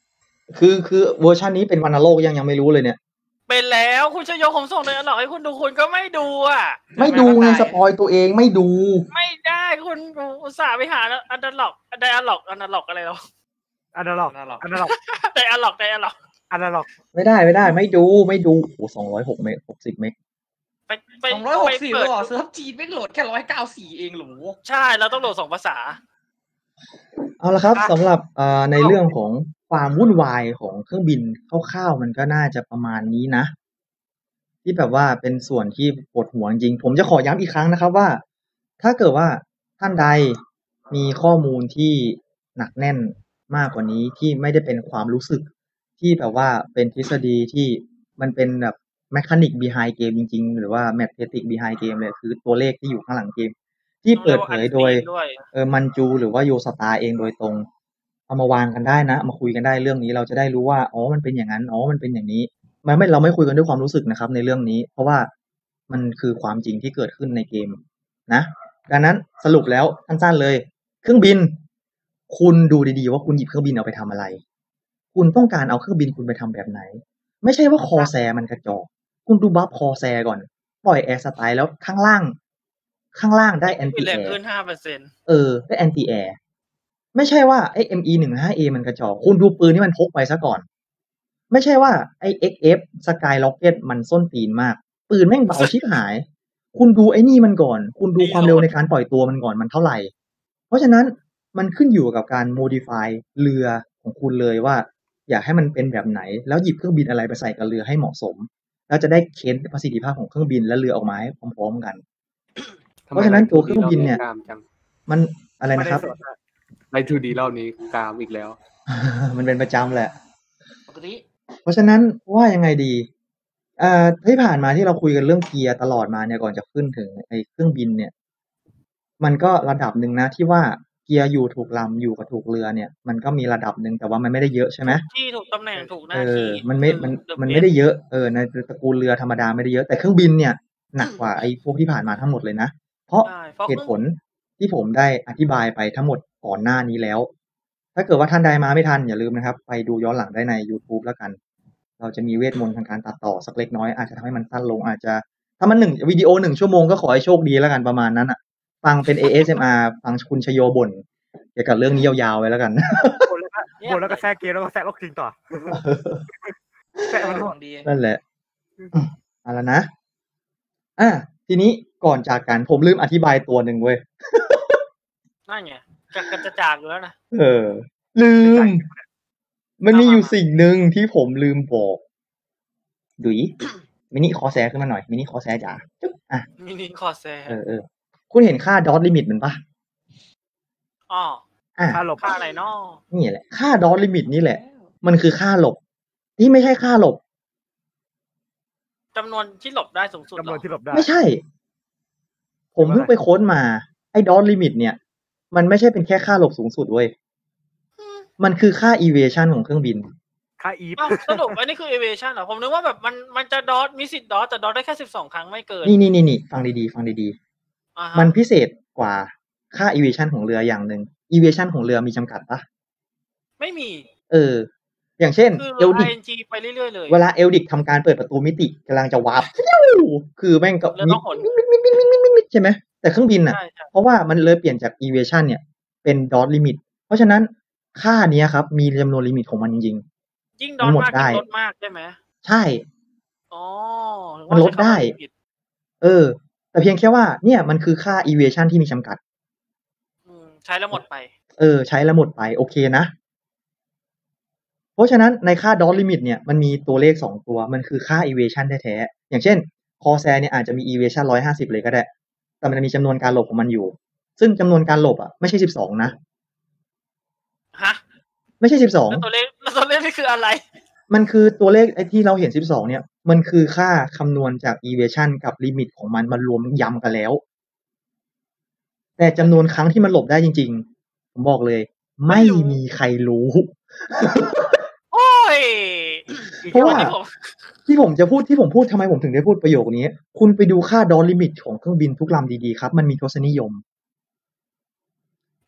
คือคือเวอร์ชันนี้เป็นวัณโรคยังยังไม่รู้เลยเนี่ยเป็นแล้วคุณชโยผมส่งเลยหรอกให้คุณดูคุณก็ไม่ดูอ่ะไม่ดูไงสปอยตัวเองไม่ดูไม่ได้คุณอุตส่าห์ไปหาอันดัลล็อกไดอะล็อกอันดัลล็อกอะไรหรออันนั้นหรอกน่าหรอกอันนั้นหรอกไดอะล็อกไดอะล็อกอันนั้นหรอกไม่ได้ไม่ได้ ไม่ดูไม่ดูโอ้สองร้อยหกเมกหกสิบเมกไปไปสองร้อยหกไปสิบเปิดหรอเซิร์ฟจีนไม่โหลดแค่ร้อยเก้าสี่เองหรอใช่เราต้องโหลดสองภาษาเอาละครับสำหรับอ่าในเรื่องของความวุ่นวายของเครื่องบินคร่าวๆมันก็น่าจะประมาณนี้นะ ที่แบบว่าเป็นส่วนที่ปวดหัวจริงผมจะขอย้ำอีกครั้งนะครับว่า ถ้าเกิดว่าท่านใดมีข้อมูลที่หนักแน่นมากกว่านี้ที่ไม่ได้เป็นความรู้สึกที่แบบว่าเป็นทฤษฎีที่มันเป็นแบบแมคานิก behind เกมจริงๆ หรือว่า mathematics behind เกมเลยคือตัวเลขที่อยู่ข้างหลังเกม ที่เปิดเผยโดยด้วยเออมันจูหรือว่าโยสตาเองโดยตรง เอามาวางกันได้นะเอามาคุยกันได้เรื่องนี้เราจะได้รู้ว่าอ๋อมันเป็นอย่างนั้นอ๋อมันเป็นอย่างนี้มันไม่เราไม่คุยกันด้วยความรู้สึกนะครับ ในเรื่องนี้ เพราะว่ามันคือความจริงที่เกิดขึ้นในเกมนะดังนั้นสรุปแล้วสั้นๆเลย เครื่องบิน คุณดูดีๆว่าคุณหยิบเครื่องบินเอาไปทำอะไร คุณต้องการเอาเครื่องบินคุณไปทำแบบไหน ไม่ใช่ว่าคอแซมันกระจอกคุณดูบัฟคอแซก่อนปล่อยแอร์สไตล์แล้วข้างล่าง ข้างล่างได้แอนมีตี้แรแอง ร์ขึ้นห้าเปอร์เซ็นต์เออได้แอนตี้แอร์ไม่ใช่ว่าไอ้ เอ็ม อี หนึ่งห้าเอ มันกระจอกคุณดูปืนที่มันพกไปซะก่อน ไม่ใช่ว่าไอ้ เอ็กซ์ เอฟ Sky Rocket มันส้นตีนมาก ปืนแม่งเบาชิบหาย คุณดูไอ้นี่มันก่อน คุณดูความเร็วในการปล่อยตัวมันก่อนมันเท่าไหร่ เพราะฉะนั้นมันขึ้นอยู่กับการ modify เรือของคุณเลยว่า อยากให้มันเป็นแบบไหน แล้วหยิบเครื่องบินอะไรไปใส่กับเรือให้เหมาะสม แล้วจะได้เค้นประสิทธิภาพของเครื่องบินและเรือออกมาให้พร้อมๆกัน เพราะฉะนั้นตัวเครื่องบินเนี่ยกามจังมันอะไรนะครับใน ทู ดี รอบนี้กามอีกแล้วมันเป็นประจำแหละปกติเพราะฉะนั้นว่ายังไงดีอ่าที่ผ่านมาที่เราคุยกันเรื่องเกียร์ตลอดมาเนี่ยก่อนจะขึ้นถึงไอ้เครื่องบินเนี่ย มันก็ระดับหนึ่งนะที่ว่าเกียร์อยู่ถูกลำอยู่กับถูกเรือเนี่ย มันก็มีระดับหนึ่งแต่ว่ามันไม่ได้เยอะใช่ไหมที่ถูกตำแหน่งถูกหเอน้าอที่มันไม่มันมันไม่ได้เยอะเออในตระกูลเรือธรรมดาไม่ได้เยอะแต่เครื่องบินเนี่ยหนักกว่าไอ้พวกที่ผ่านมาทั้งหมดเลยนะเพราะใช่เพราะเหตุผลที่ผมได้อธิบายไปทั้งหมดก่อนหน้านี้แล้ว ถ้าเกิดว่าท่านใดมาไม่ทันอย่าลืมนะครับ ไปดูย้อนหลังได้ใน YouTube แล้วกัน เราจะมีเวทมนต์ทางการตัดต่อสักเล็กน้อยอาจจะทำให้มันสั้นลงอาจจะถ้ามันหนึ่งวิดีโอหนึ่งชั่วโมงก็ขอให้โชคดีแล้วกันประมาณนั้นอ่ะ ฟังเป็น เอ เอส เอ็ม อาร์ ฟังคุณชโยบ่นเกี่ยวกับเรื่องนี้ยาวๆไว้แล้วกันบนแล้วก็บนแล้วก็แทรกเกมแล้วก็แทรกล็อกคิงต่อแทรกมันของดีนั่นแหละเอาละนะอ่ะทีนี้ก่อนจากกันผมลืมอธิบายตัวหนึ่งเว้ยนั่นไงจะกระจะจากอยู่แล้วนะเออ ลืม มันมีอยู่สิ่งหนึ่งที่ผมลืมบอกดุย มินิคอแซขึ้นมาหน่อยมินิคอแซจ๋าจุ๊บอ่ะมินิคอแซเออเออคุณเห็นค่าดอทลิมิตมันปะอ๋ออ่ะค่าหลบค่าอะไรเนาะนี่แหละค่าดอทลิมิตนี่แหละ มันคือค่าหลบ ที่ไม่ใช่ค่าหลบจำนวนที่หลบได้สูงสุดเหรจำนวนอที่หลบได้ไม่ใช่ ผมเพิ่งไปค้นมา ไอ้ดอทลิมิตเนี่ย มันไม่ใช่เป็นแค่ค่าหลบสูงสุดเว้ย มันคือค่า evasion ของเครื่องบินค่าอีฟอ้าวสรุปอันนี้คือ aviation เหรอผมนึกว่าแบบมันมันจะดอทมีสิทธิ์ดอทแต่ดอทได้แค่สิบสองครั้งไม่เกินนี่นี่นี่นี่ฟังดีๆ ฟังดีอ่าๆฮะมันพิเศษกว่าค่า evasion ของเรืออย่างหนึ่ง evasion ของเรือมีจำกัดปะไม่มีเออ อย่างเช่นคือเอลดิกไอ เอ็น จี ไปเรื่อยๆเลยเวลาเอลดิกทำการเปิดประตูมิติกำลังจะวาร์ปคือแม่งก็เรือต้องหนมิดใช่ไหม แต่เครื่องบินน่ะใช่ใช่เพราะว่ามันเลยเปลี่ยนจาก evasion เนี่ย เป็น dot limit เพราะฉะนั้นค่าเนี้ยครับ มีจำนวนลิมิตของมันจริงยิ่งดอทมันหมดมากได้ยิ่งลดมากใช่ไหมๆ ใช่อ๋อมันลดได้ว่าใช้คำว่าผิดเออ แต่เพียงแค่ว่า เนี่ยมันคือค่า evasion ที่มีจำกัดอืมใช้แล้วหมดไปเออ ใช้แล้วหมดไป โอเคนะ เพราะฉะนั้นในค่า dot limit เนี่ยมันมีตัวเลขสองตัว มันคือค่า evasion แท้ๆ อย่างเช่น Corsair เนี่ยอาจจะมี evasion หนึ่งร้อยห้าสิบเลยก็ได้ แต่มันจะมีจำนวนการหลบของมันอยู่ ซึ่งจำนวนการหลบอ่ะไม่ใช่สิบสองนะฮะไม่ใช่สิบสองแล้วตัวเลขแล้วตัวเลขนี่คืออะไรมันคือตัวเลขไอ้ที่เราเห็นสิบสองเนี่ย มันคือค่าคำนวณจาก evasion กับลิมิตของมันมันรวมยำกันแล้ว แต่จำนวนครั้งที่มันหลบได้จริงๆ ผมบอกเลย ไม่มีใครรู้โอ้ยเพราะว่าที่ผมที่ผมจะพูดที่ผมพูดทำไมผมถึงได้พูดประโยคนี้ คุณไปดูค่าดอลลิมิตของเครื่องบินทุกลำดีๆครับ มันมีทศนิยม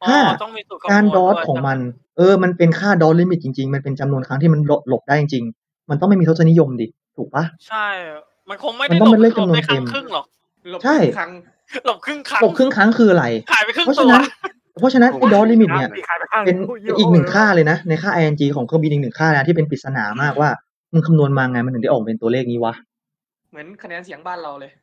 อ๋อถ้าต้องมีสูตรการคำนวณดอด้ทวยของใช่ไหมมัน เออ มันเป็นค่า ดอท ลิมิต จริง ๆ มันเป็นจำนวนครั้งที่มันหลบ หลบได้จริง ๆ มันต้องไม่มีทศนิยมดิ ถูกเปล่า? ใช่ มันคงไม่มัได้นต้อหลงบเป็นเลขหลจำบนวได้นครั้เต็งมครึ่งหรอกหลบใช่ครึ่งครั้งหลบครึ่งครั้งหลบครึ่งครั้งคืออะไร? หายไปครึ่งเพราะตัฉะวนั้น เพราะฉะนั้นผไอ้ ดอท ลิมิต เนี่ยมีขายไปข้างเป็น เป็นอีกหนึ่งค่าเลยนะ ในค่า ไอ เอ็น จี ของเครื่องบินอีกหนึ่งค่านะที่เป็นปริศนามากว่า มึงคำนวณมาไงมันถึงได้ออกมาเป็นตัวเลขนี้วะ? เหมือนคะแนนเสียงบ้านเราเลย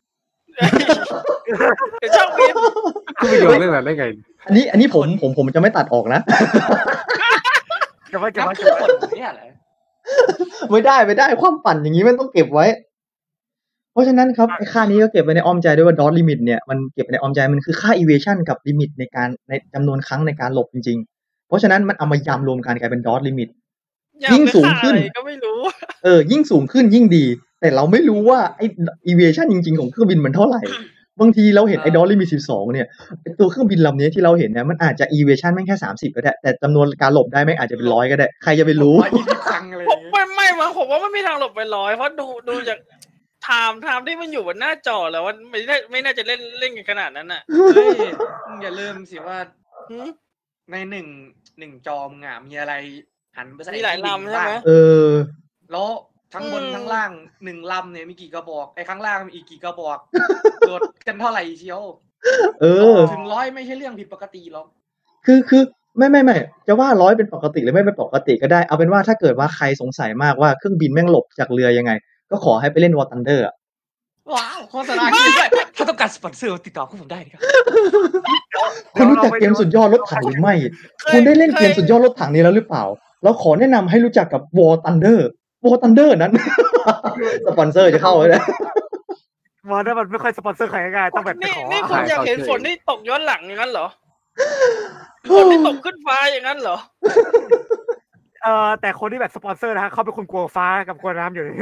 เดี๋ยวช่างบินคุณไปโยนเรื่องนั้นได้ไง? อันนี้ อันนี้ผม ผม ผมจะไม่ตัดออกนะเก็บไว้ เก็บนับไว้คเก็รึ่บงไว้คนเนี่ยเหรอ? ไม่ได้ ไม่ได้ ความปั่นอย่างงี้มันต้องเก็บไว้ เพราะฉะนั้นครับ ไอ้ค่านี้ก็เก็บไว้ในอ้อมใจด้วยว่า ดอท ลิมิต เนี่ย มันเก็บไว้ในอ้อมใจ มันคือค่า Evasion กับลิมิตในการ ในจำนวนครั้งในการหลบจริง ๆ เพราะฉะนั้นมันเอามายำรวมกันกลายเป็น ดอท ลิมิตยำยิ่งด้วยสูงค่าขึอะ้นไรก็ไม่รู้เออ ยิ่งสูงขึ้นยิ่งดี แต่เราไม่รู้ว่าไอ้ ด Evasion จริง ๆ ของเครื่องบินมันเท่าไร บางทีเราเห็นไอ้เออดอท ลิมิต สิบสอง เนี่ย ไอ้ตัวเครื่องบินลำนี้ที่เราเห็นเนี่ย มันอาจจะ Evasion แม่งแค่ สามสิบ ก็ได้ แต่จำนวนการหลบได้แม่งอาจจะเป็นหลร้อบ ย ก็ได้ ใครจะไปหลรูบ้ร้อยยี่สิบ ครั้ง อะไรอผย่าม งงี้ไม่ ไม่มั้ง ผมว่าไม่มีทางหลบไปร้อย เพราะดู ดูจาก ไทม์ ไทม์ที่มันอยู่บนหน้าจอแล้วมันไม่ได้ ไม่น่าจะเล่น เล่นกันขนาดนั้นน่ะเฮ้ย มึงอย่าลืมสิว่าหือ? ใน หนึ่ง หนึ่ง จอมึงอะมีอะไรหันไปใส่มีหลายเครื่องบินลำใช่บ้าไหม? งเออแล้วทั้งบนอืมทั้งล่าง หนึ่ง ลำเนี่ยมีกี่กระบอก ไอ้ข้างล่างมีอีกกี่กระบอก โดดกันเท่าไรเชียวเออถึง ร้อย ไม่ใช่เรื่องผิดปกติหรอกคือ คือ ไม่ ๆ ๆ จะว่า ร้อย เป็นปกติหรือไม่เป็นปกติก็ได้ เอาเป็นว่าถ้าเกิดว่าใครสงสัยมากว่าเครื่องบินแม่งหลบจากเรือยังไง ก็ขอให้ไปเล่น War Thunder อะว้าว โฆษณาจริงด้วย ถ้าต้องการสปอนเซอร์ติดต่อพวกผมได้นะครับคุณรู้จักเกมสุดยอดรถถังหรือไม่เคคุยณได้เล่นเคเกยมสุดยอดรถถังนี้แล้วหรือเปล่า? เราขอแนะนำให้รู้จักกับ War Thunder War Thunder นั้น สปอนเซอร์จะเข้าแล้วนะ War Thunder มันไม่ค่อยสปอนเซอร์ใครง่าย ๆ ต้องแบบไปนี่ขอนี่คุอะณอยากขายเห็นเขาเฉยฝนที่ตกย้อนหลังอย่างนั้นเหรอ? ฝนที่ตกขึ้นฟ้าอย่างนั้นเหรอ? เอ่อ แต่คนที่แบบสปอนเซอร์นะครับ เขาเป็นคนกลัวฟ้ากับกลัวน้ำอยู่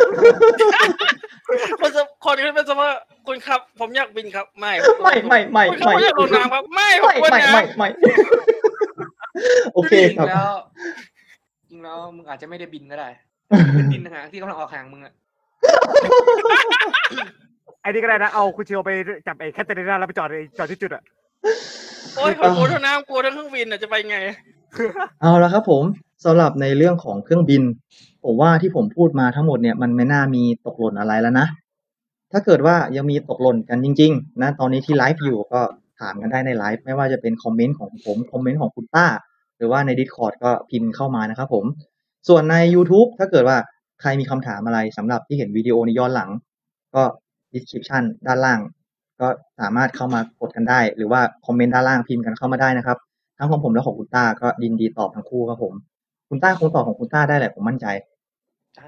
คนส คนที่เป็นสปอน คุณครับ ผมอยากบินครับ ไม่ไม่ ไม่คุณครับๆผมอยากลงน้ำครับ ไม่ๆผมไม่กลัวไม่น้ไม่ไม่ โอเคจริงครับแล้ว จริงแล้วมึงอาจจะไม่ได้บินก็ได้ พื้นดินต่างหากที่กำลังออกห่างมึงอะไอ้นี่ก็ได้นะ เอาคุณชิโอไปจับไอ้ Caterina แล้วไปจอด ไอ้ จอดที่จุดอะำโอ๊ยผมกลัวทั้งน้ำ กลัวทั้งเครื่องบินอะจะไปไง? เอาละครับผม สำหรับในเรื่องของเครื่องบิน ผมว่าที่ผมพูดมาทั้งหมดเนี่ย มันไม่น่ามีตกหล่นอะไรแล้วนะ ถ้าเกิดว่ายังมีตกหล่นกันจริง ๆ ณ ตอนนี้ที่ไลฟ์อยู่ ก็ถามกันได้ในไลฟ์ ไม่ว่าจะเป็นคอมเมนต์ของผม คอมเมนต์ของคุณต้า หรือว่าใน Discord ก็พิมพ์เข้ามานะครับผม ส่วนในยูทูบ ถ้าเกิดว่าใครมีคำถามอะไรสำหรับที่เห็นวิดีโอนี้ย้อนหลัง ก็ description ด้านล่าง ก็สามารถเข้ามากดกันได้ หรือว่าคอมเมนต์ด้านล่างพิมพ์กันเข้ามาได้นะครับ ทั้งของผมและของคุณต้า ก็ยินดีตอบทั้งคู่ครับผม คุณต้าคงตอบของคุณต้าได้แหละ ผมมั่นใจใช่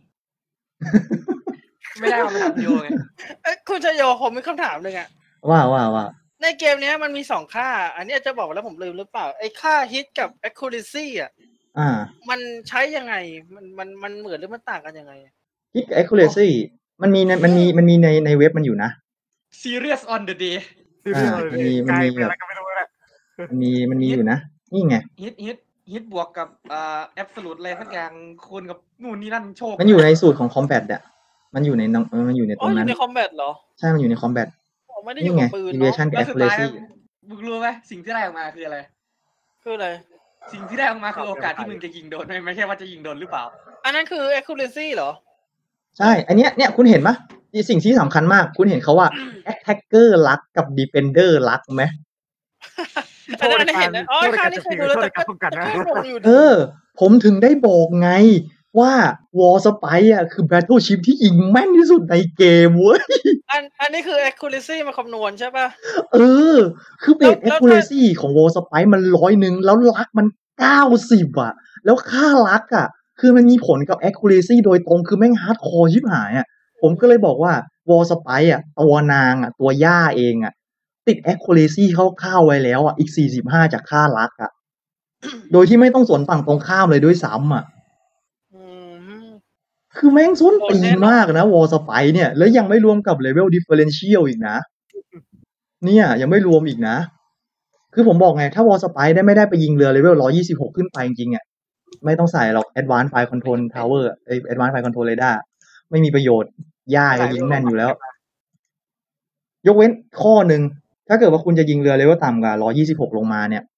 ไม่ได้เอามาทำวิดีโอไงเอ๊ะ คุณชโย ผมมีคำถามหนึ่งอะว่า ว่า ว่าในเกมเนี้ยมันมี สอง ค่า อันนี้อาจจะบอกแล้วผมลืมหรือเปล่า ไอ้ค่า Hit กับ Accuracy อะอามันใช้ยังไง? มัน มัน มันเหมือนหรือมันต่างกันยังไง? Hit กับ Accuracy มันมีใน มันมี มันมีใน ในเว็บมันอยู่นะ Serious on the day อา มันมี มันกลายมีเป็นแบอะไรบก็ไม่รู้แล้วมันมี มันมีอยู่นะ นี่ไง Hit Hit Hit บวกกับ อ่า Absolute อะไรสักอย่าง คูณกับนู่นนี่นั่น โชคมันอยู่ในสูตรของ Combat อะ มันอยู่ในนอง เออ มันอยู่ในตอ๋อ อรงนัยู่้นใน Combat เหรอ? ใช่ มันอยู่ใน Combat อ๋อ ไม่ได้อนี่ยู่ไงกับปืนเนาะ Evasion กับแล้วสุดท้าย Accuracy มึงรู้ไหม สิ่งที่ได้ออกมาคืออะไร? คืออะไร? สิ่งที่ได้ออกมาคือโอกาสที่มึงจะยิงโดน ไม่ ไม่ใช่ว่าจะยิงโดนหรือเปล่าอันนั้นคือ Accuracy เหรอ? ใช่ อันเนี้ย เนี่ย คุณเห็นเปล่า? อีสิ่งที่สำคัญมาก คุณเห็นเขาว่า Attacker Luck กับ Defender Luck ไหม? อันนั้น อันนั้นเห็นนะ อ๋อโทษในค่าการนี้จะเคยพิมดูพ์แล้วโทษแต่ในการป้องกันแต่นะก็งงอยู่เอดีอ ผมถึงได้บอกไงว่า War Spy อะคือ Battleship ที่ยิงแม่นที่สุดในเกมเว้ยอัน อันนี้คือ Accuracy มาคำนวณใช่เปล่า? เออ คือเบสแล้ว แล้วถ้า Accuracy ของ War Spy มัน หนึ่งร้อย แล้ว Luck มัน เก้าสิบ อะ แล้วค่า Luck อะ คือมันมีผลกับ Accuracy โดยตรง คือแม่ง Hardcore ชิบหายอะ ผมก็เลยบอกว่า War Spy อะ ตัวนางอะ ตัวย่าเองอะ ติด Accuracy คร่าว ๆ ไว้แล้วอะ อีก สี่สิบห้า จากค่า Luck อะ โดยที่ไม่ต้องสนฝั่งตรงข้ามเลยด้วยซ้ำอะอืมคือแม่งส้นโหตดี แน่นอนนมากนะ War Spy เนี่ย แล้วยังไม่รวมกับ level differential อีกนะ เนี่ยยังไม่รวมอีกนะ คือผมบอกไง ถ้า War Spy ได้ ไม่ได้ไปยิงเรือ level หนึ่งร้อยยี่สิบหก ขึ้นไปจริง ๆ อะ ไม่ต้องใส่หรอก Advanced Fire Control Tower อะ เอ๊ย Advanced Fire Control Radar ไม่มีประโยชน์ ย่าก็ยิงแม่นอยู่แล้ว ยกเว้นข้อหนึ่ง ถ้าเกิดว่าคุณจะยิงเรือ level ต่ำกว่า หนึ่งร้อยยี่สิบหก ลงมาเนี่ย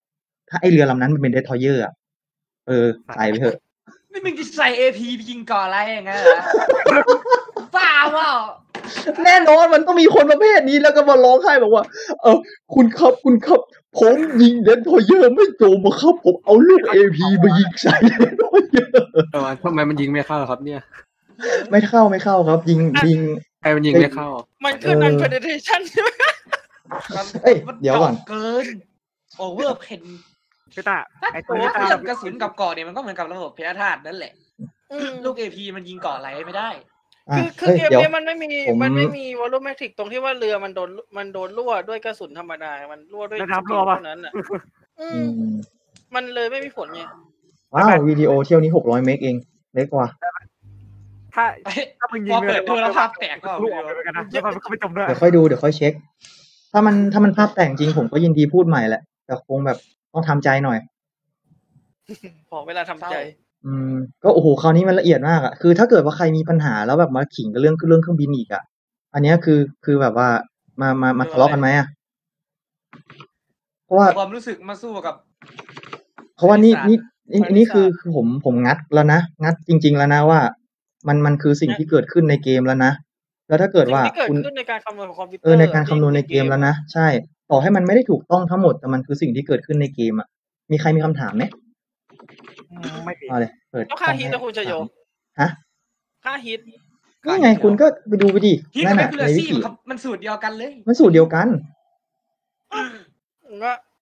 ถ้าไอเรือลำนั้นมันเป็นเดสทอยเยอร์อ่ะเออใส่ไปเถอะนี่มึงจะใส่เอพีไปยิงก่ออะไรอย่างเงี้ยเหรอบ้าเปล่าแน่นอนมันต้องมีคนประเภทนี้แล้วก็มาร้องไห้บอกว่า เออคุณครับคุณครับผมยิงเดนทอยเยอร์ไม่โจมครับผมเอาลูกเอพีมายิงใส่เดนทอยเยอร์ทำไมมันยิงไม่เข้าครับเนี่ยไม่เข้าไม่เข้าครับ ยิงยิงใครมันยิงไม่เข้ามันคือ non penetration ใช่ไหมเอ้ยเดี๋ยวก่อนเกินโอเวอร์เพนพี่ตาถ้าไอ้ตัตัว วเรื่นี้ตาองกระสุนกับเกาะเนี่ยมันก็เหมือนกับระบบเพชรธาตุนั่นแหละอืมลูกเอพีมันยิงเกาะอะไรไม่ได้อ่ะคือคือเฮ้ยเกมเดี๋ยวนี้มันไม่มีผมมันไม่มีวอลลุ่มแมทริกตรงที่ว่าเรือมันโดนมันโดนรั่วด้วยกระสุนธรรมดา มันรั่วด้วยแล้วน้ำรั่วปะเท่านั้นอ่ะอือืมมมันเลยไม่มีผลไงว้าววิดีโอเที่ยวนี้หกร้อยเมกเองเล็กกว่าถ้าถ้ามึงยิพงอเปิดดูแล้วภาพแตกก็ลูกออกไปเหมือนกันนะแล้วมันก็ไม่จมด้วยเดี๋ยวค่อยดูเดี๋ยวค่อยเช็ค ถ้ามันถ้ามันภาพแต่งจริงผมก็ยินดีพูดใหม่แหละแต่คงแบบต้องทำใจหน่อยพอเวลาทำใจอืมก็โอ้โหคราวนี้มันละเอียดมากอ่ะคือถ้าเกิดว่าใครมีปัญหาแล้วแบบมาขิงกับเรื่องเรื่องเครื่องบินอีกอ่ะอันเนี้ยคือคือแบบว่ามามามาทะเลาะกันไหมอ่ะเพราะว่าความรู้สึกมาสู้กับเพราะว่านี่นี่นี่บริษัทนี่คือคือผมผมงัดแล้วนะงัดจริง ๆ แล้วนะว่า มันมันคือสิ่งที่เกิดขึ้นในเกมแล้วนะแล้วถ้าเกิดสิ่งว่าที่เกิดคุณขึ้นในการคำนวณของคอมพิวเตอร์เออในการคำนวณในเกมแล้วนะใช่ ต่อให้มันไม่ได้ถูกต้องทั้งหมดแต่มันคือสิ่งที่เกิดขึ้นในเกมอ่ะมีใครมีคำถามไหมอืมไม่มีเอาเลยเปิดแล้วค่าฮิตนะคุณชโยฮะค่าฮิตนี่ไงคุณก็ไปดูไปดิฮิตนั่นกับน่ะแอคคูในเรวิซี่กิมันสูตรเดียวกันเลยมันสูตรเดียวกันก็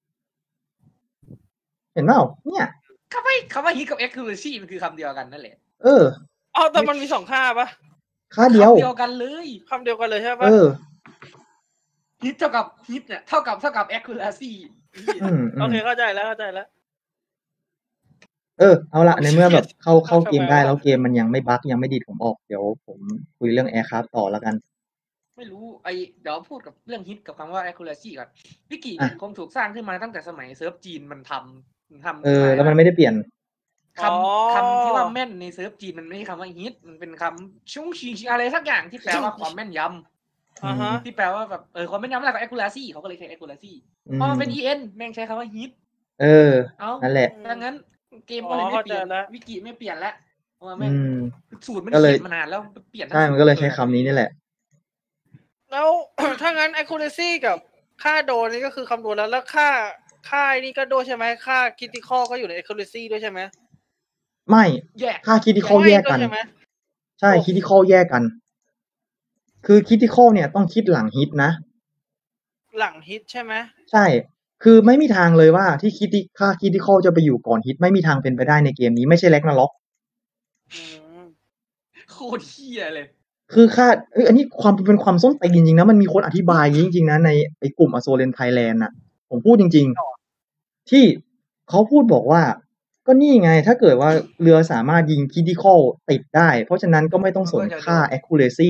เห็นเปล่าเนี่ยคำว่าคำว่าฮิตกับแอคคูเรซี่มันคือคำเดียวกันนั่นแหละเอออ๋อแต่มันมีสองค่าปะค่าเดียวคำเดียวกันเลยคำเดียวกันเลยใช่เอปะอฮิตเท่ากับฮิตเนี่ยเท่ากับเท่ากับแอคคูเรซี่อืมอืโอมเคเข้าใจแล้วเข้าใจแล้วเออเอาละในเมื่อแบบเข้าเข้าเกมได้ทำไมวะแล้วเกมมันยังไม่บั๊กยังไม่ดีดผมออกเดี๋ยวผมคุยเรื่อง Aircraft ต่อแล้วกันไม่รู้ไอเดี๋ยวพูดกับเรื่องฮิตกับคำว่าแอคคูเรซี่ก่อนวิกิอ่ะคงถูกสร้างขึ้นมาตั้งแต่สมัยเซิร์ฟจีนมันทำทำเออ แล้วมันไม่ได้เปลี่ยนคำคำที่ว่าแม่นในเซิร์ฟจีนมันไม่ใช่คำว่าฮิตมันเป็นคำชุ่งชิงอะไรสักอย่างที่แปลว่าความแม่นยอ่าฮะำที่แปลว่าแบบเออความแม่นยำอะไรกับแอคคูเรซี่เขาก็เลยใช้แอคคูเรซี่อืเพราะมันเป็นมอี เอ็น แม่งใช้คำว่าฮิตเออเอ้านั่นแหละดังนั้นเกมก็เลยไม่เปลี่ยนอ๋อเข้าใจแล้ววิกิไม่เปลี่ยนแล้วเพราะว่าแม่งอืมสูตรมันก็เลยเขียนมานานแล้วเปลี่ยนทั้งใช่มันก็เลยใช้คำนี้นี่แหละแล้ว ถ้างั้น accuracy กับค่าโดนนี่ก็คือคำนวณแล้วแล้วค่าค่าไอ้นี่ก็โดนใช่ไหมค่า critical ก็อยู่ใน accuracy ด้วยใช่ไหมไม่แยกค่าคิดที่ข้อแยกกันไม่ด้วยใช่ไหมใช่โอ้คิดที่ข้อแยกกัน คือคิดที่ข้อเนี่ยต้องคิดหลังฮิตนะหลังฮิตใช่ไหมใช่ คือไม่มีทางเลยว่าที่คิดที่ค่าคิดที่ข้อจะไปอยู่ก่อนฮิตไม่มีทางเป็นไปได้ในเกมนี้ไม่ใช่แล็กนาล็อกอืมโคตรเฮียเลยคือค่าเอ้ยอันนี้ความเป็นความส้นตีนจริงๆนะมันมีคนอธิบายอย่างนี้จริงๆนะในไอ้กลุ่มอโซเลนไทยแลนด์น่ะ ผมพูดจริง ๆ ที่เขาพูดบอกว่า ก็นี่ไงถ้าเกิดว่าเรือสามารถยิงคิดที่ข้อติดได้ เพราะฉะนั้นก็ไม่ต้องสนค่า accuracy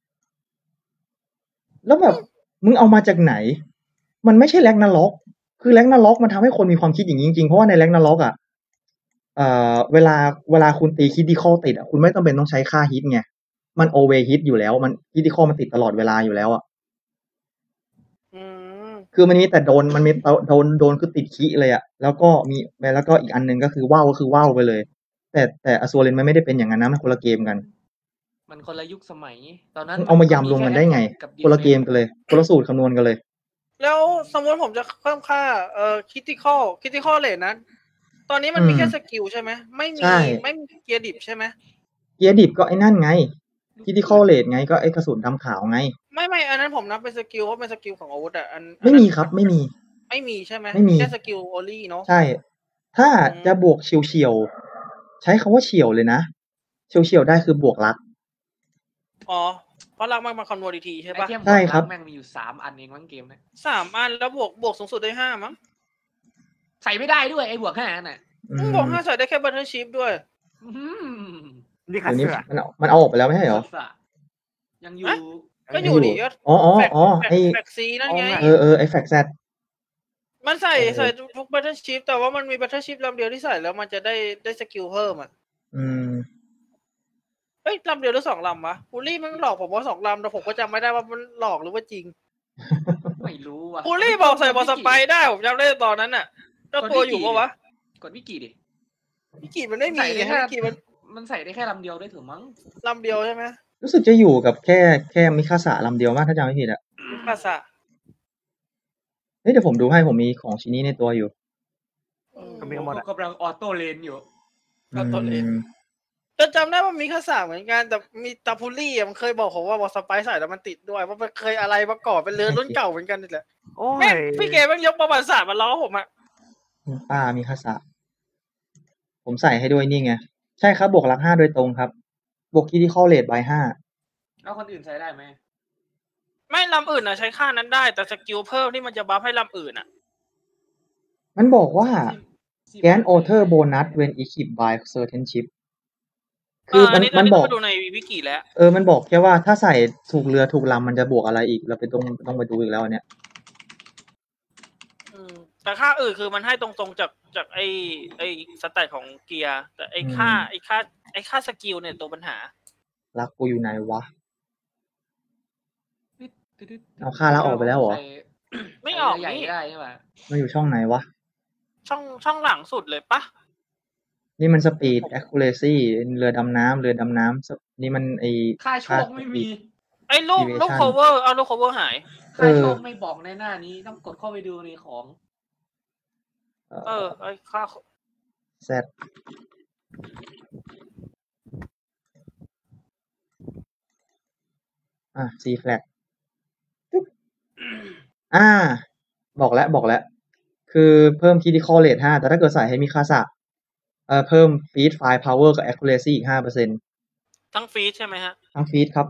แล้วแบบมึงเอามาจากไหน มันไม่ใช่แล็กนาล็อก คือแล็กนาล็อกมันทำให้คนมีความคิดอย่างนี้จริงๆ เพราะว่าในแล็กนาล็อกอ่ะเอ่อเวลาเวลาคุณตีคิดที่ข้อติดอ่ะคุณไม่ต้องเป็นต้องใช้ค่าฮิตไง มันโอเวอร์ฮิตอยู่แล้ว มันคิดที่ข้อมันติดตลอดเวลาอยู่แล้วอ่ะอืมคือมันมีแต่โดนมันมีโดนโดนคือติดคิเลยอ่ะ แล้วก็มีแล้วก็อีกอันหนึงก็คือว่าวก็คือว่าวไปเลย แต่แต่อ s ซเลนมันไม่ได้เป็นอย่างนั้นนะมันคนละเกมกันมันคนละยุคสมัย ตอนนั้นเอามายำรวมกันได้ไงกับคนละเกมกันเลยคนละสูตรคำนวณกันเลยแล้วสมมติผมจะเพิ่มค่าเอ่อ critical critical rate นั้น ตอนนี้มันมีอืมแค่สกิลใช่ไหมไม่มีใช่ไม่มีเกียร์ดิบใช่ไหมเกียร์ดิบก็ไอ้นั่นไงคิดที่ข้อเลทไงก็ไอ้กระสุนดำขาวไงไม่ไม่อันนั้นผมนับเป็นสกิลเพราะเป็นสกิลของอาวุธอ่ะอันอันไม่นั้นมีครับไม่มีไม่มีใช่ไหมไม่มีแค่สกิล only เนาะใช่ ถ้าอืมจะบวกเฉียวเฉียวๆใช้คำว่าเฉียวเลยนะเฉียวเฉียวๆได้คือบวกลักอ๋อเพราะรักมันมาคอนเวอร์ทีใช่ไอปะเทมใช่ครับแม่งมีอยู่สามอันเองมั้งเกมเนะสามอันแล้วบวกบวกสูงสุดได้ห้ามั้งใส่ไม่ได้ด้วยไอ้บวกห้านั่นน่ะอือืมมบวกห้าใส่ได้แค่บัตเทอร์ชิพด้วยอืมนี่ขัดเดี๋ยวนี้เสือมันเอามันเอาออกไปแล้วไม่ใช่เหรอสะยังอยู่ฮะ ก็อยู่ดิก็อ๋ออ๋อแฟกอ๋อแฟกไอแฟกซีนั่นไงเออเออไอแฟกแซดมันใส่เออใส่ทุกบัตเทอร์ชิพแต่ว่ามันมีบัตเทอร์ชิพลำเดียวที่ใส่แล้วมันจะได้ได้สกิลเพิ่มอ่ะอืมเฮ้ยลำเดียวหรือสองลำวะบูลลี่มันหลอกผมว่าสองลำแต่ผมก็จำไม่ได้ว่ามันหลอกหรือว่าจริงไม่รู้ว่ะบูลลี่บอกใส่บอลสไปได้ผมจำได้ตอนนั้นน่ะเจ้าตัวอยู่ปะวะกดวิกิดิวิกิมันไม่มีใส่ได้ไงแค่วิกิมันมันใส่ได้แค่ลำเดียวได้ถึงมั้งลำเดียวใช่ไหมรู้สึกจะอยู่กับแค่แค่มิคาสะลำเดียวมากถ้าจำไม่ผิดอะภาษาเฮ้ยเดี๋ยวผมดูให้ผมมีของชิ้นนี้ในตัวอยู่ก็มีกันหมดอะกำลังออโต้เลนอยู่ก็ตัวเล่นอืมจะจำได้ว่ามีภาษาเหมือนกันแต่มีตาพูลี่อะมันเคยบอกผมว่าบอกสไปซ์ใส่แล้วมันติดด้วยว่ามันเคยอะไรมาก่อนเป็นเรือรุ่นเก่าเหมือนกันนี่แหละโอ้แม่งยพี่เกมแม่งยกประวัติศาสตร์มาล้อผมอะคุณป้ามิคาสะผมใส่ให้ด้วยนี่ไง ใช่ครับบวกรักห้าโดยตรงครับ บวกคิดที่ข้อเลทใบห้าแล้วคนอื่นใช้ได้ไหมไม่ลำอื่นอะใช้ค่านั้นได้แต่สกิลเพิ่มที่มันจะบัฟให้ลำอื่นอะมันบอกว่า แกนโอเทอร์โบนัส when equipped by certain ship เอคือออัมัน นนี้มันนี้บอกมาดูในวิกิแล้วเออ มันบอกแค่ว่าถ้าใส่ถูกเรือถูกลำมันจะบวกอะไรอีก เราไปต้องต้องไปดูอีกแล้วอันเนี่ยอืมแต่ค่าอื่นคือมันให้ตรงๆจากจากไอไอสแตทของเกียร์แต่ไอค่าอืมไอค่าไอค่าสกิลเนี่ยตัวปัญหารักกูอยู่ไหนวะ เอาค่าละออกไปแล้วเหรอใส่ไม่ออกใหญ่นี่ได้ใช่ป่ะมันอยู่ช่องไหนวะช่องช่องหลังสุดเลยปะนี่มัน speed accuracy เรือดำน้ำเรือดำน้ำนี่มันไอค่าโชคไม่มีไอลูก Deviation ลูก cover เอาลูก cover หายค่าโชคไม่บอกในหน้านี้ต้องกดเข้าไปดูในของเออไอค่า Z อ่ะ C flag ปึ๊บอ่า บอกแล้วบอกแล้ว คือเพิ่ม critical rate ห้าแต่ถ้าเกิดใส่ให้มิคาสะเอ่อเพิ่ม feed fire power กับ accuracy อีก ห้าเปอร์เซ็นต์ทั้งฟีดใช่ไหมฮะทั้ง feed ครับ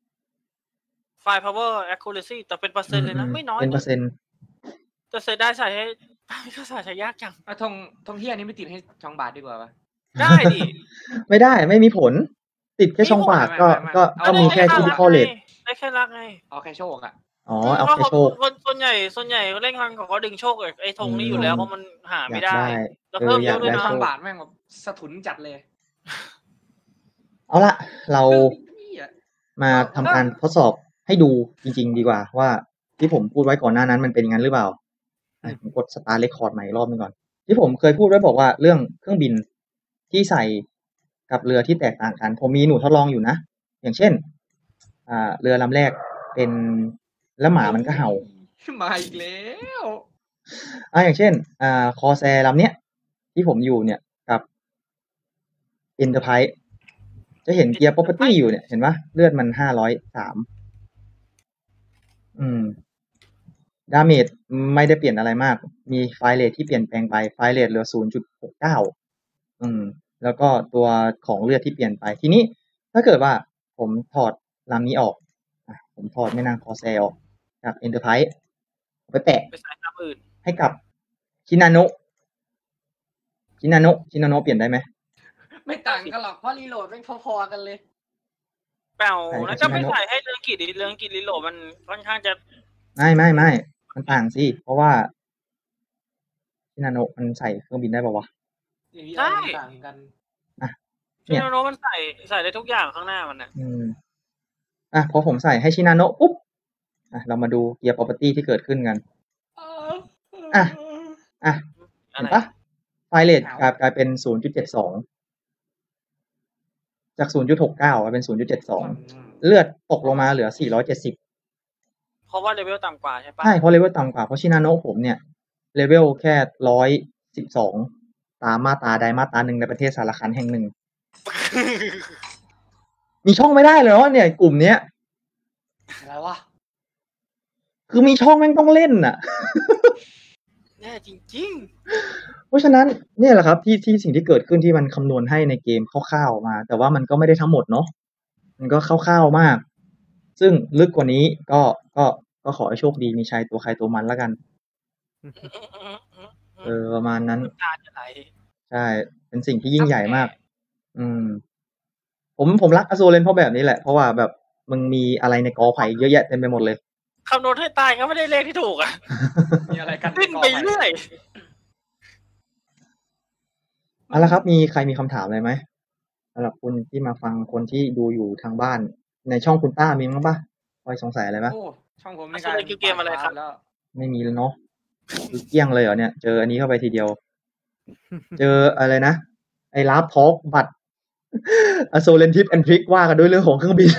fire power accuracy แต่เป็นเปอร์เซ็นต์เลยนะอืไม่น้อยเป็นเปอร์เซ็นต์จะเสียได้ใส่ให้ไม่ก็ใส่ใช้ยากจังเอาทองทองเที่ยนี้ไม่ติดให้ช่องบาทดีกว่าป่ะได้ดิไม่ได้ไม่มีผล ติดแค่ช่องปากก็ไม่ไม่ไม่ก็เอาก็มีแค่ได้ critical rate ได้แค่รักไงเอาแค่โชคอะอ๋อ เอาแค่โชคคนส่วนใหญ่ส่วนใหญ่เล่นกันเขาก็ดึงโชคไอ้ธงนี้อยู่แล้วเพราะมันหาอยาไม่กได้ได้แล้วเอเพิ่อมอเยยาอะกด้วยได้นะโชช่องคบาทแม่งแบบสะทุนจัดเลยเอาละเราเหี้ยมาทำการทดสอบให้ดูจริงๆดีกว่า ว่าที่ผมพูดไว้ก่อนหน้านั้นมันเป็นอย่างนั้นหรือเปล่าอ่ะผมกด start record ใหม่อีกรอบนึงก่อน ที่ผมเคยพูดไว้บอกว่าเรื่องเครื่องบินที่ใส่กับเรือที่แตกต่างกัน ผมมีหนูทดลองอยู่นะ อย่างเช่น อ่า เรือลำแรกเป็นแล้วหมามันก็เห่ามาอีกแล้วอ่าอย่างเช่น อ่าคอแซลำเนี้ยที่ผมอยู่เนี่ยกับ Enterprise จะเห็นเกียร์ property อยู่เนี่ยเห็นปะเลือดมันห้าร้อยสามอืมดาเมจไม่ได้เปลี่ยนอะไรมาก มีไฟเรทที่เปลี่ยนแปลงไปไฟเรทเหลือ ศูนย์จุดหกเก้า อืม แล้วก็ตัวของเลือดที่เปลี่ยนไป ทีนี้ถ้าเกิดว่าผมถอดลำนี้ออกอ่ะผมถอดแม่นางคอแซลออกจาก Enterprise ไปแปะไปใส่น้ำอื่นให้กับชินาโนะชินาโนะชินาโนะเปลี่ยนได้ไหมไม่ต่างกันหรอกเพราะรีโหลดไม่พอๆกันเลยเปล่าใส่แล้วก็ใช่ไหมไม่ใส่ให้เรื่องกิจเรื่องกิจลิโลมันค่อนข้างจะไม่ไม่ไม่มันต่างสิ เพราะว่าชินาโนะมันใส่เครื่องบินได้ป่าวะอย่างนี้อะไรต่างกันชิโนโนมันใส่ใส่ได้ทุกอย่างข้างหน้ามันนะอืม อ่ะพอผมใส่ให้ชินาโนะปุ๊บ อ่ะเรามาดูเกียร์ property ที่เกิดขึ้นกัน อ่ะ อ่ะอะเห็นไรปะไฟเรทกลายกลายเป็น ศูนย์จุดเจ็ดสอง จาก ศูนย์จุดหกเก้า กลายเป็น ศูนย์จุดเจ็ดสอง เลือดตกลงมาเหลือ สี่ร้อยเจ็ดสิบเพราะว่าเลเวลต่ำกว่าใช่ปะใช่เพราะเลเวลต่ำกว่าเพราะชินาโนะผมเนี่ยเลเวลแค่ร้อยสิบสองตามมาตราใดมาตราหนึ่งในประเทศสารคันแห่งหนึ่ง มีช่องไม่ได้เลยว่าเนี่ยกลุ่มเนี้ยอะไรวะคือมีช่องแม่งต้องเล่นน่ะแน่จริงเพราะฉะนั้นเนี่ยแหละครับที่ที่สิ่งที่เกิดขึ้นที่มันคำนวณให้ในเกมคร่าวๆมา แต่ว่ามันก็ไม่ได้ทั้งหมดเนาะมันก็คร่าวๆมาก ซึ่งลึกกว่านี้ก็ก็ก็ขอให้โชคดีมีชัยตัวใครตัวมันแล้วกันๆเออประมาณนั้นตาจะไหลใช่ เป็นสิ่งที่ยิ่งใหญ่มาก อืม ผมผมรักอโซเลนเพราะแบบนี้แหละ เพราะว่าแบบมึงมีอะไรในกอไผ่เยอะแยะเต็มไปหมดเลยคำนวณให้ตายก็ไม่ได้เลขที่ถูกอ่ะมีอะไรกันดิ้นไปเรื่อยเอาละครับ มีใครมีคำถามอะไรไหมสำหรับคุณที่มาฟังคนที่ดูอยู่ทางบ้าน ในช่องคุณต้ามีมั้งปะคอยสงสัยอะไรปะโอ้ช่องผมในอโซเลนคือเกมอะไรครับแล้วไม่มีแล้วเนาะคือเกลี้ยงเลยเหรอเนี่ยเจออันนี้เข้าไปทีเดียว เจออะไรนะ ไอ้ลาฟทอล์กบัตรอโซเลนทิปแอนทริกว่ากันด้วยเรื่องของเครื่องบิน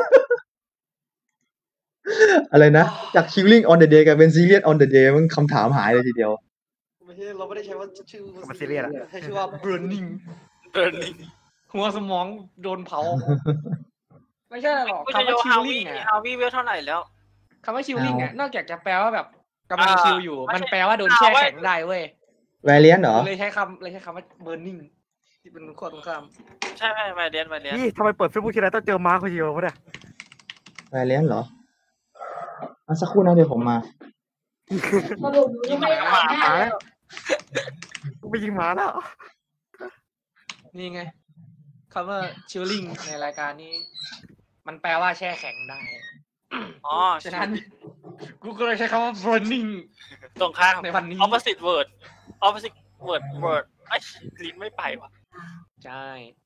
อะไรนะ จาก Killing on the Day กลายเป็น Serious on the Day มันคำถามหายเลยทีเดียวไม่ใช่เราไม่ได้ใช้ว่าชื่อมันซีเรียสอะใช้ชื่อว่า burning เดินนี่หัวสมองโดนเผา ไม่ใช่หรอกกูจะคำโยว่าฮาวี killing อ่ะฮาวีเวลเท่าไหร่แล้วคำว่า killing อ่ะเอานอกจากจะแปลว่าแบบกำลังอ่าคิวอยู่ไม่ใช่มันแปลว่าโดนแช่แข็งได้เว้ย Valiant เหรอเลยใช้คำเลยใช้คำว่า burning ที่เป็นขั้วตรงข้ามใช่ไหมไวเลียนไวเลียนนี่ทำไมเปิดเฟซบุ๊กทีไรต้องเจอมาร์คคนเดียววะเนี่ย Valiant เหรออ่ะสักครู่นะเดี๋ยวผมมาสรุปยังไม่ได้อ่านหมาแน่แล้วกูไปยิงหมาแล้วนี่ไงคำว่า chilling ในรายการนี้ มันแปลว่าแช่แข็งได้อ๋อฉะนั้น กูก็เลยใช้คำว่า burning ตรงข้ามในวันนี้ opposite word opposite word word ไอ้ยลิ้นไม่ไปว่ะใช่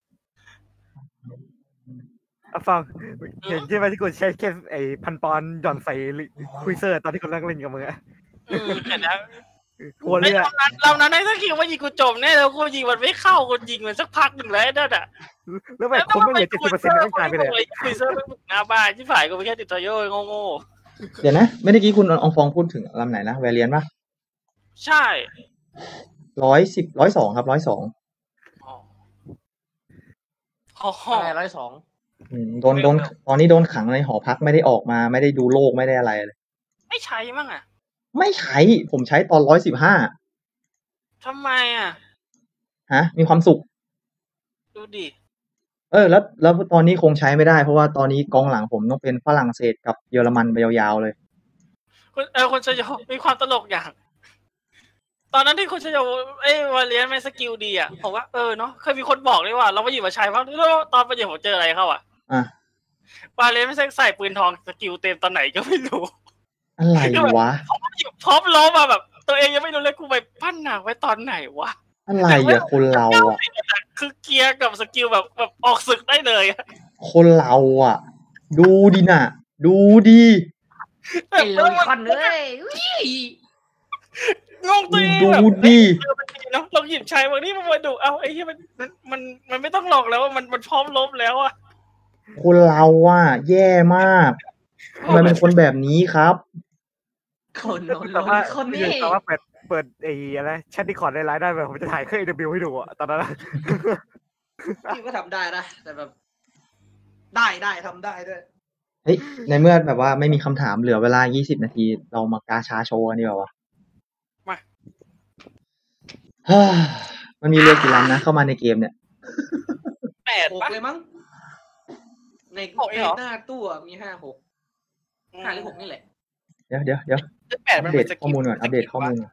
อ่ะฟังเห็นใช่ไหมที่กูใช้แค่ไอ้พันปอนด์หย่อนใส่คุยเซอร์ตอนที่กูนั่งเล่นกับมึงอะอืมเห็นแล้วหัวไอ้เรือเรานั้นเรานั้นไอ้สักคิวว่ายิงกูจมแน่แล้วกูยิงมันไม่เข้ากูยิงมันสักพักหนึ่งแล้วไอ้นั่นอ่ะแล้วแบบคนไม่เหลือเจ็ดสิบเปอร์เซ็นต์ร่างกายไปเลยคุยเซอร์ไม่บุกหน้าบ้านที่ฝ่ายกูไปแค่ติดทอยโย่โง่เดี๋ยวนะ ไม่ได้กี้คุณอองฟองพูดถึงลำไหนนะ Valiant ป่ะๆใช่ร้อยสิบร้อยสองครับร้อยสองอ๋ออ๋ออะไรร้อยสองโดนโดนตอนนี้โดนขังในหอพักไม่ได้ออกมาไม่ได้ดูโลกไม่ได้อะไรเลยไม่ใช้มั้งอ่ะไม่ใช้ผมใช้ตอนร้อยสิบห้าทำไมอ่ะฮะ มีความสุขดูดิเออ แล้วแล้วตอนนี้คงใช้ไม่ได้เพราะว่าตอนนี้กองหลังผมต้องเป็นฝรั่งเศสกับเยอรมันไปยาวๆเลยคุณเออคุณชโยมีความตลกอย่าง ตอนนั้นที่คุณชโยเอ้ยวาเลียนไม่สกิลดีอ่ะผมว่าเออเนาะเคยมีคนบอกเลยว่าเราไปหยิบมาใช้บ้างแล้วตอนไปหยิบผมเจออะไรเข้าอ่ะอ่ะวาเลียนไม่ใช่ใส่ปืนทองสกิลเต็มตอนไหนก็ไม่รู้อะไรวะพร้อมหยิบพร้อมล้มมาแบบ ตัวเองยังไม่รู้เลยกูไปปั้นหนักไว้ตอนไหนวะอะไรอ่ะคนเราอ่ะคือเกียร์กับสกิลแบบแบบออกศึกได้เลยอะคนเราอ่ะ ดูดิน่ะ ดูดีไอ้โลลิคอนเลยอุ้ยงงตัวเองดูแบบดิเออมันดีเนาะลองหยิบใช้บางทีมันมาดูเอ้าไอ้ที่มันมันมันมันไม่ต้องลองแล้วอะมันมันพร้อมล้มแล้วอะคนเราอ่ะ แย่มากทำไมเป็นคนแบบนี้ครับคนโลแต่ว่าลิคอนนี่แต่ว่าเปิดเปิดไอ้อะไรแชทดิคอร์ดในไลน์ได้แบบผมจะถ่ายเครื่อง เอ ดับเบิลยู ให้ดูอะตอนนั้นอะพี่ก็ทำได้นะแต่แบบ ได้ได้ทำได้ด้วยเฮ้ย ในเมื่อแบบว่าไม่มีคำถามเหลือเวลายี่สิบนาที เรามากาชาโชว์กันดีกว่าวะมาเฮ้ยมันมีเรือกี่ลำนะ เข้ามาในเกมเนี่ยแปดหกปะเลยมั้ง ในหกเองเหรอในหน้าตู้อะมีห้าหกห้าหรือหกนี่แหละเดี๋ยวเดี๋ยวเดี๋ยวแปดอัมัปนเดเป็ตนสกิลข้อมูลก่อนอัปเดตข้อมูลก่อน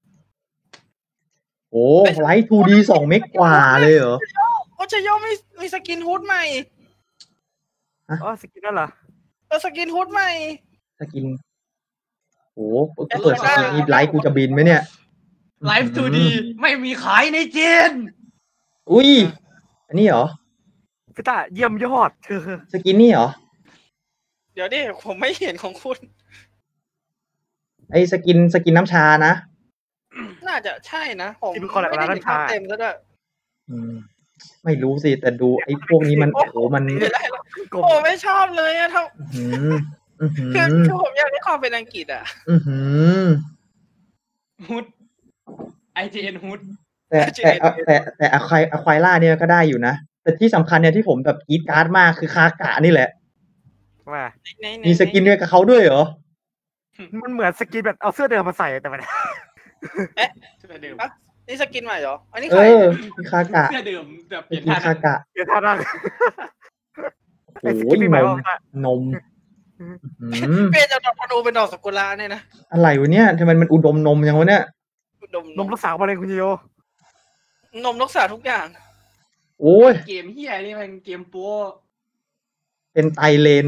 โอ้ไลท์ ทู ดี สองเมกกว่าเลยเหรอโอ้ชโยมีมีสกินฮูดใหม่อ๋อสกินนั่นเหรอเออสกินฮูดใหม่สกินโอ้กูเปิดสกินนี้ไลท์กูจะบินไหมเนี่ยไลฟ์ ทู ดี ไม่มีขายในเจนอุ้ย อันนี้เหรอพี่ตาเยี่ยมยอดเธอสกินนี่เหรอเดี๋ยวดิผมไม่เห็นของคุณไอสกินสกินน้ำชานะน่าจะใช่นะผมที่เป็นคนละไม่ได้ร้านเห็นภาพชาเต็มซะด้วยอืม ไม่รู้สิ แต่ดูไอ้พวกนี้มันโอ้โหมันเดี๋ยวได้แล้วกลมโอ้ไม่ชอบเลยอะทั้งอื้อหืออื้อหืคืออคือผมอยากได้ความเป็นอังกฤษอะอื้อหือฮุดไอจีเอ็นฮุดแต่แต่แต่แต่แต่อะควายอะควายล่าเนี่ยก็ได้อยู่นะ แต่ที่สำคัญเนี่ยที่ผมแบบกรีดการ์ดมากคือคากะนี่แหละว่าในในมีสกินด้วยกับเขาด้วยเหรอมันเหมือนสกินแบบเอาเสื้อเดิมมาใส่แต่มันเสื้อเดิมนี่สกินใหม่เหรอ อันนี้เอใครอเนี่ยมีคากะเสื้อเดิมแบบเปมีลี่ยนท่าคากะเดี๋ยวท่านั่งโอ้ไอ้สโหกินนี่หนมายมว่านมอื้อหือเปลี่ยนจากดอกธนูเป็นดอกสกุลาเนี่ยนะอะไรวะเนี่ยทำไมมันอุดมนมยังวะเนี่ยดมนมลูกสาวมาเลยคุณโยนมรักษาทุกอย่างโอ้ยเกมเฮียนี่มันเกมโป้เป็นไตเลน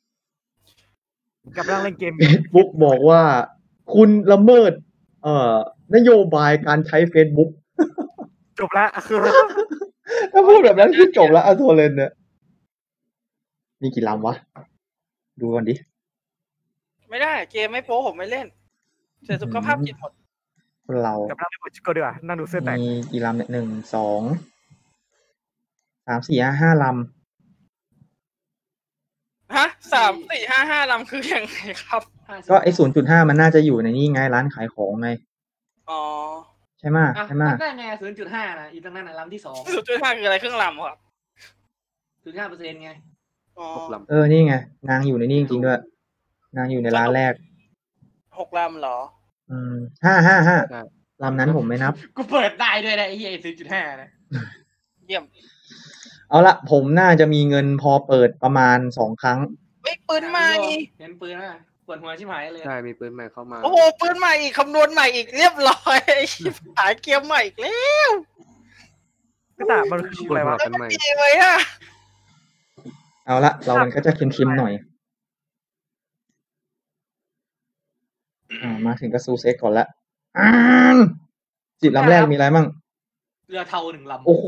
กับนั่งเล่นเกมเฟซบุ๊กบอกว่า คุณละเมิด เอ่อนโยบายการใช้ Facebook จบแล้วคือถ้าพูดแบบนั้นคือจบแล้วอะโทเลนเนี่ยมีกี่ลำวะ ดูกันดิไม่ได้เกมไม่โป๊ผมไม่เล่นเสียสุขภาพจิตหมดคนเรากับนั่งดูก็ดีกว่านั่งดูเสื้อแตกมีกี่ลำเนี่ยหนึ่งสองสามสี่ห้าห้าลฮะสามสี่ห้าห้าลำคือยังไงครับำก็ไอ้ศูนย์จุดห้ามันน่าจะอยู่ในนี่ไงร้านขายของไงอ๋อใช่ไหมอ่ะใช่ไหมได้ไงศูนย์จุดห้านะอีกตรงนั้นนะลำที่สองศูนย์จุดห้าคืออะไรครึ่งลำครับศูนย์ห้าเปอร์เซ็นต์ไงอ๋อหกลเออนี่ไงนางอยู่ในนี่จริงๆด้วยนางอยู่ในร้านแรกหกลำเหรออืมห้าห้าห้าำใช่ลำนั้นผมไม่นับกูเปิดได้ด้วยนะไอ้เหี้ยศูนย์จุดห้านะเยี่ยมเอาละผมน่าจะมีเงินพอเปิดประมาณสองครั้งเฮ้ยปืนใหม่เห็นปืนอ่ะปวดหัวชิบหายเลยใช่มีปืนใหม่เข้ามาโอ้โหปืนใหม่อีกคำนวณใหม่อีกเรียบร้อยไอ้ชิบหายเกียร์ใหม่อีกแล้วก็แต่มันคืออะไรวะกันใหม่ดีไหมอะเอาละเรามันก็จะเค็มๆหน่อยอ่ามาถึงก็ซูเซ็กก่อนละอ่านสิบลำแรกมีอะไรมั่งเรือเทาหนึ่งลำโอ้โห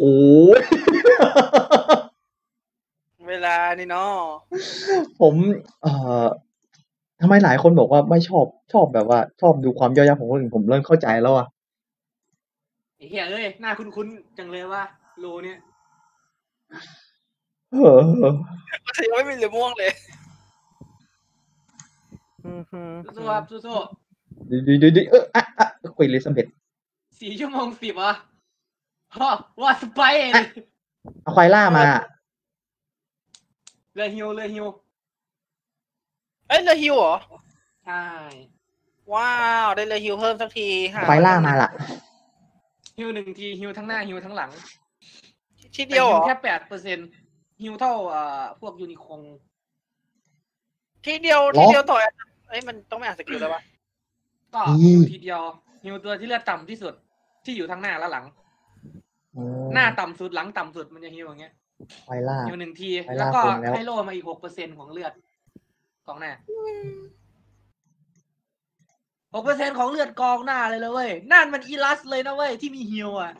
เวลานี่เนาะผม เอ่อทำไมหลายคนบอกว่าไม่ชอบชอบแบบว่า ชอบดูความย่อยยับของคนอื่นผมเริ่มเข้าใจแล้วอ่ะไอ้เหี้ยเอ้ยหน้าคุ้นๆจังเลยว่าโลเนี่ยเออแต่ยังไม่มีเหลือม่วงเลยอืมฮึสู้ๆครับสู้ดีดีดีดีเอออ่ะอ่ะคุยลิซัมเบธๆสี่ชั่วโมงสิบอ่ะฮะว่าสไปร์เอาควายล่ามาเรือฮิวเรือฮิวเอ้ยเรือฮิวเหรอใช่ว้าวได้เรือฮิวเพิ่มสักทีหาควายล่ามาล่ะฮิวหนึ่งทีฮิวทั้งหน้าฮิวทั้งหลังทีเดียวเหรอแค่แปดเปอร์เซ็นต์ฮิวเท่าเอ่อพวกยูนิคองทีเดียวหรอทีเดียวต่อยเอ้ยมันต้องไม่อ่านสกิลแล้วปะก็อืมฮิวทีเดียวฮิวตัวที่เลือดต่ำที่สุดที่อยู่ทั้งหน้าและหลังโอ้หน้าต่ำสุดหลังต่ำสุดมันจะฮิวอย่างเงี้ยควายล่าฮิวหนึ่งทีไปแล้วล่าก็คนแล้วให้โล่มาอีกหกเปอร์เซ็นต์ของเลือดกองหน้าหกเปอร์เซ็นต์ของเลือดกองหน้าเลยเลยเว้ยนั่นมันอีลัสเลยนะเว้ยที่มีฮิวอ่ะ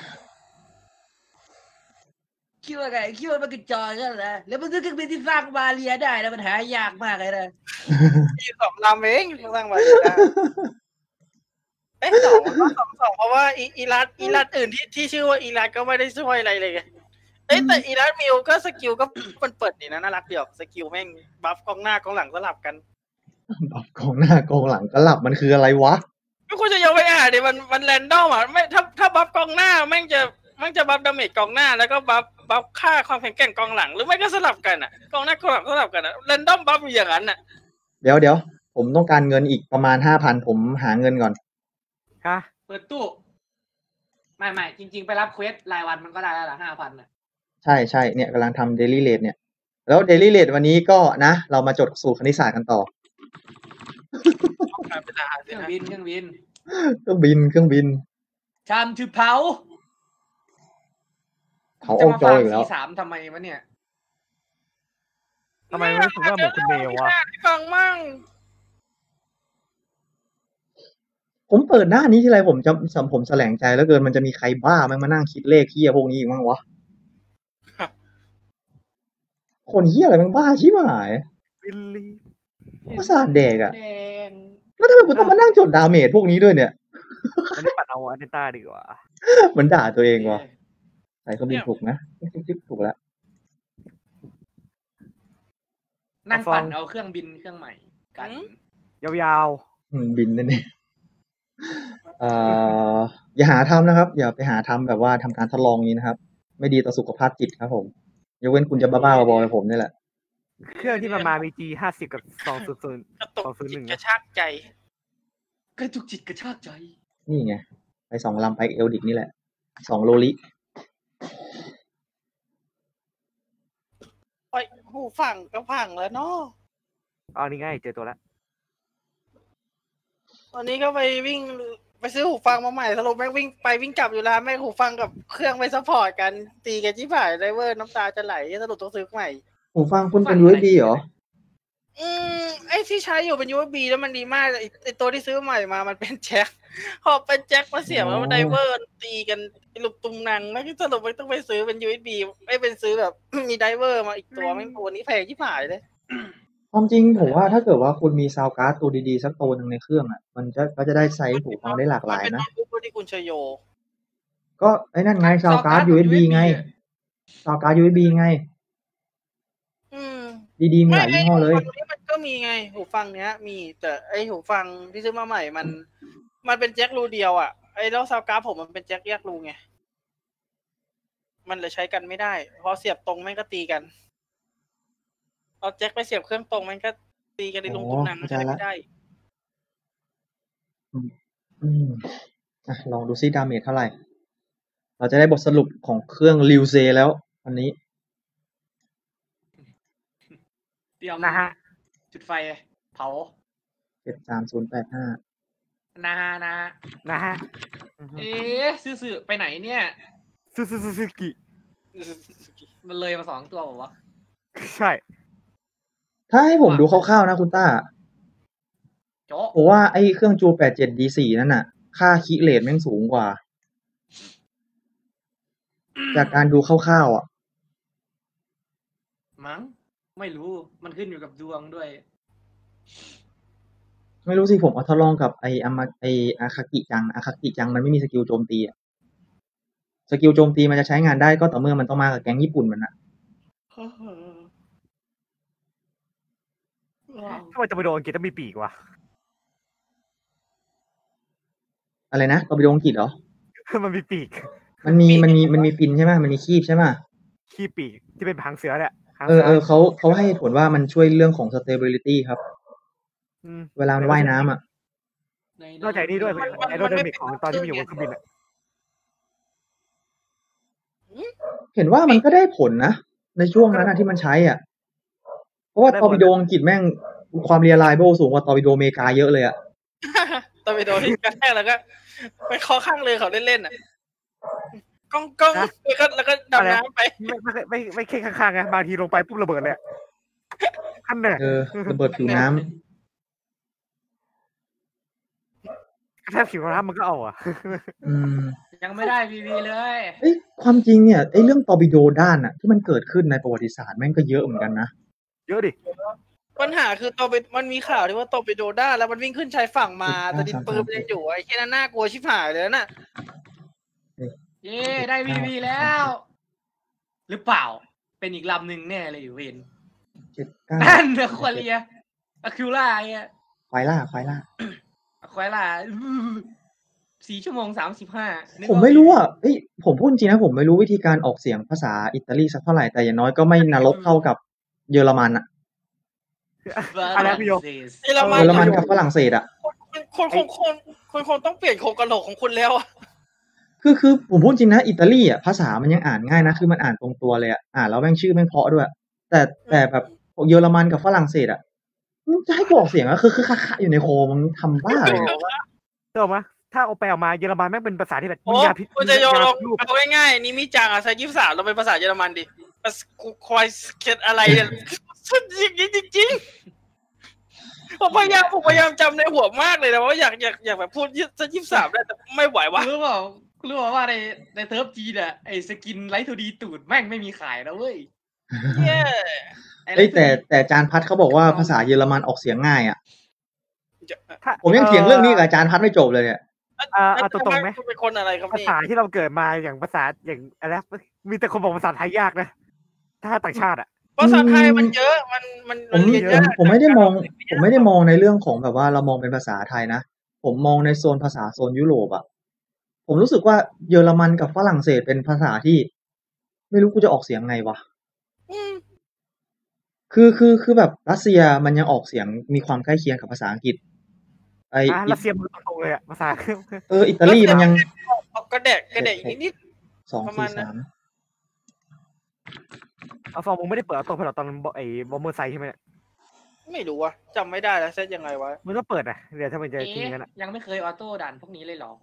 คิดว่าไงคิดว่ามันกระจอยกันเหรอแล้วมันซื้อเครื่องบินที่สร้างมาเรียได้แล้วมันหายากมากเลยนะมีสองลำเองสร้างมาได้เอ้ยสองสองสองเพราะว่าอีอีรัสอีรัสอื่นที่ที่ชื่อว่าอีรัสก็ไม่ได้ช่วยอะไรเลยไงเอ้ยแต่อีรัสมิวก็สกิลก็มันเปิดนี่นะน่ารักเดียวสกิลแม่งบัฟกองหน้ากองหลังสลับกันบัฟกองหน้ากองหลังก็หลับมันคืออะไรวะไม่ควรจะยกไปอ่านดิมันมันแรนดอมอ่ะไม่ถ้าถ้าบัฟกองหน้าแม่งจะแม่งจะบัฟดาเมจกองหน้าแล้วก็บัฟบัฟค่าความแข็งแกร่งกองหลังหรือไม่ก็สลับกันอ่ะกองหน้ากองหลังสลับกันอ่ะแรนดอมบัฟอยู่อย่างนั้นอ่ะเดี๋ยวเดี๋ยวผมต้องการเงินอีกประมาณห้าพันผมหาเงินก่อนฮะเปิดตู้ไม่ไม่จริง ๆ ไปรับเควสรายวันมันก็ได้แล้วล่ะห้าพันน่ะใช่ใช่เนี่ยกำลังทำเดลี่เลทเนี่ย แล้วเดลี่เลทวันนี้ก็นะ เรามาจดสูตรคณิตศาสตร์กันต่อต้องการเวลาเคสิรื่องนะบินเครื่องบินเครื่องบินเครื่องบินทำถือเผาเขาจะโอมาจฟัอง อีกแล้วสี่สามทำไมวะเนี่ยทำไมไม่รู้สึกว่าเหมือนคุณเมลวะฟังมั่งผมเปิดหน้านี้ทีไรผมจะสผมแสลงใจแล้วเกินมันจะมีใครบ้าแม่งมานั่งคิดเลขเฮียพวกนี้อีกมั้งวะ คนเฮียอะไรแม่งบ้าชิบหายบิลลี่ประสาทแดกอะแดงแล้วทำไมกูต้องมานั่งจดดาเมจพวกนี้ด้วยเนี่ยอันนี้ปัดเอาอันเนต้าดีกว่าเหมือนด่าตัวเองวะใส่เครื่องบินถูกนะจิ๊บๆถูกแล้วนั่งปั่นเอาเครื่องบินเครื่องใหม่กันยาวอืมบินนั่นเองเอ่ออย่าหาทำนะครับ อย่าไปหาทำแบบว่าทำการทดลองนี้นะครับ ไม่ดีต่อสุขภาพจิตครับผมยกเว้นคุณจะบ้าๆบอๆแบบผมนี่แหละๆเครื่องที่มันมามี จี ห้าสิบกับสองศูนย์ศูนย์กระตุกสองศูนย์หจินึ่ตงกระชากใจกระจุกจิตกระชากใจนี่ไง ไปสองลำไปเอลดิกนี่แหละสองโลลิโอ้ยหูฟังก็พังแล้วเนาะอ๋อนี่ไงเจอตัวแล้ววันนี้ก็ไปวิ่งไปซื้อหูฟังมาใหม่สรุปแม่งวิ่งไปวิ่งกลับอยู่ร้านแม่งหูฟังกับเครื่องไปซัพพอร์ตกันตีกันที่ผ่ายไดเวอร์น้ำตาจะไหลสรุปต้องซื้อใหม่หูฟังคุณเป็น ยู เอส บี เหรออืมไอ้ที่ใช้อยู่เป็น ยู เอส บี แล้วมันดีมากไอ้ไอ้ตัวที่ซื้อใหม่มามันเป็นแจ็คพอเป็นแจ็คมาเสียบแล้วมันไดเวอร์ตีกันลุกตุงนังแล้วก็สรุปมันต้องไปซื้อเป็น ยู เอส บี ไม่เป็นซื้อแบบ มีไดเวอร์มาอีกตัวแม่งตัวนี้แพงที่ผ่ายเลยความจริงผมว่าถ้าเกิดว่าคุณมีซาวการ์ดตัวดีๆสักตัวหนึ่งในเครื่องอ่ะมันจะก็จะได้ไซส์หูฟังได้หลากหลายนะมันเป็นโน้ตบุ๊กที่คุณชโยก็ไอ้นั่นไงซาวการ์ด ยู เอส บี ไงซาวการ์ด ยู เอส บี ไงอืมดีๆมีหลายยี่ห้อเลยหูฟังนี้มันก็มีไงหูฟังเนี้ย มีแต่ไอหูฟังที่ซื้อมาใหม่มัน มันเป็นแจ็ครูเดียวอ่ะไอแล้วซาวการ์ดผมมันเป็นแจ็คแยกรูไงมันเลยใช้กันไม่ได้พอเสียบตรงแม่งก็ตีกันเอาแจ็คไปเสียบเครื่องตรงมันก็ตีกันในลงตรงนั้นใช้ไม่ได้อืมอ่ะลองดูซิดาเมจเท่าไหร่ เราจะได้บทสรุปของเครื่องริวเซแล้ววันนี้เตรียมนะฮะจุดไฟเผาเจ็ดสามศูนย์แปดห้านะฮะนะฮะนะฮะเอ๊ะซื่อๆไปไหนเนี่ยซูซูซูซูกิมันเลยมาสองตัวบอกว่าใช่ถ้าให้ผมดูคร่าวๆนะคุณต้าโจ๊ะผมว่าไอ้เครื่องจู แปดเจ็ด ดี สี่ นั่นน่ะ ค่าคิเรทแม่งสูงกว่า จากการดูคร่าวๆอ่ะมั้งไม่รู้มันขึ้นอยู่กับดวงด้วยไม่รู้สิผมเอาทดลองกับไอ้อามาไอ้อาคากิจังอาคากิจังมันไม่มีสกิลโจมตีอ่ะสกิลโจมตีมันจะใช้งานได้ก็ต่อเมื่อมันต้องมากับแก๊งญี่ปุ่นมันอ่ะถ้ามันจะไปโดนอังกฤษต้องมีปีกว่ะอะไรนะตอร์ปิโดอังกฤษเหรอมันมีปีกมันมีมันมีมันมีฟินใช่ไหมมันมีคีบใช่ไหมขี้ปีกที่เป็นหางเสือเนี่ยหางเอสือเออเขาเขาให้เหตุผลว่ามันช่วยเรื่องของ stability ครับมเวลามันว่ายน้ำอ่ะนอกจากนี้ด้วยมันไอโรไดนามิกของตอนที่มันอยู่บนเครื่องบินอะเห็นว่ามันก็ได้ผลนะในช่วงนั้นนะที่มันใช้อ่ะ เพราะว่าตอร์ปิโดอังกฤษแม่งความเรียลไลเบิลสูงกว่าตอร์ปิโดอเมริกาเยอะเลยอ่ะตอนไปโดนที่กระแทกแล้วก็ไปเคอข้างเลยเขาเล่นๆอ่ะก้องก้องแล้วก็แล้วก็ดำน้ำไปไม่ไม่ไม่ไม่แค่ข้างๆไงบางทีลงไปปุ๊บระเบิดเลยอะขั้นเนี่ยเออระเบิดผิวน้ำกระแทกผิวน้ำมันก็เอาอ่ะอืมยังไม่ได้วีวีเลยเอ้ยความจริงเนี่ยไอ้เรื่องตอร์ปิโดด้านอ่ะที่มันเกิดขึ้นในประวัติศาสตร์แม่งก็เยอะเหมือนกันนะเยอะดิปัญหาคือตอไปมันมีข่าวที่ว่าตอไปโดด้าแล้วมันวิ่งขึ้นชายฝั่งมาแต่ดินปืนมันยังอยู่ไอ้แค่นั้นน่ากลัวชิบหายเลยน่ะเย้ได้วีวีแล้ว หรือเปล่าเป็นอีกลำหนึ่งแน่เลยอยู่เวนเจ็ดเก้านั่นเนอะควาเรียอะคิวล่าไอ้อะควายล่าควายล่าควายล่าสี่ชั่วโมงสามสิบห้าผมไม่รู้อ่ะเอ้ยผมพูดจริงนะผมไม่รู้วิธีการออกเสียงภาษาอิตาลีสักเท่าไหร่แต่อย่างน้อยก็ไม่นรกเท่ากับเยอรมันอ่ะอะไรพี่โยเยอรมันเยอรมันกับฝรั่งเศสอ่ะคนคงคนคนคงต้องเปลี่ยนโครงกระโหลกของคุณแล้วอะคือคือผมพูดจริงนะอิตาลีอ่ะภาษามันยังอ่านง่ายนะคือมันอ่านตรงตัวเลยอ่ะอ่านแล้วแม่งชื่อแม่งเพราะด้วยแต่แต่แบบเยอรมันกับฝรั่งเศสอ่ะมันจะให้กูออกเสียงอ่ะคือคือคะๆอยู่ในโคมึงทำบ้าเลยเนี่ยเจอไหมถ้าเอาไปเอามาเยอรมันแม่งเป็นภาษาที่แบบโอ้มียาพิษคุณจะโยนยาลงพิษรูปเอาง่ายๆนี่มิจังอ่ะใช้ยี่สิบสามเราเป็นภาษาเยอรมันดิภาษาควายเคิดอะไรเนี่ยสุดจริงจริงๆผมพยายามผมพยายามจำในหัวมากเลยนะว่าอยากอยากอยากแบบพูดยี่สิบสามได้แต่ไม่ไหววะรู้เปล่ารู้เปล่าว่าในในเทิร์ฟจีนอะไอสกินไลท์ทูดีตูดแม่งไม่มีขายนะเว้ยเย้เอ้ยแต่แต่อาจารย์พัดเขาบอกว่าภาษาเยอรมันออกเสียงง่ายอ่ะถ้าผมยังเถียงเรื่องนี้กับอาจารย์พัดไม่จบเลยเนี่ยอ่าเอาตรงๆไหมคุณเป็นคนอะไรครับภานี่ษาที่เราเกิดมาอย่างภาษาอย่างอะไรนะมีแต่คนบอกภาษาไทยยากนะถ้าต่างชาติอ่ะภาษาไทยมันเยอะมันมันผมเรียนผเยมอะผมไม่ได้มอง ผมไม่ได้มองในเรื่องของแบบว่าเรามองเป็นภาษาไทยนะผมมองในโซนภาษาโซนยุโรปอ่ะผมรู้สึกว่าเยอรมันกับฝรั่งเศสเป็นภาษาที่ ไม่รู้กูจะออกเสียงไงวะอืมคือคือคือแบบรัสเซียมันยังออกเสียงมีความใกล้เคียงกับภาษาอังกฤษไออ่ะอิรัสเซียมันตรงๆเลยอ่ะภาษาเอออิตาลีมันยังกระเดกกระเดกนิดนิดสองประมาสี่ณนั้นสามเอาฟองมึงไม่ได้เปิดเอาตัวเพลตอนไอ้บอมเบอร์ไซด์ใช่ไหมเนี่ยไม่รู้ว่ะจำไม่ได้แล้วเซตยังไงวะมันก็เปิดอ่ะเดี๋ยวถ้ามันจะเอ๊ทีนั้นะอ่ะยังไม่เคยออโต้ด่านพวกนี้เลยเหรอ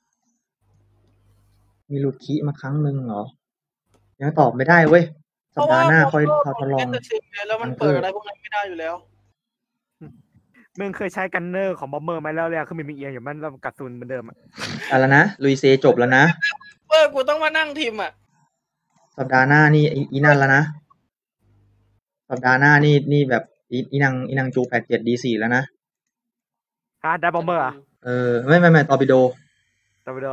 มีหลุดคีย์มาครั้งหนึ่งเหรอ ยังตอบไม่ได้เว้ยสัปดาห์หน้าค่อยทดลองเล่นแต่ซิมไงแล้วมันเปิดอะไรพวกนั้นไม่ได้อยู่แล้วมึงเคยใช้กันเนอร์ของบอมเบอร์ไหมแล้วเนี่ยคือมันมีเอียงอยู่มันแล้วกัดซุนเหมือนเดิมอ่ะอะไรนะลุยเซจบแล้วนะเออกูต้องมานั่งพิมพ์อ่ะสัปดาห์หน้านี่ไอ้อีนั่นแล้วนะสัปดาห์หน้านี่นี่แบบอีอีนางอีนางจูแปดเจ็ด ดี สี่ แล้วนะฮะได้บอมเบอร์อ่ะเออไม่ไม่ไม่ตอร์ปิโดตัวไปดู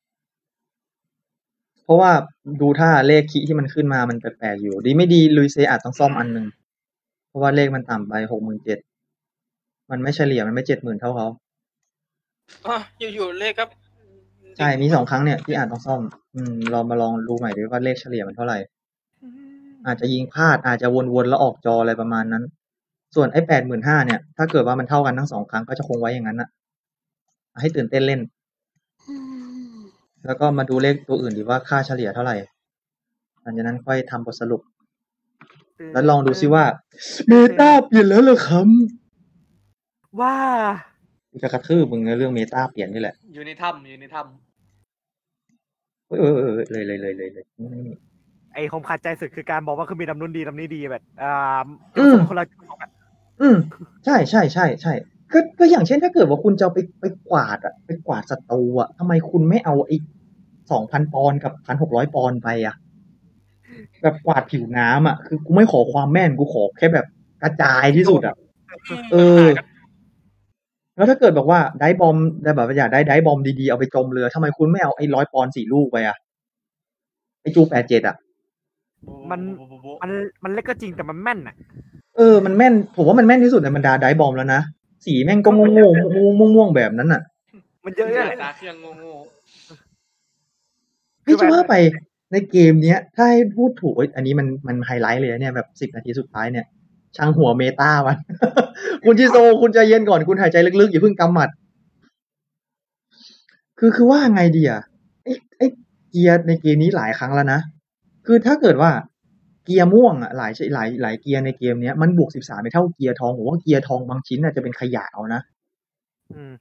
เพราะว่าดูถ้าเลขคีย์ที่มันขึ้นมามันแปลกๆอยู่ ดีไม่ดีลุยเซอาจต้องซ่อมอันหนึ่งเพราะว่าเลขมันต่ำไปหกหมื่นเจ็ดมันไม่เฉลี่ยมันไม่เจ็ดหมื่นเท่าเขาอ่ะอยู่ๆเลขก็ใช่มีสองครั้งเนี่ยที่อาจต้องซ่อม อืมลองมาลองดูใหม่ดิว่าเลขเฉลี่ยมันเท่าไหร่ อาจจะยิงพลาดอาจจะวนๆแล้วออกจออะไรประมาณนั้น ส่วนไอ้แปดหมื่นห้าเนี่ย ถ้าเกิดว่ามันเท่ากันทั้งสองครั้งก็จะคงไว้อย่างนั้นน่ะ ให้ตื่นเต้นเล่น แล้วก็มาดูเลขตัวอื่นดีว่าค่าเฉลี่ยเท่าไหร่หลังจากนั้นค่อยทำบทสรุป แล้วลองดูซิว่าเมตาเปลี่ยนแล้วเหรอครับว่ากูจะกระทืบมึงในเรื่องเมตาเปลี่ยนนี่แหละอยู่ในถ้ำอยู่ในถ้เออเออเออเลยเลยเลยเลยเลยนี่ไอ้ผมขัดใจสุดคือการบอกว่าคือมีลำนู้นดีลำนี้ดีแบบอ่าอืมคนละอืมใช่ใช่ใช่ใช่ก็ก็อย่างเช่นถ้าเกิดว่าคุณจะเอาไปไปกวาดอะไปกวาดศัตรูอะทำไมคุณไม่เอาไอ้สองพันปอนด์กับพันหกร้อยปอนด์ไปอะแบบกวาดผิวน้ำอะคือกูไม่ขอความแม่นกูขอแค่แบบกระจายที่สุดอะเออ แล้วถ้าเกิดบอกว่าได้บอมได้แบบว่าอยากได้ได้บอมดีๆเอาไปจมเรือทำไมคุณไม่เอาไอ้ร้อยปอนด์สี่ลูกไปอะไอ้จูแปดเจ็ดอะำมันมันมันเล็กก็จริงแต่มันแม่นอ่ะเออมันแม่นผมว่ามันแม่นที่สุดในบรรดาได้บอมแล้วนะสีแม่งก็โง่โง่ม่วงม่วงๆแบบนั้นอะมันเยอะแยะเลยตาเครื่องโง่เฮ้ยจะว่าไปในเกมเนี้ย ถ้าให้พูดถูกเอ้ยอันนี้มันมันไฮไลท์เลยนะเนี่ยแบบสิบนาทีสุดท้ายเนี่ย ช่างหัวเมตาวัน คุณจิโซคุณใจเย็นก่อนคุณหายใจลึกๆอย่าเพิ่งกำหมัด คือคือว่าไงดีอ่ะไอ้ไอ้เกียร์ในเกมนี้หลายครั้งแล้วนะ คือถ้าเกิดว่าเกียร์ม่วงอ่ะหลายหลายหลายเกียร์ในเกมเนี้ยมันบวกสิบสามไม่เท่าเกียร์ทองผมว่าเกียร์ทองบางชิ้นอาจจะเป็นขยะเอานะอืม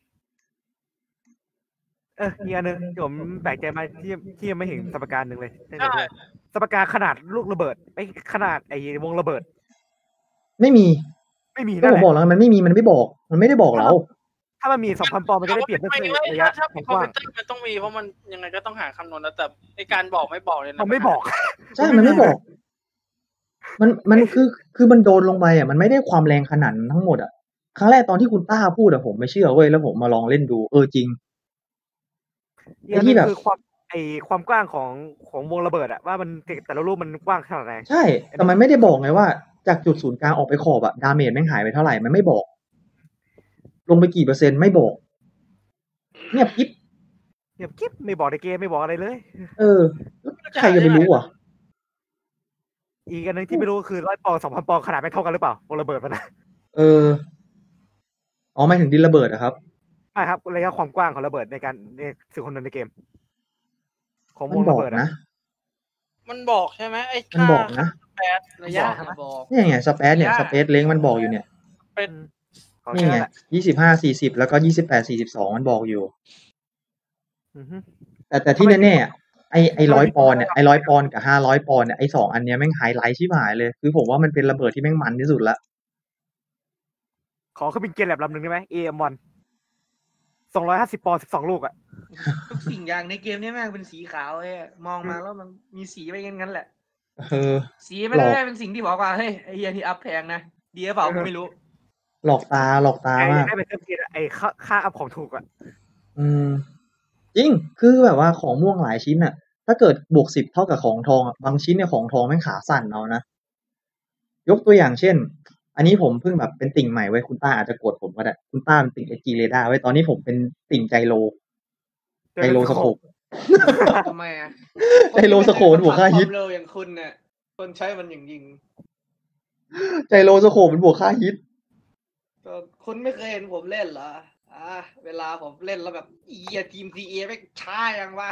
เอออีกอันหนึ่งที่ผมแปลกใจมาที่ที่ยังไม่เห็นสมการหนึ่งเลยตั้งแต่เพื่อนสมการขนาดลูกระเบิดไอ้ขนาดไอ้วงระเบิดไม่มีไม่มีก็นั่นผแหมละบอกแล้วมันไม่มีมันไม่บอก มันไม่ได้บอกเราถ้ามันมีสองพันปอนด์มันจะได้เปรียบเพื่อไม่ระไม่ยะถ้าขมีองคอก มว้าพิงวเตอร์มันต้องมีเพราะมันยังไงก็ต้องหาคำนวณแล้วแต่ไอการบอกไม่บอกเลยนะมันไม่บอกใช่ มันไม่บอก มัน มันคือ คือมันโดนลงไปอ่ะ มันไม่ได้ความแรงขนาดนั้นทั้งหมดอ่ะ ครั้งแรกตอนที่คุณต้าพูดอ่ะผมไม่เชื่อเว้ย แล้วผมมาลองเล่นดู เออจริงอีกอันหนึงคือความไอ้ความกว้างของของวงระเบิดอะว่ามันแต่ละลูกมันกว้างขนาดไหนใช่ แต่มันไม่ได้บอกไงว่าจากจุดศูนย์กลางออกไปขอบอะดาเมจแม่งหายไปเท่าไหร่ มันไม่บอก ลงไปกี่เปอร์เซ็นต์ไม่บอก เงียบกิ๊บเงียบกิ๊บไม่บอกในเกมไม่บอกอะไรเลยเออแล้วใครจะไปรู้อ่ะอีกอันหนึงที่ไม่รู้ก็คือร้อยปอนด์สองพันปอนด์ขนาดไม่เท่ากันหรือเปล่าวงระเบิดมันนะเออ อ๋อหมายถึงดินระเบิดอะครับใช่ครับระยะความกว้างของระเบิดในการในสื่อคนในเกม ของมัวน งบระอกเบิดนะอะมันบอกใช่ไหมไอ้มันบอกนะแปดระยะบอกเนี่ยไงสเปซเนี่ยสเปซเล้งมันบอกอยู่เนี่ยเป็นของนี่แค่ไงนั้นแหละยี่สิบห้า สี่สิบ แล้วก็ยี่สิบแปด สี่สิบสองมันบอกอยู่อือฮึแต่แต่ที่แน่ๆอะไอไอร้อยปอนด์เนี่ย ไอร้อยปอนด์กับห้าร้อยปอนด์เนี่ย ไอสองอันเนี้ยแม่งไฮไลท์ชิบหายเลย คือผมว่ามันเป็นระเบิดที่แม่งมันที่สุดละขอเครื่องบินเกมแลบลำหนึ่งได้ไหม เอ เอ็ม วัน สองร้อยห้าสิบปอนด์สิบสองลูกอะทุกสิ่งอย่างในเกมนี้แม่งเป็นสีขาวเลยอะมองมาแล้วมันมีสีไปงั้นๆแหละเออสีไม่ได้เป็นสิ่งที่บอกว่าเฮ้ยไอ้เหี้ยที่อัพแพงนะดีหรือเปล่ากูไม่รู้หลอกตาหลอกตาไอ้มากได้เป็นเครื่องบินอะไอ้ค่าค่าอัพของถูกอะอืม จริง คือแบบว่าของม่วงหลายชิ้นอะถ้าเกิดบวกสิบเท่ากับของทองอะบางชิ้นเนี่ยของทองแม่งขาสั่นเอานะ ยกตัวอย่างเช่น อันนี้ผมเพิ่งแบบเป็นติ่งใหม่ไว้ยคุณต้าอาจจะโกรธผมก็ได้ คุณต้าเป็นติ่งเอจีเรดาไว้ยตอนนี้ผมเป็นติ่งไจโรไจโรสโคปทำไมอ่ะไจโรสโคปบวกค่าฮิตความเร็วอย่างคุณเนี่ยคนใช้มันอย่างยิงไจโรสโคปมันบวกค่าฮิตก็คุณไม่เคยเห็นผมเล่นเหรออ่าเวลาผมเล่นแล้วแบบเอียทีมซีเอไม่ช้ายังวะ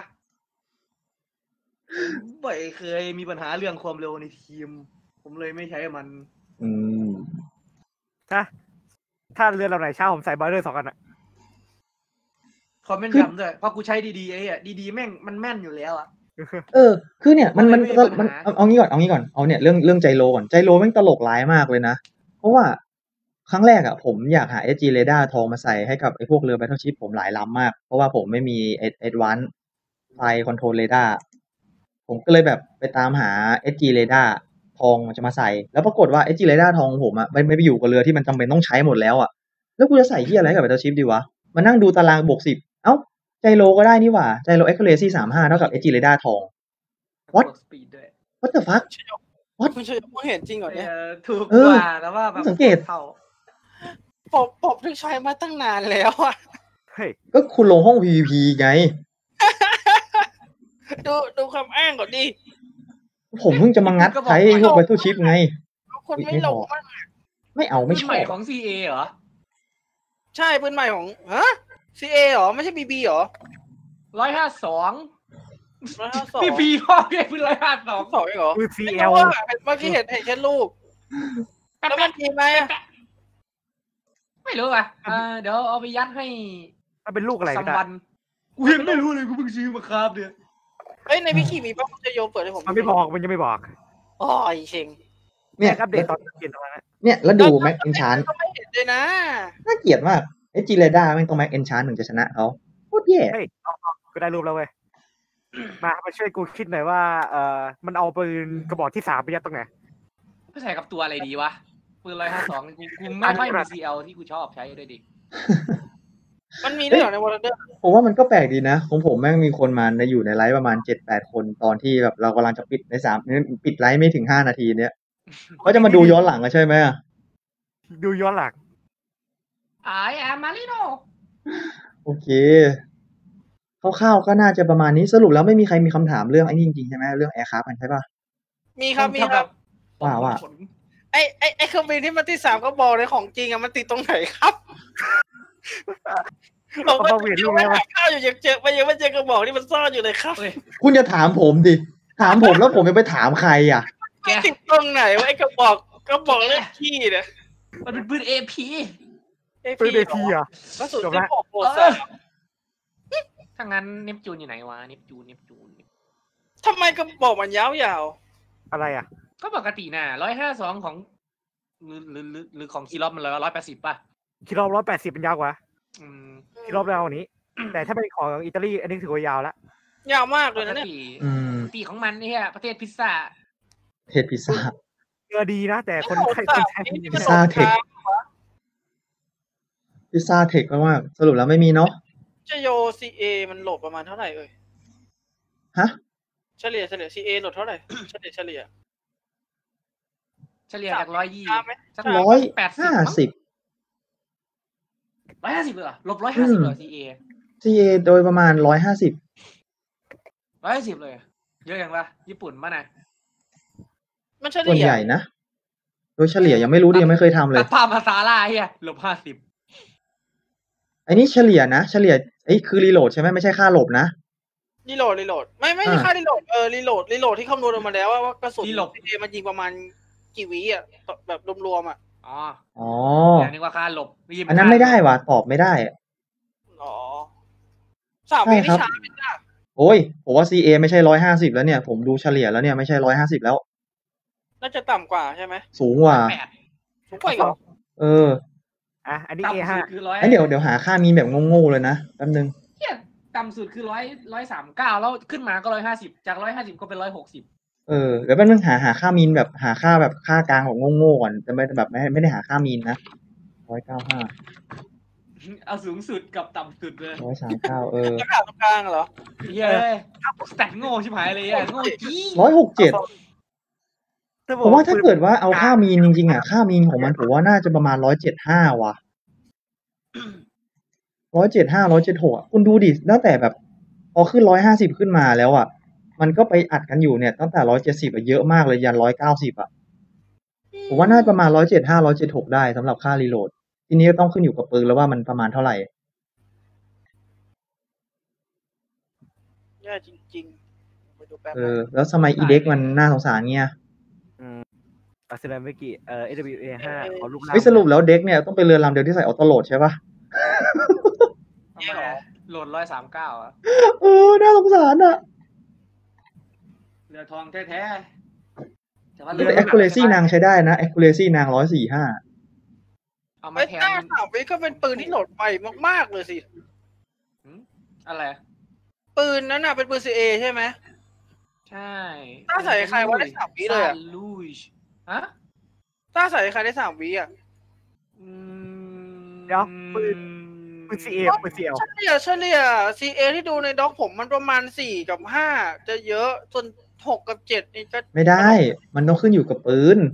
ไม่เคยมีปัญหาเรื่องความเร็วในทีม ผมเลยไม่ใช้มันอืมถ้าถ้าเรือลำไหนเช่าผมใส่บอยเลอร์สองอันอะคอมเมนต์คือย้ำด้วยเพราะกูใช้ดีๆไอ้อะดีๆแม่งมันแม่นอยู่แล้วอ่ะเออ คือเนี่ยมันมันไม่มีปัญหามัมันเอาเอางี้ก่อนเอางี้ก่อนเอาเนี่ยเรื่องเรื่องไจโรก่อนไจโรแม่งตลกร้ายมากเลยนะ เพราะว่าครั้งแรกอ่ะผมอยากหา เอส จี Radar ทองมาใส่ให้กับไอ้พวกเรือ Battleship ผมหลายลำมาก เพราะว่าผมไม่มี Advanced Flight Control Radar ผมก็เลยแบบไปตามหา เอส จี Radar ทองมันจะมาใส่แล้วปรากฏว่าไอ้จีเรดาทองของผมอะมันไม่ไปอยู่กับเรือที่มันจำเป็นต้องใช้หมดแล้วอะแล้วกูจะใส่ที่อะไรกับแบตเตอร์ชิพดีวะมานั่งดูตารางบวกสิบเอ้าไจโรก็ได้นี่หว่าไจโรเอ็กซ์เคอเรซี่สามห้าเท่ากับไอ้จีเรดาทอง What สปีดด้วย what the fuck คุณเฉยเห็นจริงเหรอเนี่ยเออถูกเออกว่าแล้วว่าแบบสังเกตเท่าผมผมที่ใช้มาตั้งนานแล้วอะเฮ้ยก็คุณลงห้อง พี วี พี ไงดูดูคำอ้างก่อนดิผมเพิ่งจะมางัดใช้พวกแบตเตอร์ชิพไงคนไม่ลงมากไม่เอาไม่ปืนชใหอม่บของ ซี เอ เหรอใช่ปืนใหม่ของฮะ ซี เอ เหรอ ไม่ใช่ บี บี เหรอร้อยห้าสองร้อยห้าสองพี่พีพ่อเรียกปืนร้อยห้าสองสองเองเหรอคือ ซีไม่แอลรู้ว่าเมื่อกี้เห็นเห็นแค่รูปแล้วมันดีไหมอะไม่รู้อ่ะเออเดี๋ยวเอาไปยัดให้มันเป็นลูกอะไรสักัมนวันกูยังไม่รู้เลยกูเพิ่งซื้อมาครับเนี่ยเอ้ยในวิกิมีป่ะคุณจะโยเปิดให้ผมมันไม่บอกมันยังไม่บอกอ๋อไอเชงเนี่ยอัปเดตตอนเปลี่ยนตรงนั้นเนี่ยแล้วดูแม็กเอนชานก็ไม่เห็นเลยนะน่าเกลียดมากไอ้จีเรดาแม่งต้องแม็กเอนชานถึงจะชนะเขาโคตรแย่เฮ้ยเอาเอาก็ได้รูปแล้วเว้ยมามาช่วยกูคิดหน่อยว่าเอ่อมันเอาปืนกระบอกที่สามไปยัดตรงไหนไม่ใส่กับตัวอะไรดีวะปืนร้อยห้าสองกูกูไม่ค่อยมี ซี แอล ที่กูชอบใช้ด้วยดิมันมีด้วยเหรอในวอลเดอร์ผมว่ามันก็แปลกดีนะของผมแม่งมีคนมาในอยู่ในไลฟ์ประมาณเจ็ดแปดคนตอนที่แบบเรากำลังจะปิดในสามปิดไลฟ์ไม่ถึงห้านาทีเนี้ยเขาจะมาดูย้อนหลังกันใช่ไหมอะดูย้อนหลัง I am Marino โอเคคร่าวๆก็น่าจะประมาณนี้สรุปแล้วไม่มีใครมีคำถามเรื่องไอ้นี่จริงๆใช่ไหมเรื่องแอร์คราฟต์กันใช่ป่ะมีครับมีครับว่าว่าไอไอไอเครื่องบินที่มันที่สามก็บอกเลยของจริงอะมันติดตรงไหนครับผมก็ยังไม่หาข้าวอยู่ยังเจอไปยังไม่เจอกระบอกที่มันซ่อนอยู่เลยครับคุณจะถามผมดิถามผมแล้วผมจะไปถามใครอ่ะแกติดตรงไหนวะไอกระบอกกระบอกเลือดขี้เนี่ยมันเป็นปืน เอ พีปืนเอพีอ่ะกระสุนจบที่ละบอกโปรเอดอถ้างั้นเนปจูนอยู่ไหนวะเนปจูนเนปจูนทำไมกระบอกมันยาวอะไรอ่ะก็ปกติน่ะร้อยห้าสองของหรือหรือหรือหรือของคีรอบมันร้อยแปดสิบป่ะคิดรอบร้อยแปดสิบเป็นยาวกว่าอืมๆคิดรอบยาวกว่านี้ แต่ถ้าเป็นของอิตาลีอันนี้ถือว่ายาวแล้วยาวมากเลปยกนะเนี่ยติอืมปกติของมันเนี่ยประเทศพิซซ่าเทศพิซซ่าเนื้อดีนะ แต่คนไทยคนไทยนี่พิซซ่าเทค พิซซ่าเทคมากๆสรุปแล้วไม่มีเนาะจะโยซีเอมันโหลดประมาณเท่าไหร่เอ่ยฮะเฉลี่ยเฉลี่ยซีเอโหลดเท่าไหร่เฉลี่ยเฉลี่ยเฉลี่ยจากร้อยยี่ช้าไหมสักร้อยแปดสิบห้าสิบร้อยห้าสิบเหรอลบร้อยห้าสิบเหรอซีเอซีเอโดยประมาณร้อยห้าสิบร้อยห้าสิบเลย เยอะอย่างวะญี่ปุ่นป่ะนะมันเฉส่วนลี่ยใหญ่นะ โดยเฉลี่ยยังไม่รู้ดิยังไม่เคยทำเลตัยดภาพภาษาล่าเฮียลบห้าสิบไอ้นี่เฉลี่ยนะ เฉลี่ยไอ้คือรีโหลดใช่ไหมไม่ใช่ค่าหลบนะรีโหลดรีโหลดไม่ไม่ใช่อ่าค่ารีโหลดเออรีโหลดรีโหลดที่คำนวณออกมาแล้วว่าว่ากระสุนซีเอมันยิงประมาณกี่วิอ่ะแบบรวมๆอ่ะอ๋ออ๋อแต่นึกว่าค่าหลบอันนั้นไม่ได้ว่ะตอบไม่ได้อ๋อสามวินี่ช้าไปจ้ะโอ้ยผมว่า ซี เอ ไม่ใช่ร้อยห้าสิบแล้วเนี่ย ผมดูเฉลี่ยแล้วเนี่ยไม่ใช่ร้อยห้าสิบแล้วน่าจะต่ำกว่าใช่ไหมสูงกว่าแปดสูงกว่าอีกเหรอเอออ่ะอันนี้ต่ำเอห้าสุดคือร้อยงั้นเดี๋ยวเดี๋ยวหาค่ามีนแบบโง่ๆเลยนะแป๊บนึงเฮียต่ำสุดคือร้อยร้อยสามเก้าแล้วขึ้นมาก็ร้อยห้าสิบจากร้อยห้าสิบก็เป็นร้อยหกสิบเออเดี๋ยวแป๊บนึงหาหาค่ามีนแบบหาค่าแบบค่ากลางแบบโง่ๆก่อนจะไม่แบบไม่ไม่ได้หาค่ามีนนะร้อยเก้าห้าเอาสูงสุดกับต่ำสุดเลยร้อยสามเก้าเออราคาตรงกลางเหรอเย้ยสแตทโง่ชิบหายเลยอ่ะโง่จี้ร้อยหกเจ็ดผมว่าถ้าเกิดว่าเอาค่ามีนจริงๆอ่ะค่ามีนของมันผมว่าน่าจะประมาณร้อยเจ็ดห้าว่ะร้อยเจ็ดห้าร้อยเจ็ดหกคุณดูดิตั้งแต่แบบ พอขึ้นร้อยห้าสิบขึ้นมาแล้วอ่ะ มันก็ไปอัดกันอยู่เนี่ยตั้งแต่ร้อยเจ็ดสิบอะเยอะมากเลยยันร้อยเก้าสิบอ่ะผมว่าน่าจะประมาณร้อยเจ็ดห้าร้อยเจ็ดหกได้สำหรับค่ารีโหลด ทีนี้ก็ต้องขึ้นอยู่กับปืนแล้วว่ามันประมาณเท่าไหร่แย่จริงๆไปดูแป๊บเออ แล้วสมัยอีเด็กมันน่าสงสารเงี้ยอัสเซนเมื่อกี้เอ่อ เอ ดับเบิลยู เอ ห้าขอรูปร่างไม่สรุปแล้วเด็กเนี่ยต้องเป็นเรือลำเดียวที่ใส่ออโต้โหลดใช่ปะทำไมอะโหลดร้อยสามเก้าอ่ะเออ น่าสงสารอ่ะเรือทองแท้ๆแต่ว่าแต่ accuracy นางใช้ได้นะ accuracy นางร้อยสี่ห้าเอามาไอ้แทต้าน สามวิก็เป็นปืนที่โหลดไปมากๆเลยสิอะไรปืนนั้นน่ะเป็นปืนซีเอใช่ไหมใใช่ต้าใส่ใครว่าได้สามวิเลยอะลูชฮะต้าใส่ใครได้สามวิอ่ะอืมเดี๋ยวปืนปืนซีเอปืนซีเอลเฉลี่ยเฉลี่ย ซี เอ ที่ดูในด็อกผมมันประมาณสี่กับห้าจะเยอะส่วนหกกับเจ็ดนี่ก็ไม่ได้ มันต้องขึ้นอยู่กับปืน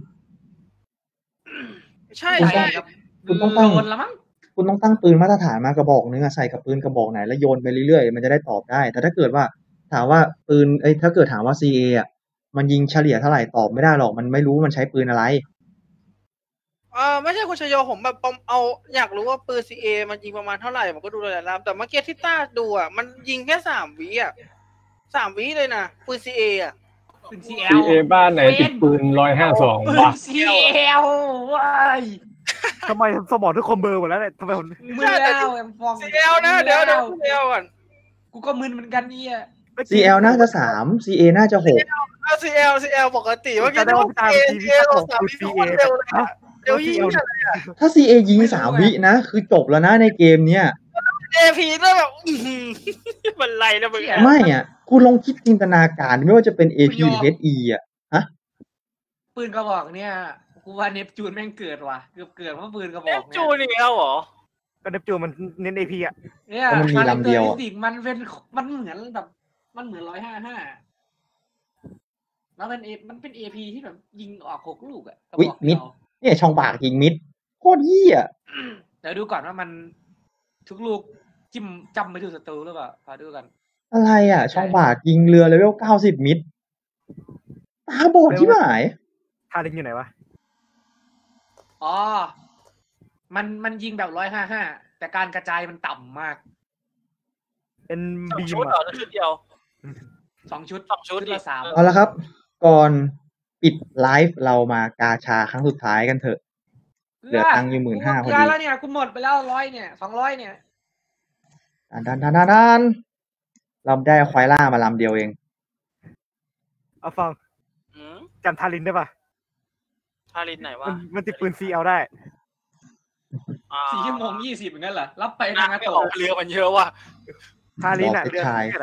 ใช่คุณใช่ต้อง คุณต้องตั้งโดนละมั้งคุณต้องตั้งปืนมาตรฐานมากระบอกนึงอะใส่กับปืนกระบอกไหนแล้วโยนไปเรื่อยๆมันจะได้ตอบได้ แต่ถ้าเกิดว่าถามว่าปืนเอ้ยถ้าเกิดถามว่า ซี เอ อ่ะมันยิงเฉลี่ยเท่าไหร่ตอบไม่ได้หรอกมันไม่รู้มันใช้ปืนอะไรเออไม่ใช่คุณชโยผมแบบผมเอาอยากรู้ว่าปืน ซี เอ มันยิงประมาณเท่าไหร่ผมก็ดูหลายๆลำแต่เมื่อกี้ที่ต้าดูอ่ะมันยิงแค่สามวิอ่ะสามวิเลยนะปืน ซี เอ อ่ะปืน ซีซีเอบ้านไหนติดปืนร้อยห้าสองปืวะน ซี เอลว้ายทำไมสมองทุกคนเบลอร์หมดแล้วเนี่ยทำไมผมมึนแล้วแอมฟองซี เอ นะเดี๋ยวเดี๋ยว ซี เอ ก่อนกูก็มึนเหมือนกันเนี่ยซี แอล น่าจะสาม ซี เอ น่าจะหกเอา ซี แอล ซี แอล ปกติเมื่อกี้ได้ดูว่าซีตามเอทีซีวีเอขลองสามปืนวิซีโคเอตรเร็วเลยอะเดี๋ยวยิงอะถ้า ซี เอ ยิงสามวินะคือจบแล้วนะในเกมเนี้ยเอ พีแล้วแบบอื้อหือมันไรนะมึงอะไม่อ่ะคุณลองคิดจินตนาการไม่ว่าจะเป็น เอ พี หรือ เอช อี อ่ะปืนกระบอกเนี่ยกูว่าเนปจูนแม่งเกิดว่ะเกือบเกิดเพราะปืนกระบเออกฟเนี่จูยนี่แล้วเหรอก็เนปจูนมันเน้นเอพีอ่ะเนี่ยเพราะมันมีลำเดียวอะคาแรคตอริสติกมันเป็นมันเหมือนแบบมันเหมือนร้อยห้าห้าแล้วมันเอมันเป็นเอพีที่แบบยิงออกหกลูกอะกระอุ๊ยบอกมิเดีดยวเนี่ยช่องปากยิงมิดโคตรเหี้ยเดี๋ยวดูก่อนว่ามันทุกลูกจิ้มจำไปถูกศัตรูหรือเปล่าพาดูกันอะไรอ่ะ ช่องปากยิงเรือเลเวลเก้าสิบมิดตาบอดที่หายทาริงอยู่ไหนวะอ๋อ มันมันยิงแบบร้อยห้าห้าแต่การกระจายมันต่ำมากเป็นสองบีมชุดเหรออ่ะหรือชุดเดียวสองชุดสองชุดละสามเอาละครับ ก่อนปิดไลฟ์เรามากาชาครั้งสุดท้ายกันเถอะ เหลือตังค์อยู่หมื่นห้าพอเกลืดีแล้วเนี่ยกูหมดไปแล้วร้อยเนี่ยสองร้อยเนี่ยดันดันดันดันเราได้ควายล่ามาลำเดียวเองเอาฟังอืมจำทารินได้ปะทารินไหนวะมันมันติดปืนซีเอลได้อ่าสี่ชั่วโมงยี่สิบเหมือนกันเหรอรับไปนัทาก งไม่โตออกเรือมันเยอะว่ะทารินอ่ะบอกเดือนชายนี้แหละ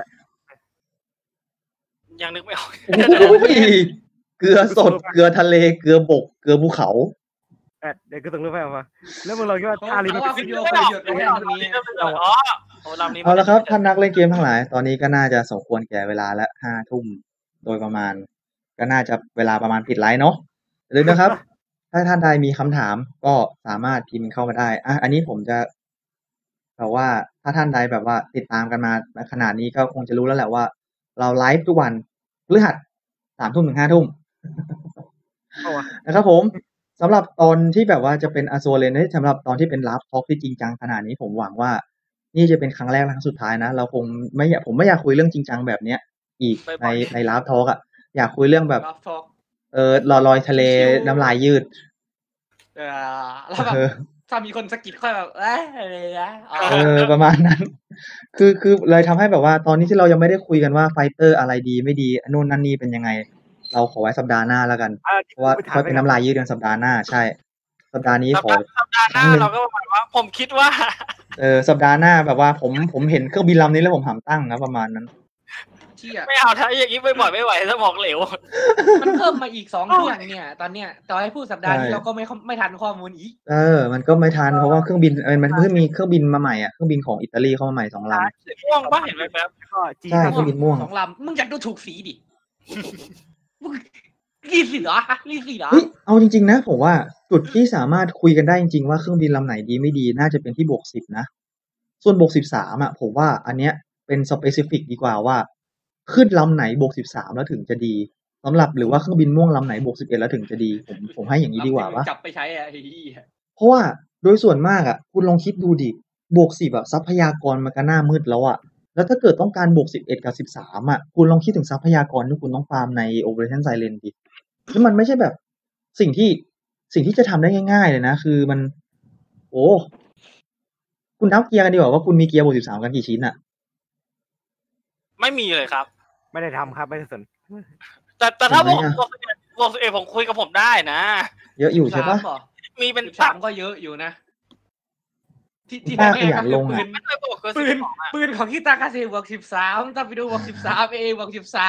ยังนึกไม่ออกโอ้โหเกลือสดเกลือทะเลเกลือบกเกลือภูเขาเออเดี๋ยวก็ต้องเลือกไปเอามาแล้วมึงลองคิดว่าเพราะทารินมันว่าเป็นวิซีดีเอโอลเคยหยุดไว้ตรงนี้อ๋อโอ้ลำนี้เอาละครับท่านนักเล่นเกมทั้งหลาย ตอนนี้ก็น่าจะสมควรแก่เวลาและห้าทุ่มโดยประมาณ ก็น่าจะเวลาประมาณปิดไลฟ์เนาะอย่าลืมนะครับ ถ้าท่านใดมีคำถามก็สามารถพิมพ์เข้ามาได้อ่ะอันนี้ผมจะแบบว่าถ้าท่านใดแบบว่าติดตามกันมาขนาดนี้ก็คงจะรู้แล้วแหละว่า เราไลฟ์ทุกวันพฤหัสสามทุ่มถึงห้าทุ่มเอาวะนะครับผมสำหรับตอนที่แบบว่าจะเป็นอ z ซเลนสำหรับตอนที่เป็นลับทอล์กที่จริงจังขนาดนี้ผมหวังว่า นี่จะเป็นครั้งแรกและครั้งสุดท้ายนะ เราคงไม่อยากผมไม่อยากคุยเรื่องจริงจังแบบเนี้ย อีกในในลับทอล์กอ่ะอยากคุยเรื่องแบบรับทอกเออลอยลอยทะเลน้ำลายยืดเออแล้วแบบเออถ้ามีคนสะกิดค่อยแบบเอ้ยอะไรนะอ๋อเออประมาณนั้น คือคือเลยทำให้แบบว่าตอนนี้ที่เรายังไม่ได้คุยกันว่าไฟเตอร์อะไรดีไม่ดีนู่นนั่นนี่เป็นยังไง เราขอไว้สัปดาห์หน้าแล้วกันอ่ะเพราะว่าไปถามค่อยเป็นน้ำลายยืดกันสัปดาห์หน้าใช่ สัปดาห์นี้สัปขอดาห์สัปดาห์หน้าเราก็ประมาณว่า ผมคิดว่าเออสัปดาห์หน้าแบบว่าผมผมเห็นเครื่องบินลำนี้แล้วผมหามตั้งนะประมาณนั้นเชี่ยไม่เอาถ้าอย่างนี้บ่อยๆไม่ไหวสมองเหลวมันเพิ่มมาอีกสองเครื่องเนี่ย ตอนเนี้ยต่อให้พูดสัปดาห์นี้ใช่เราก็ไม่ไม่ทันข้อมูลอีกเออ มันก็ไม่ทันเพราะว่าเครื่องบินเออมันเพิ่งมีเครื่องบินมาใหม่อ่ะเครื่องบินของอิตาลีเข้ามาใหม่สองลสีม่วงป่ะเห็นไหมครับก็จีำใช่เครื่องบินม่วงสองลำมึงอยากดูถูกสีดิ มึงรีสีเหรอรีสีเหรอเฮ้ยเอาจริงๆนะผมว่าจุดที่สามารถคุยกันได้จริงๆว่าเครื่องบินลำไหนดีไม่ดีน่าจะเป็นที่บวกสิบนะ ส่วนบวกสิบสามอ่ะผมว่าอันเนี้ยเป็นสเปซิฟิกดีกว่าว่า ขึ้นลำไหนบวกสิบสามแล้วถึงจะดีสำหรับหรือว่าเครื่องบินม่วงลำไหนบวกสิบเอ็ดแล้วถึงจะดี ผมผมให้อย่างนี้ดีกว่าว่าจับไปใช้อะไอ้เหี้ยเพราะว่าโดยส่วนมากอ่ะ คุณลองคิดดูดิบวกสิบอ่ะทรัพยากรมันก็หน้ามืดแล้วอ่ะแล้วถ้าเกิดต้องการบวกสิบเอ็ดกับสิบสามอ่ะคุณลองคิดถึงทรัพยากรที่คุณต้องฟาร์มใน Operation Silent ดิแล้วมันไม่ใช่แบบสิ่งที่สิ่งที่จะทำได้ง่ายๆเลยนะคือมัน โอ้คุณนับเกียร์กันดีกว่าว่าคุณมีเกียร์บวกสิบสามกันกี่ชิ้นอ่ะไม่มีเลยครับไม่ได้ทำครับไม่ได้สนแต่แต่ถ้าเห็บนวไหมกอะบวกสิบเอ็ดบวกสิบเอ็ดผมคุยกับผมได้นะเยอะอยู่ใช่ปะสิบสามเหรอมีเป็นสิบตัสาบมก็เยอะอยู่นะ ที่ที่ป้าแน่ๆขยัก็นคืลอง ปือะนไม่เคยบวกเกินปืสินบสองอ่ะปืนของคิตากาเซบวกสิบสามถ้าไปดูบวกสิบสามเอบวกสิบสาม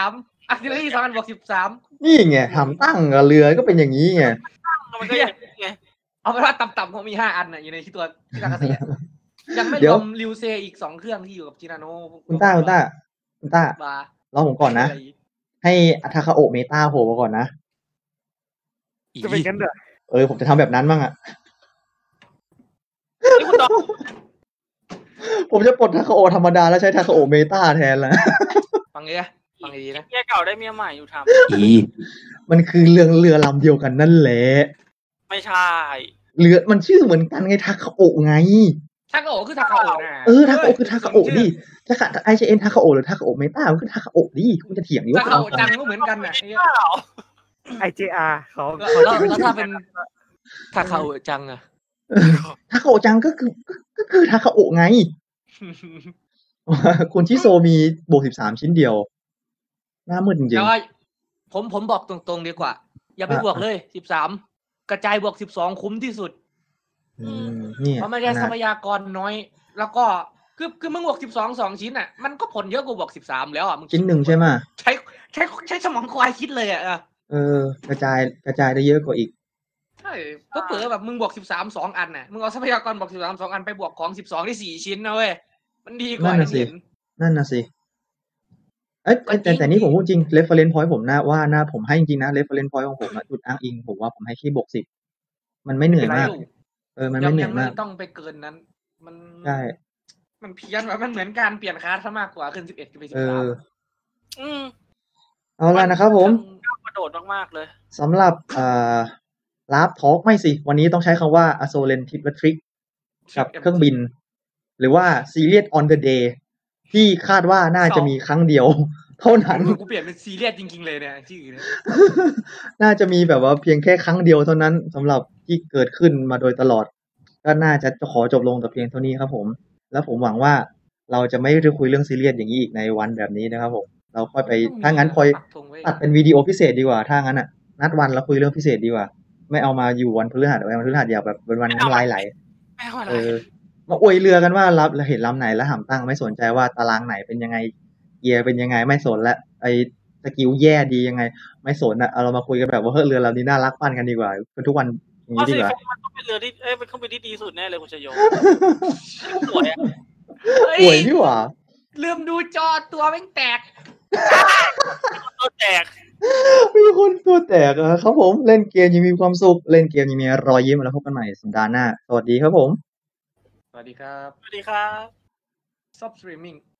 อาร์ติเลอรี่สองอันบวกสิบสามนี่ไงหำตั้งกับเรือก็เป็นอย่างนี้ไงมันก็อย่างนี้ไงเอาเป็นว่าต่ำๆเขามีห้าอันน่ะอยู่ในที่ตัวที่ทากาเซียยังไม่รเดี๋ยววมริวเซอีกสองเครื่องที่อยู่กับจินาโนคุณต้าคุณต้าคุณต้าบารอผมก่อนนะ ให้อาทาคาโอะเมตาโผล่มาก่อนนะจะเป็นกันเหรอเออผมจะทำแบบนั้นบ้างอะนี่คุณดอกผมจะปลดทาคาโอะธรรมดาแล้วใช้ทาคาโอะเมตาแทนแล้วฟังเลยนะฟังดีๆนะเมียเก่าได้เมียใหม่อยู่ทอีมันคือเรือเรือลำเดียวกันนั่นแหละำไม่ใช่เรือมันชื่อเหมือนกันไงทาคาโอะไงทากาโอะคือทากาโอะนะเออทาคาโอะคือทาคาโอะดิทาคาไอเชเอ็นทาคาโอะหรือทาคาโอะเมตามันคือทาคาโอะดิคุณจะเถียงดิทาว่าคาโอะจังก็เหมือนกันน่ะเปล่าไอเจอาร์เขาแล้วเขาแล้วจะแล้วถ้าเป็นทาคาโอะจังอะเออทาคาโอะจังก็คือก็ก็คือทาคาโอะไง คุณชิโซมีบวกสิบสามชิ้นเดียวหน้ามืดจริงแล้วผมผมบอกตรงๆดีกว่า อย่าไปอ่ะบวกเลยสิบสามกระจายบวกสิบสองคุ้มที่สุดๆอืมนี่เพราะไม่ได้ทรัพยากรน้อย แล้วก็คือคือมึงบวกสิบสองสองชิ้นอ่ะมันก็ผลเยอะกว่าบวกสิบสามแล้วอ่ะมึงชิ้นหนึ่งใช่ไหมใช้ใช้ใช้สมองควายคิดเลยอ่ะเออเออกระจายกระจายได้เยอะกว่าอีกใช่ก็เปิดแบบมึงบวกสิบสามสองอันน่ะมึงเอาทรัพยากรบวกสิบสามสองอันไปบวกของสิบสองได้สี่ชิ้นนะเว้ยมันดีกว่านั่นน่ะสิเห็นนั่นน่ะสิเอ้ยแต่แต่แต่นี่ผมพูดจริง reference point ผมนะว่านะผมให้จริงๆนะ reference point ของผมอะจุดอ้างอิงผมว่าผมให้แค่บวกสิบมันไม่เหนื่อยมาก เออมันยัไม่งเหนื่ยัอง ยไม่มากต้องไปเกินนั้น มันใช่มันเพี้ยนว่ามันเหมือนการเปลี่ยนคลาสซะมากกว่าขึ้นสิบเอ็ดขึ้นไปสิเอบสามออืมเอาละนะครับผมก้าวกระโดดมากๆเลยสำหรับเอ่อลาฟทอล์กไม่สิ วันนี้ต้องใช้คำว่า a s o l e n tip และ trick กับเครื่องบิน หรือว่า serious on the day ที่คาดว่าน่าจะมีครั้งเดียว เท่านั้นกูเปลี่ยนเป็นซีเรียสจริงๆเลยเนี่ยชื่อเนี่ยน่าจะมีแบบว่าเพียงแค่ครั้งเดียวเท่านั้นสำหรับที่เกิดขึ้นมาโดยตลอด ก็น่าจะขอจบลงแต่เพียงเท่านี้ครับผม แล้วผมหวังว่าเราจะไม่ได้คุยเรื่องซีเรียสอย่างนี้อีกในวันแบบนี้นะครับผม เราค่อยไปถ้างั้นคอยปักธงไว้ตัดเป็นวิดีโอพิเศษดีกว่าถ้างั้นอ่ะ นัดวันแล้วคุยเรื่องพิเศษดีกว่า ไม่เอามาอยู่วันพฤหัสเอาไว้วันพฤหัสอย่าแบบเป็นวันน้ำลายไหลไม่เอาอะไรเออ มาอวยเรือกันว่ารับเห็นลำไหนแล้วหำตั้งไม่สนใจว่าตารางไหนเป็นยังไงเกียร์เป็นยังไงไม่สนละไอสกิลแย่ดียังไง ไม่สนอ่ะเอาเรามาคุยกันแบบว่าเฮ้ยเรือลำนี้น่ารักปั้นกันดีกว่าเป็นทุกวันอย่างเพราะนี้ดีซีกว่าโฟมันต้องเป็นเรือที่เอ้ยเป็นเครื่องบินที่ดีสุดแน่เลยคุณชโยสวยอะเฮ้ยอวยนี่หว่าลืมดูจอตัวแม่งแตกตัวแตกมีคนตัวแตกอะครับผมเล่นเกมยังมีความสุขเล่นเกมยังมีรอยยิ้มแล้วพบกันใหม่สัปดาห์หน้าสวัสดีครับผมสวัสดีครับสวัสดีครับ Stop streaming